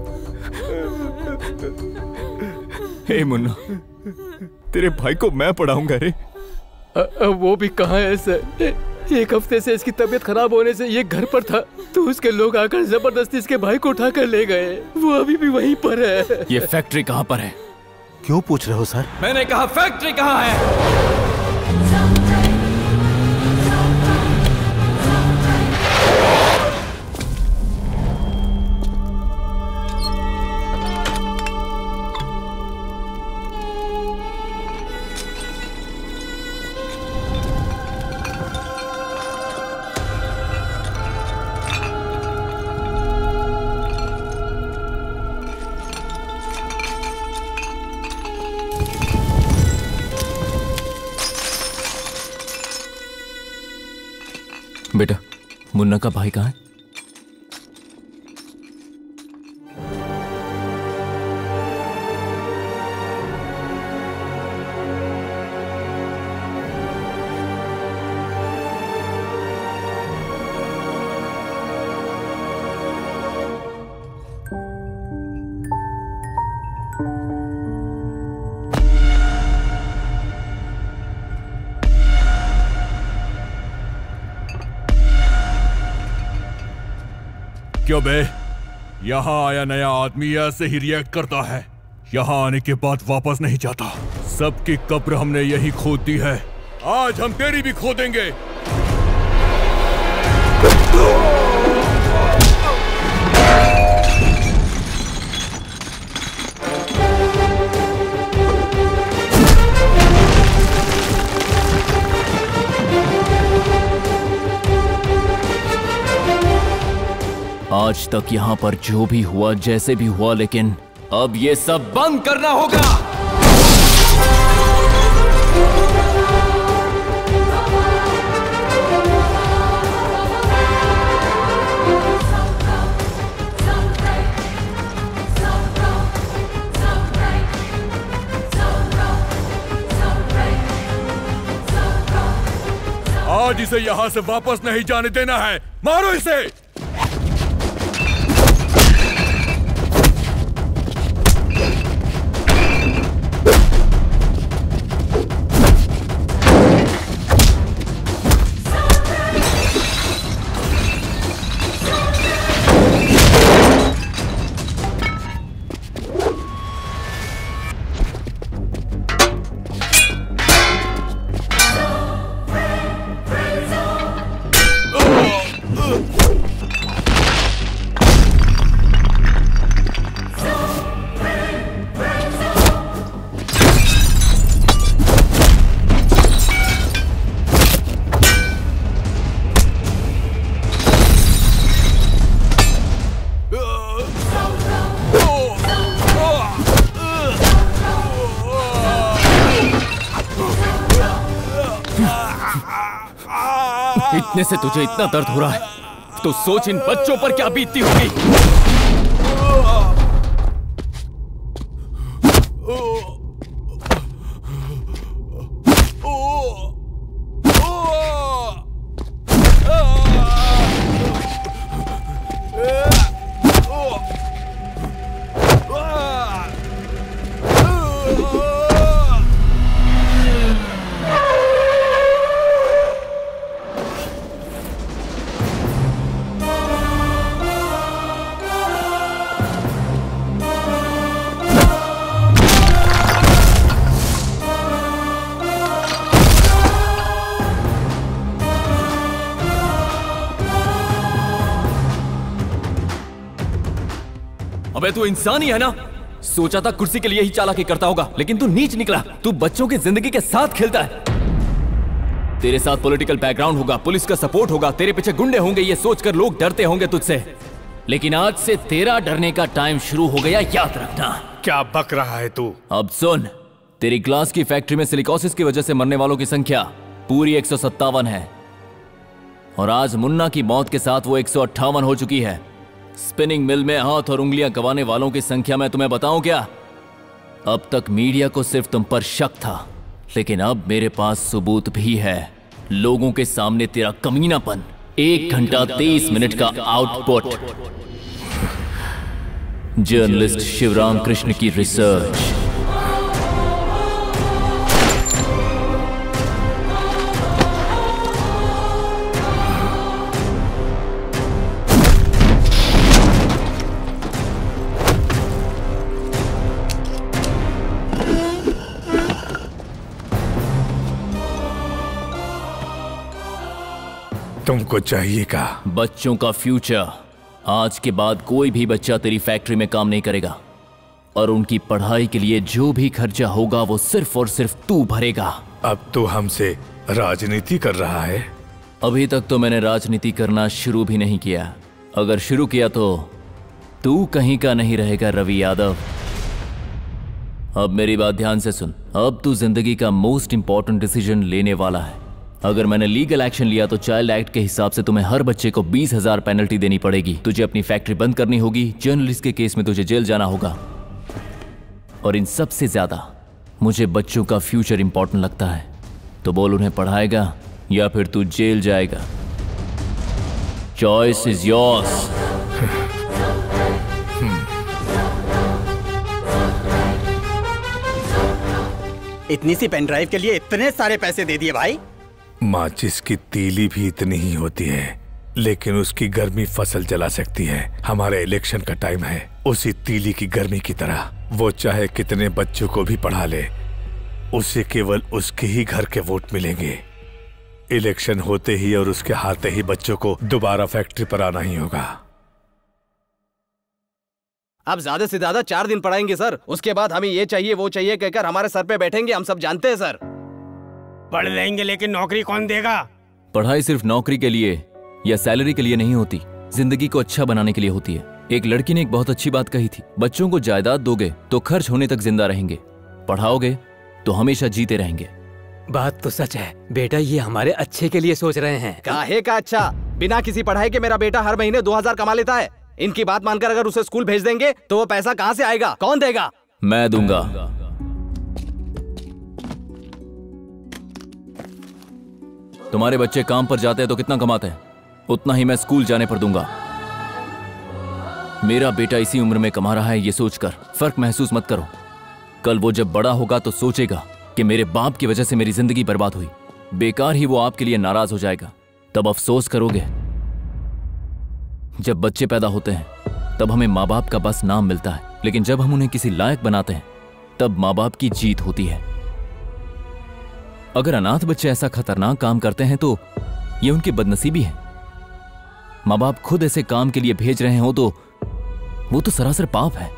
हे मुन्ना, तेरे भाई को मैं पढ़ाऊंगा रे। वो भी कहाँ है सर? एक हफ्ते से इसकी तबीयत खराब होने से ये घर पर था, तो उसके लोग आकर जबरदस्ती इसके भाई को उठा कर ले गए। वो अभी भी वहीं पर है। ये फैक्ट्री कहाँ पर है? क्यों पूछ रहे हो सर? मैंने कहा फैक्ट्री कहाँ है? बेटा, मुन्ना का भाई कहाँ है? क्यों बे? यहाँ आया नया आदमी ऐसे ही रिएक्ट करता है। यहाँ आने के बाद वापस नहीं जाता। सबकी कब्र हमने यही खोद दी है, आज हम तेरी भी खोदेंगे। आज तक यहाँ पर जो भी हुआ, जैसे भी हुआ, लेकिन अब ये सब बंद करना होगा। आज इसे यहाँ से वापस नहीं जाने देना है। मारो इसे। इतने से तुझे इतना दर्द हो रहा है तो सोच इन बच्चों पर क्या बीतती होगी। अबे तू इंसान ही है ना? सोचा था कुर्सी के लिए ही चालाकी करता होगा, लेकिन तू नीच निकला। तू बच्चों की जिंदगी के साथ खेलता है। तेरे साथ पॉलिटिकल बैकग्राउंड होगा, पुलिस का सपोर्ट होगा, तेरे पीछे गुंडे होंगे, ये सोचकर लोग डरते होंगे तुझसे। लेकिन आज से तेरा डरने का टाइम शुरू हो गया, याद रखना। क्या बक रहा है तू? अब सुन, तेरी ग्लास की फैक्ट्री में सिलिकोसिस की वजह से मरने वालों की संख्या पूरी एक सौ सत्तावन है और आज मुन्ना की मौत के साथ वो एक सौ अट्ठावन हो चुकी है। स्पिनिंग मिल में हाथ और उंगलियां गंवाने वालों की संख्या मैं तुम्हें बताऊं क्या? अब तक मीडिया को सिर्फ तुम पर शक था, लेकिन अब मेरे पास सबूत भी है। लोगों के सामने तेरा कमीनापन, एक घंटा तेईस मिनट का आउटपुट। जर्नलिस्ट शिवराम कृष्ण की रिसर्च। तुमको चाहिए का? बच्चों का फ्यूचर। आज के बाद कोई भी बच्चा तेरी फैक्ट्री में काम नहीं करेगा और उनकी पढ़ाई के लिए जो भी खर्चा होगा वो सिर्फ और सिर्फ तू भरेगा। अब तू हमसे राजनीति कर रहा है? अभी तक तो मैंने राजनीति करना शुरू भी नहीं किया। अगर शुरू किया तो तू कहीं का नहीं रहेगा रवि यादव। अब मेरी बात ध्यान से सुन। अब तू जिंदगी का मोस्ट इंपॉर्टेंट डिसीजन लेने वाला है। अगर मैंने लीगल एक्शन लिया तो चाइल्ड एक्ट के हिसाब से तुम्हें हर बच्चे को बीस हजार पेनल्टी देनी पड़ेगी। तुझे अपनी फैक्ट्री बंद करनी होगी, जर्नलिस्ट के केस में तुझे जेल जाना होगा और इन सबसे ज्यादा मुझे बच्चों का फ्यूचर इंपॉर्टेंट लगता है। तो बोल, उन्हें पढ़ाएगा या फिर तू जेल जाएगा? Choice is yours. इतनी सी पेन ड्राइव के लिए इतने सारे पैसे दे दिए भाई। माचिस की तीली भी इतनी ही होती है लेकिन उसकी गर्मी फसल जला सकती है। हमारे इलेक्शन का टाइम है, उसी तीली की गर्मी की तरह। वो चाहे कितने बच्चों को भी पढ़ा ले, उसे केवल उसके ही घर के वोट मिलेंगे। इलेक्शन होते ही और उसके हारते ही बच्चों को दोबारा फैक्ट्री पर आना ही होगा। आप ज्यादा से ज्यादा चार दिन पढ़ाएंगे सर, उसके बाद हमें ये चाहिए वो चाहिए कहकर हमारे सर पे बैठेंगे। हम सब जानते हैं सर। पढ़ लेंगे लेकिन नौकरी कौन देगा? पढ़ाई सिर्फ नौकरी के लिए या सैलरी के लिए नहीं होती, जिंदगी को अच्छा बनाने के लिए होती है। एक लड़की ने एक बहुत अच्छी बात कही थी, बच्चों को जायदाद दोगे तो खर्च होने तक जिंदा रहेंगे, पढ़ाओगे तो हमेशा जीते रहेंगे। बात तो सच है बेटा, ये हमारे अच्छे के लिए सोच रहे हैं। काहे का अच्छा? बिना किसी पढ़ाई के मेरा बेटा हर महीने दो हजार कमा लेता है। इनकी बात मानकर अगर उसे स्कूल भेज देंगे तो वो पैसा कहाँ से आएगा? कौन देगा? मैं दूंगा। तुम्हारे बच्चे काम पर जाते हैं तो कितना कमाते हैं, उतना ही मैं स्कूल जाने पर दूंगा। मेरा बेटा इसी उम्र में कमा रहा है, ये सोचकर फर्क महसूस मत करो। कल वो जब बड़ा होगा तो सोचेगा कि मेरे बाप की वजह से मेरी जिंदगी बर्बाद हुई। बेकार ही वो आपके लिए नाराज हो जाएगा, तब अफसोस करोगे। जब बच्चे पैदा होते हैं तब हमें माँ बाप का बस नाम मिलता है, लेकिन जब हम उन्हें किसी लायक बनाते हैं तब माँ बाप की जीत होती है। अगर अनाथ बच्चे ऐसा खतरनाक काम करते हैं तो ये उनकी बदनसीबी है। माँ बाप खुद ऐसे काम के लिए भेज रहे हो तो वो तो सरासर पाप है।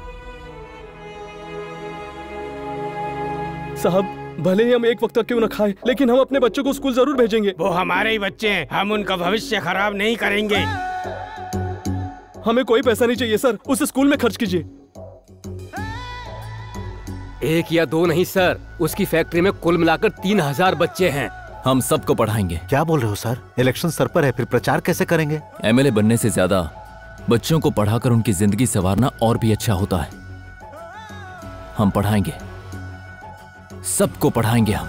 साहब, भले ही हम एक वक्त क्यों न खाए, लेकिन हम अपने बच्चों को स्कूल जरूर भेजेंगे। वो हमारे ही बच्चे हैं, हम उनका भविष्य खराब नहीं करेंगे। हमें कोई पैसा नहीं चाहिए सर, उसे स्कूल में खर्च कीजिए। एक या दो नहीं सर, उसकी फैक्ट्री में कुल मिलाकर तीन हजार बच्चे हैं। हम सबको पढ़ाएंगे। क्या बोल रहे हो सर? इलेक्शन सर पर है, फिर प्रचार कैसे करेंगे? एमएलए बनने से ज्यादा बच्चों को पढ़ाकर उनकी जिंदगी संवारना और भी अच्छा होता है। हम पढ़ाएंगे, सबको पढ़ाएंगे हम।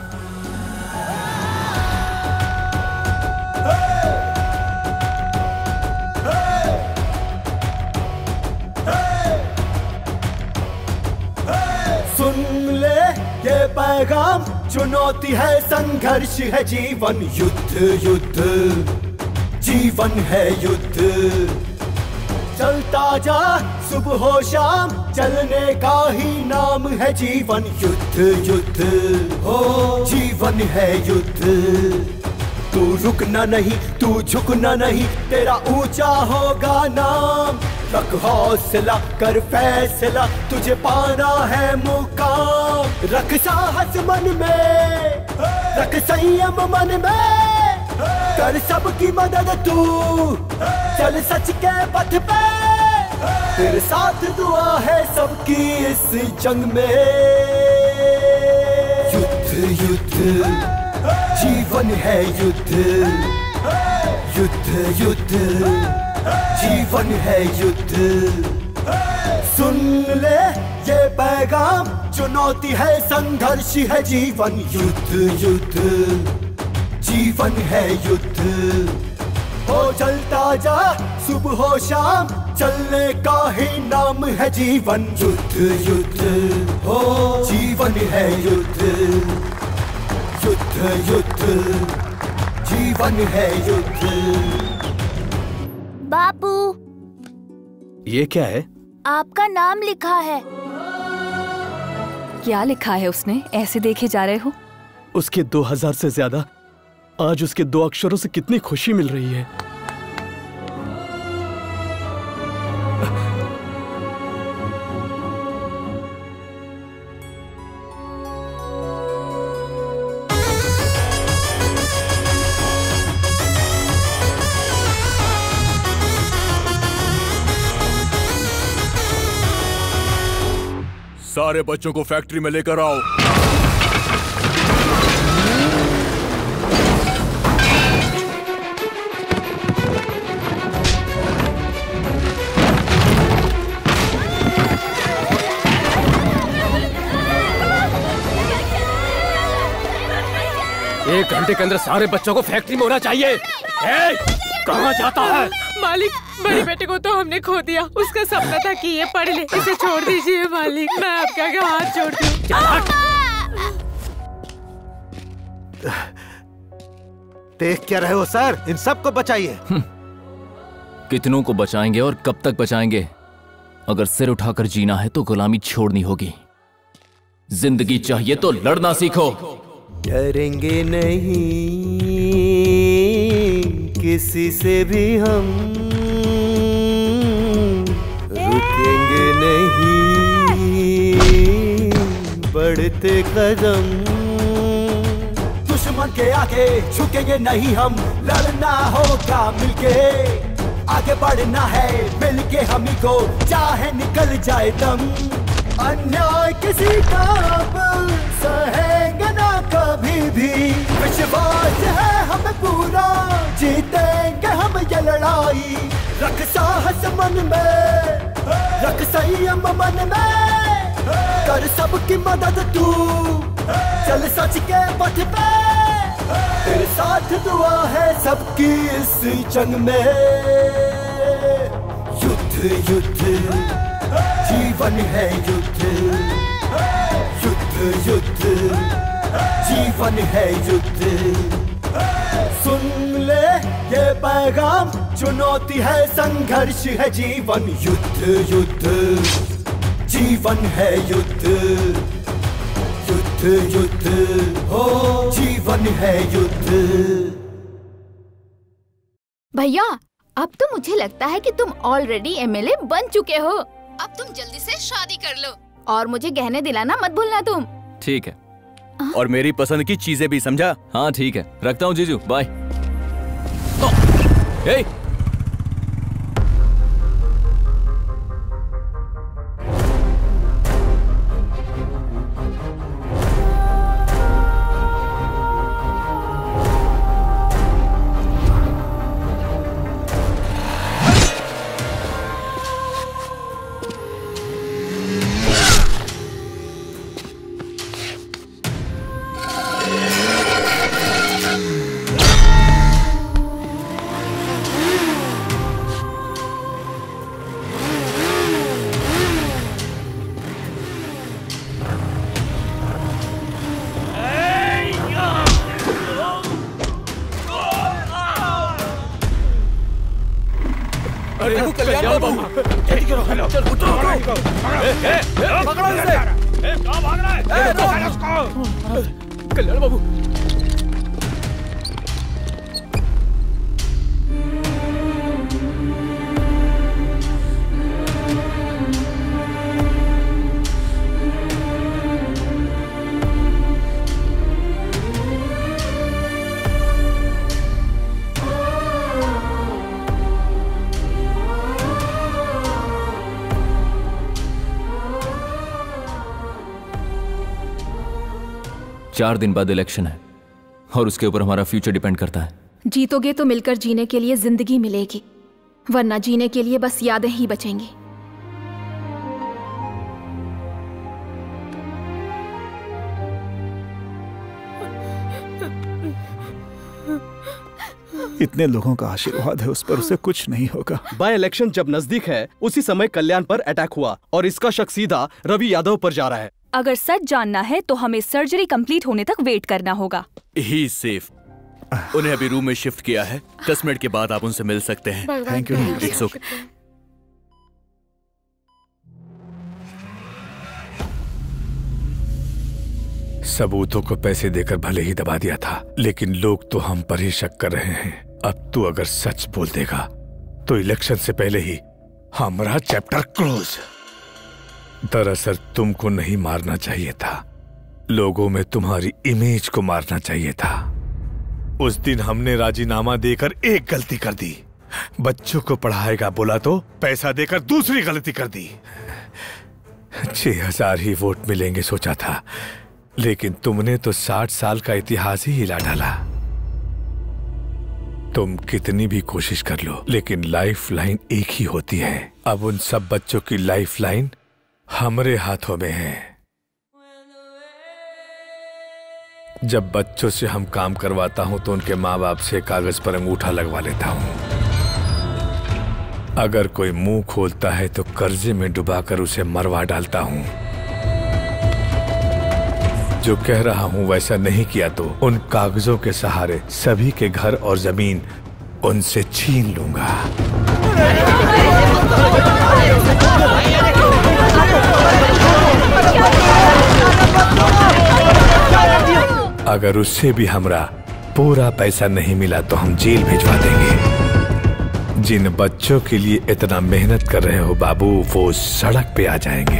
सुन ले ये पैगाम, चुनौती है, संघर्ष है जीवन, युद्ध युद्ध जीवन है युद्ध। चलता जा सुबह हो शाम, चलने का ही नाम है जीवन, युद्ध युद्ध हो जीवन है युद्ध। तू रुकना नहीं, तू झुकना नहीं, तेरा ऊंचा होगा नाम। रख हौसला, कर फैसला, तुझे पाना है मुकाम। रख साहस मन में, रख संयम मन में, कर सबकी मदद तू, चल सच के पथ पे। तेरे साथ दुआ है सबकी इस जंग में। युद्ध युद्ध जीवन है युद्ध, युद्ध युद्ध जीवन है युद्ध। सुन ले ये पैगाम, चुनौती है, संघर्ष है जीवन, युद्ध युद्ध जीवन है युद्ध। हो चलता जा सुबह हो शाम, चलने का ही नाम है जीवन, युद्ध युद्ध हो जीवन है युद्ध, युद्ध युद्ध जीवन है युद्ध। बापू, ये क्या है? आपका नाम लिखा है। क्या लिखा है उसने? ऐसे देखे जा रहे हो? उसके दो हजार से ज्यादा आज उसके दो अक्षरों से कितनी खुशी मिल रही है। सारे बच्चों को फैक्ट्री में लेकर आओ। एक घंटे के अंदर सारे बच्चों को फैक्ट्री में होना चाहिए। ए, कहाँ जाता है? मालिक, बड़े बेटे को तो हमने खो दिया। उसका सपना था कि ये पढ़ ले। इसे छोड़ दीजिए मालिक, मैं आपका आगे हाथ जोड़ती हूँ। देख क्या रहे हो सर? इन सबको बचाइए। कितनों को बचाएंगे और कब तक बचाएंगे? अगर सिर उठाकर जीना है तो गुलामी छोड़नी होगी। जिंदगी चाहिए तो लड़ना सीखो। डरेंगे नहीं किसी से भी हम, रुकेंगे नहीं बढ़ते कदम। दुश्मन के आगे झुकेंगे नहीं हम, लड़ना होगा मिलके, आगे बढ़ना है मिलके हमी को, चाहे निकल जाए दम। अन्याय किसी का अब सहेंगे ना कभी भी, विश्वास है हमें पूरा, जीतेंगे हम ये लड़ाई। रख साहस मन में, रख संयम मन में, कर सबकी मदद तू, चल सच के पथ पे, तेरे साथ दुआ है सबकी इस जंग में। युद्ध युद्ध जीवन है युद्ध, युद्ध युद्ध जीवन है युद्ध। सुन ले ये पैगाम, चुनौती है संघर्ष है जीवन। युद्ध युद्ध जीवन है युद्ध, युद्ध युद्ध हो जीवन है युद्ध। भैया अब तो मुझे लगता है कि तुम ऑलरेडी एमएलए बन चुके हो। अब तुम जल्दी से शादी कर लो और मुझे गहने दिलाना मत भूलना तुम। ठीक है। आ? और मेरी पसंद की चीजें भी, समझा? हाँ ठीक है, रखता हूँ जीजू, बाय। ए! कल्याण बाबू, जल्दी करो, चल उतरो, उतरो। ए, ए, ए, पकड़ो इसे। ए, कहाँ भाग रहा है? ए, रोको उसको। कल्याण बाबू। चार दिन बाद इलेक्शन है और उसके ऊपर हमारा फ्यूचर डिपेंड करता है। जीतोगे तो मिलकर जीने के लिए जिंदगी मिलेगी, वरना जीने के लिए बस यादें ही बचेंगी। इतने लोगों का आशीर्वाद है उस पर, उसे कुछ नहीं होगा। बाय इलेक्शन जब नजदीक है उसी समय कल्याण पर अटैक हुआ और इसका शक सीधा रवि यादव पर जा रहा है। अगर सच जानना है तो हमें सर्जरी कंप्लीट होने तक वेट करना होगा। He safe. उन्हें अभी रूम में शिफ्ट किया है, दस मिनट के बाद आप उनसे मिल सकते हैं। Thank you. It's okay. सबूतों को पैसे देकर भले ही दबा दिया था, लेकिन लोग तो हम पर ही शक कर रहे हैं। अब तू अगर सच बोल देगा तो इलेक्शन से पहले ही हमारा चैप्टर क्लोज। दरअसल तुमको नहीं मारना चाहिए था, लोगों में तुम्हारी इमेज को मारना चाहिए था। उस दिन हमने राजीनामा देकर एक गलती कर दी, बच्चों को पढ़ाएगा बोला तो पैसा देकर दूसरी गलती कर दी। छह हजार ही वोट मिलेंगे सोचा था, लेकिन तुमने तो साठ साल का इतिहास ही हिला डाला। तुम कितनी भी कोशिश कर लो, लेकिन लाइफ लाइन एक ही होती है। अब उन सब बच्चों की लाइफ लाइन हमारे हाथों में है। जब बच्चों से हम काम करवाता हूं तो उनके माँ बाप से कागज पर अंगूठा लगवा लेता हूं। अगर कोई मुंह खोलता है तो कर्जे में डुबाकर उसे मरवा डालता हूं। जो कह रहा हूं वैसा नहीं किया तो उन कागजों के सहारे सभी के घर और जमीन उनसे छीन लूंगा। अगर उससे भी हमरा पूरा पैसा नहीं मिला तो हम जेल भिजवा देंगे। जिन बच्चों के लिए इतना मेहनत कर रहे हो बाबू, वो सड़क पे आ जाएंगे।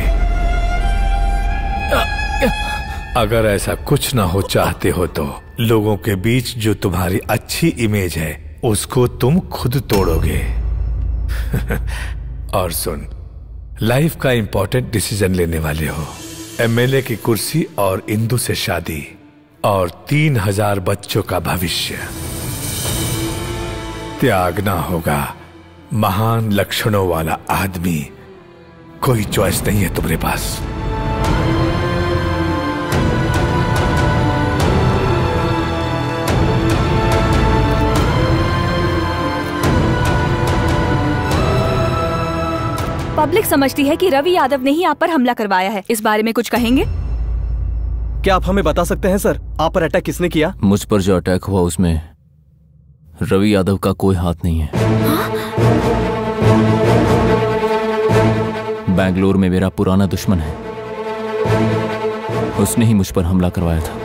अगर ऐसा कुछ ना हो चाहते हो तो लोगों के बीच जो तुम्हारी अच्छी इमेज है उसको तुम खुद तोड़ोगे। और सुन, लाइफ का इंपॉर्टेंट डिसीजन लेने वाले हो। एमएलए की कुर्सी और इंदु से शादी और तीन हजार बच्चों का भविष्य त्यागना होगा। महान लक्षणों वाला आदमी, कोई चॉइस नहीं है तुम्हारे पास। पब्लिक समझती है कि रवि यादव ने ही आप पर हमला करवाया है। इस बारे में कुछ कहेंगे? क्या आप हमें बता सकते हैं सर, आप पर अटैक किसने किया? मुझ पर जो अटैक हुआ उसमें रवि यादव का कोई हाथ नहीं है। बैंगलोर में मेरा पुराना दुश्मन है, उसने ही मुझ पर हमला करवाया था।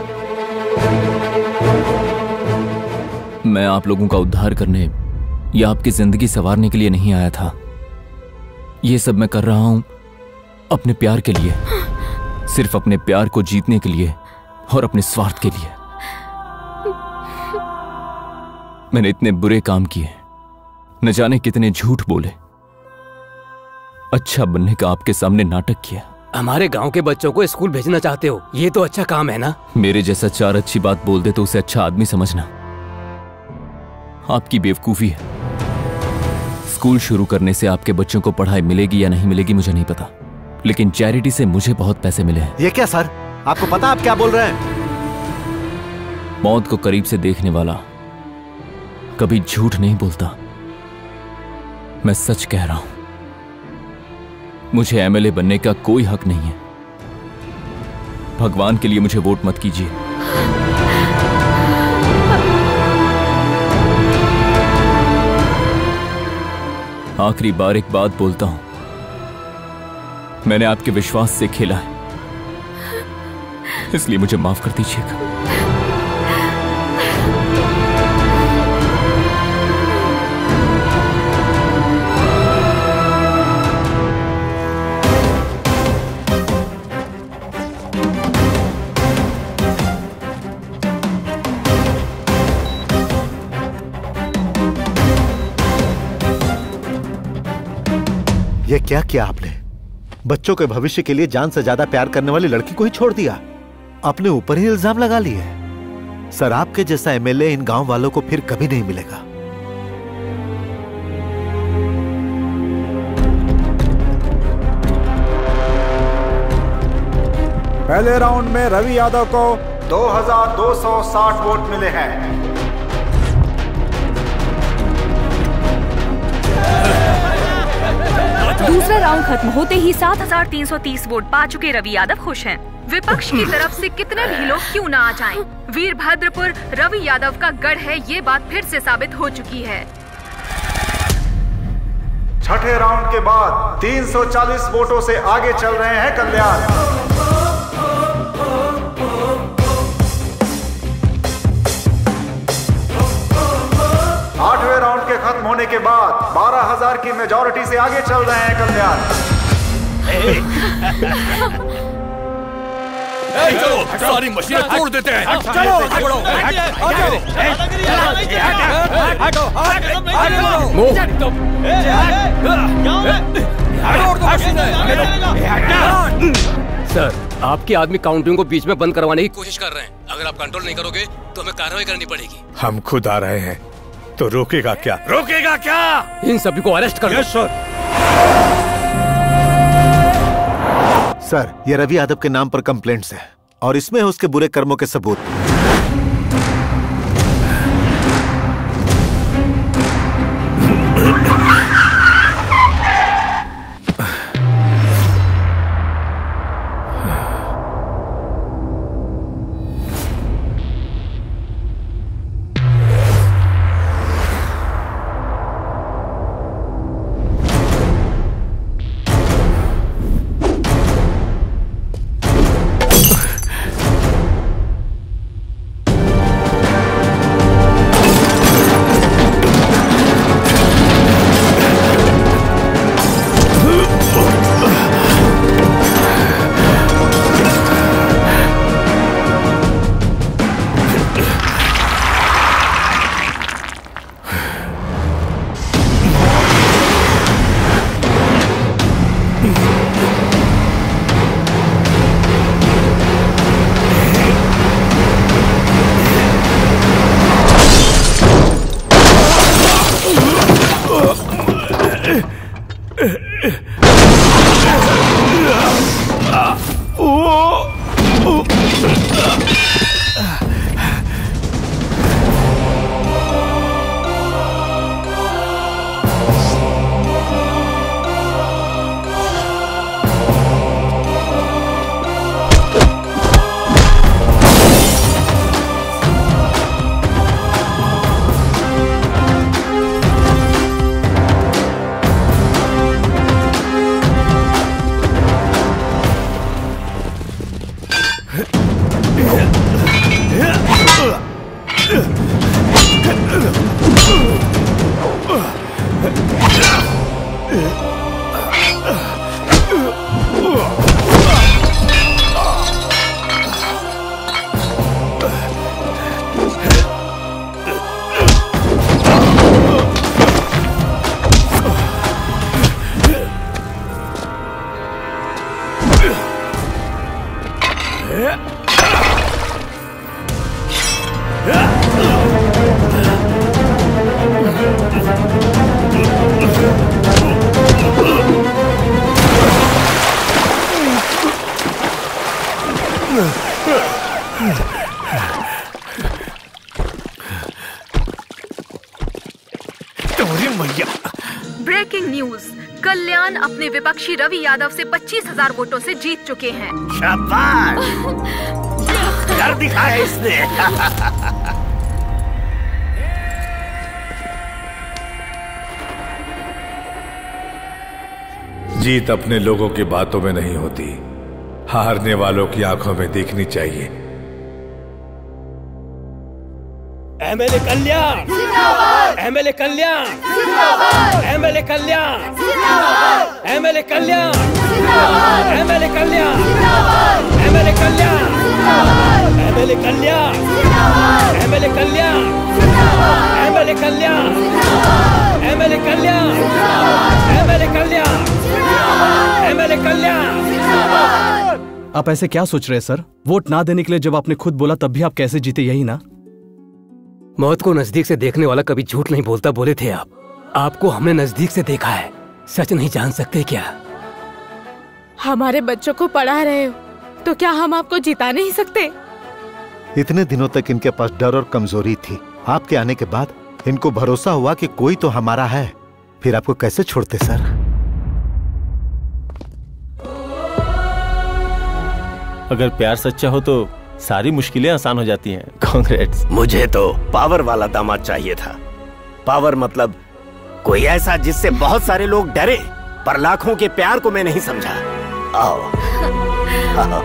मैं आप लोगों का उद्धार करने या आपकी जिंदगी संवारने के लिए नहीं आया था। ये सब मैं कर रहा हूं अपने प्यार के लिए, सिर्फ अपने प्यार को जीतने के लिए और अपने स्वार्थ के लिए। मैंने इतने बुरे काम किए, न जाने कितने झूठ बोले, अच्छा बनने का आपके सामने नाटक किया। हमारे गांव के बच्चों को स्कूल भेजना चाहते हो, ये तो अच्छा काम है ना। मेरे जैसा चार अच्छी बात बोल दे तो उसे अच्छा आदमी समझना आपकी बेवकूफी है। स्कूल शुरू करने से आपके बच्चों को पढ़ाई मिलेगी या नहीं मिलेगी मुझे नहीं पता, लेकिन चैरिटी से मुझे बहुत पैसे मिले हैं। ये क्या सर, आपको पता आप क्या बोल रहे हैं? मौत को करीब से देखने वाला कभी झूठ नहीं बोलता। मैं सच कह रहा हूं, मुझे एमएलए बनने का कोई हक नहीं है। भगवान के लिए मुझे वोट मत कीजिए। आखिरी बार एक बात बोलता हूं, मैंने आपके विश्वास से खेला है, इसलिए मुझे माफ कर दीजिएगा। ये क्या किया आपने? बच्चों के भविष्य के लिए जान से ज्यादा प्यार करने वाली लड़की को ही छोड़ दिया, अपने ऊपर ही इल्जाम लगा लिए। सर, आपके जैसा एमएलए इन गांव वालों को फिर कभी नहीं मिलेगा। पहले राउंड में रवि यादव को दो हज़ार दो सौ साठ वोट मिले हैं। दूसरा राउंड खत्म होते ही सात हज़ार तीन सौ तीस वोट पा चुके रवि यादव खुश हैं। विपक्ष की तरफ से कितने भी लोग क्यों ना आ जाएं, वीरभद्रपुर रवि यादव का गढ़ है, ये बात फिर से साबित हो चुकी है। छठे राउंड के बाद तीन सौ चालीस वोटों से आगे चल रहे हैं कल्याण। आठवें राउंड के खत्म होने के बाद बारह हज़ार की मेजॉरिटी से आगे चल रहे हैं कल्याण। चलो, सारी मशीनें तोड़ देते हैं। चलो, सर, आपके आदमी काउंटिंग को बीच में बंद करवाने की कोशिश कर रहे हैं। अगर आप कंट्रोल नहीं करोगे तो हमें कार्रवाई करनी पड़ेगी। हम खुद आ रहे हैं, तो रोकेगा क्या? रोकेगा क्या? इन सभी को अरेस्ट कर लो। सर, सर, ये रवि यादव के नाम पर कंप्लेंट्स है और इसमें है उसके बुरे कर्मों के सबूत। ब्रेकिंग न्यूज, कल्याण अपने विपक्षी रवि यादव से पच्चीस हजार वोटों से जीत चुके हैं। शाबाश, कर दिखाया इसने। जीत अपने लोगों की बातों में नहीं होती, हारने वालों की आंखों में देखनी चाहिए। MLA Kalyan, MLA Kalyan, MLA Kalyan, MLA Kalyan, MLA Kalyan, MLA Kalyan, MLA Kalyan, MLA Kalyan, MLA Kalyan, MLA Kalyan, MLA Kalyan, MLA Kalyan. आप ऐसे क्या सोच रहे हैं सर? वोट ना देने के लिए जब आपने खुद बोला तब भी आप कैसे जीते, यही ना? मौत को नजदीक से देखने वाला कभी झूठ नहीं बोलता बोले थे आप। आपको हमने नजदीक से देखा है, सच नहीं जान सकते क्या? हमारे बच्चों को पढ़ा रहे हो तो क्या हम आपको जिता नहीं सकते? इतने दिनों तक इनके पास डर और कमजोरी थी, आपके आने के बाद इनको भरोसा हुआ कि कोई तो हमारा है, फिर आपको कैसे छोड़ते सर? अगर प्यार सच्चा हो तो सारी मुश्किलें आसान हो जाती हैं। कांग्रेट्स। मुझे तो पावर वाला दामाद चाहिए था। पावर मतलब कोई ऐसा जिससे बहुत सारे लोग डरे, पर लाखों के प्यार को मैं नहीं समझा। आओ, आओ।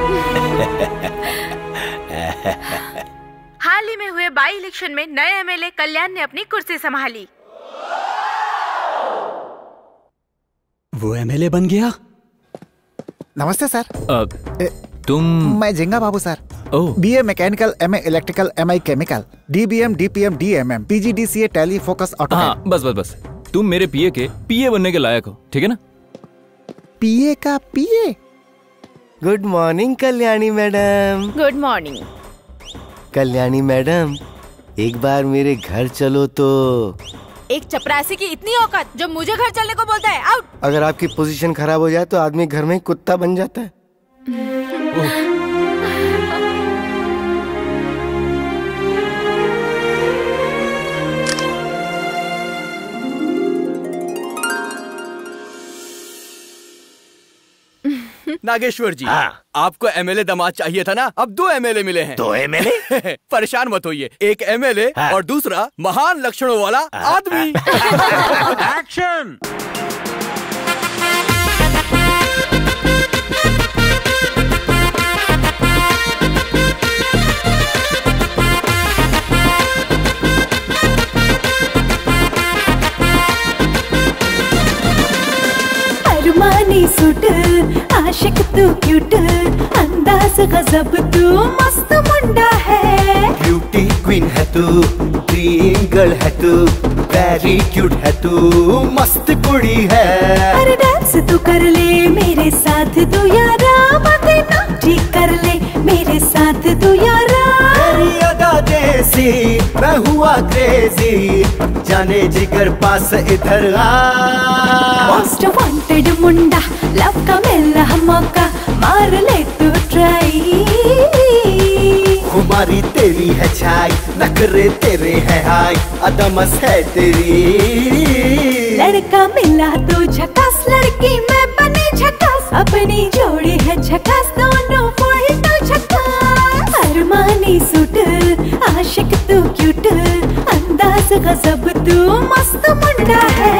हाल ही में हुए बाई इलेक्शन में नए एमएलए कल्याण ने अपनी कुर्सी संभाली। वो एमएलए बन गया? नमस्ते सर। आ, तुम? मैं Jinga Babu sir. BA mechanical, MA electrical, MI chemical, DBM, DPM, DMM, PGDCA, tally, focus, auto. हाँ, बस बस बस तुम मेरे पीए के पीए बनने के लायक हो, ठीक है ना? पीए का PA? Good morning Kalyani madam. Good morning. Kalyani madam, एक बार मेरे घर चलो तो। एक चपरासी की इतनी औकात जो मुझे घर चलने को बोलता है। आउट। अगर आपकी पोजीशन खराब हो जाए तो आदमी घर में कुत्ता बन जाता है। नागेश्वर जी, हाँ। आपको एमएलए दामाद चाहिए था ना? अब दो एमएलए मिले हैं। दो एमएलए? परेशान मत होइए, एक एमएलए हाँ। और दूसरा महान लक्षणों वाला हाँ। आदमी। एक्शन। अरमानी सूट, आशिक तू क्यूट, अंदाज गजब तू मस्त मुंडा है। ब्यूटी क्वीन है तू, ड्रीम गर्ल है तू, वेरी क्यूट है तू, मस्त कुड़ी है। अरे डांस तू कर ले मेरे साथ तू यारा, बातें ना ठीक कर ले मेरे साथ तू यारा। तेरी अदा देसी, मैं हुआ क्रेजी, जाने जिगर पास इधर आ। मोस्ट वांटेड मुंडा, लव का मिला मौका, मार ले तू ट्राई। खुमारी तेरी है छाई, नखरे तेरे है हाय, अदमस है तेरी। लड़का मिला तो झकास, लड़की मैं बनी झकास, अपनी जोड़ी है झकास, दोनों वही तो झकास। अरमानी सूट, आशिक तू क्यूट, अंदाज गजब तू मस्त मुंडा है।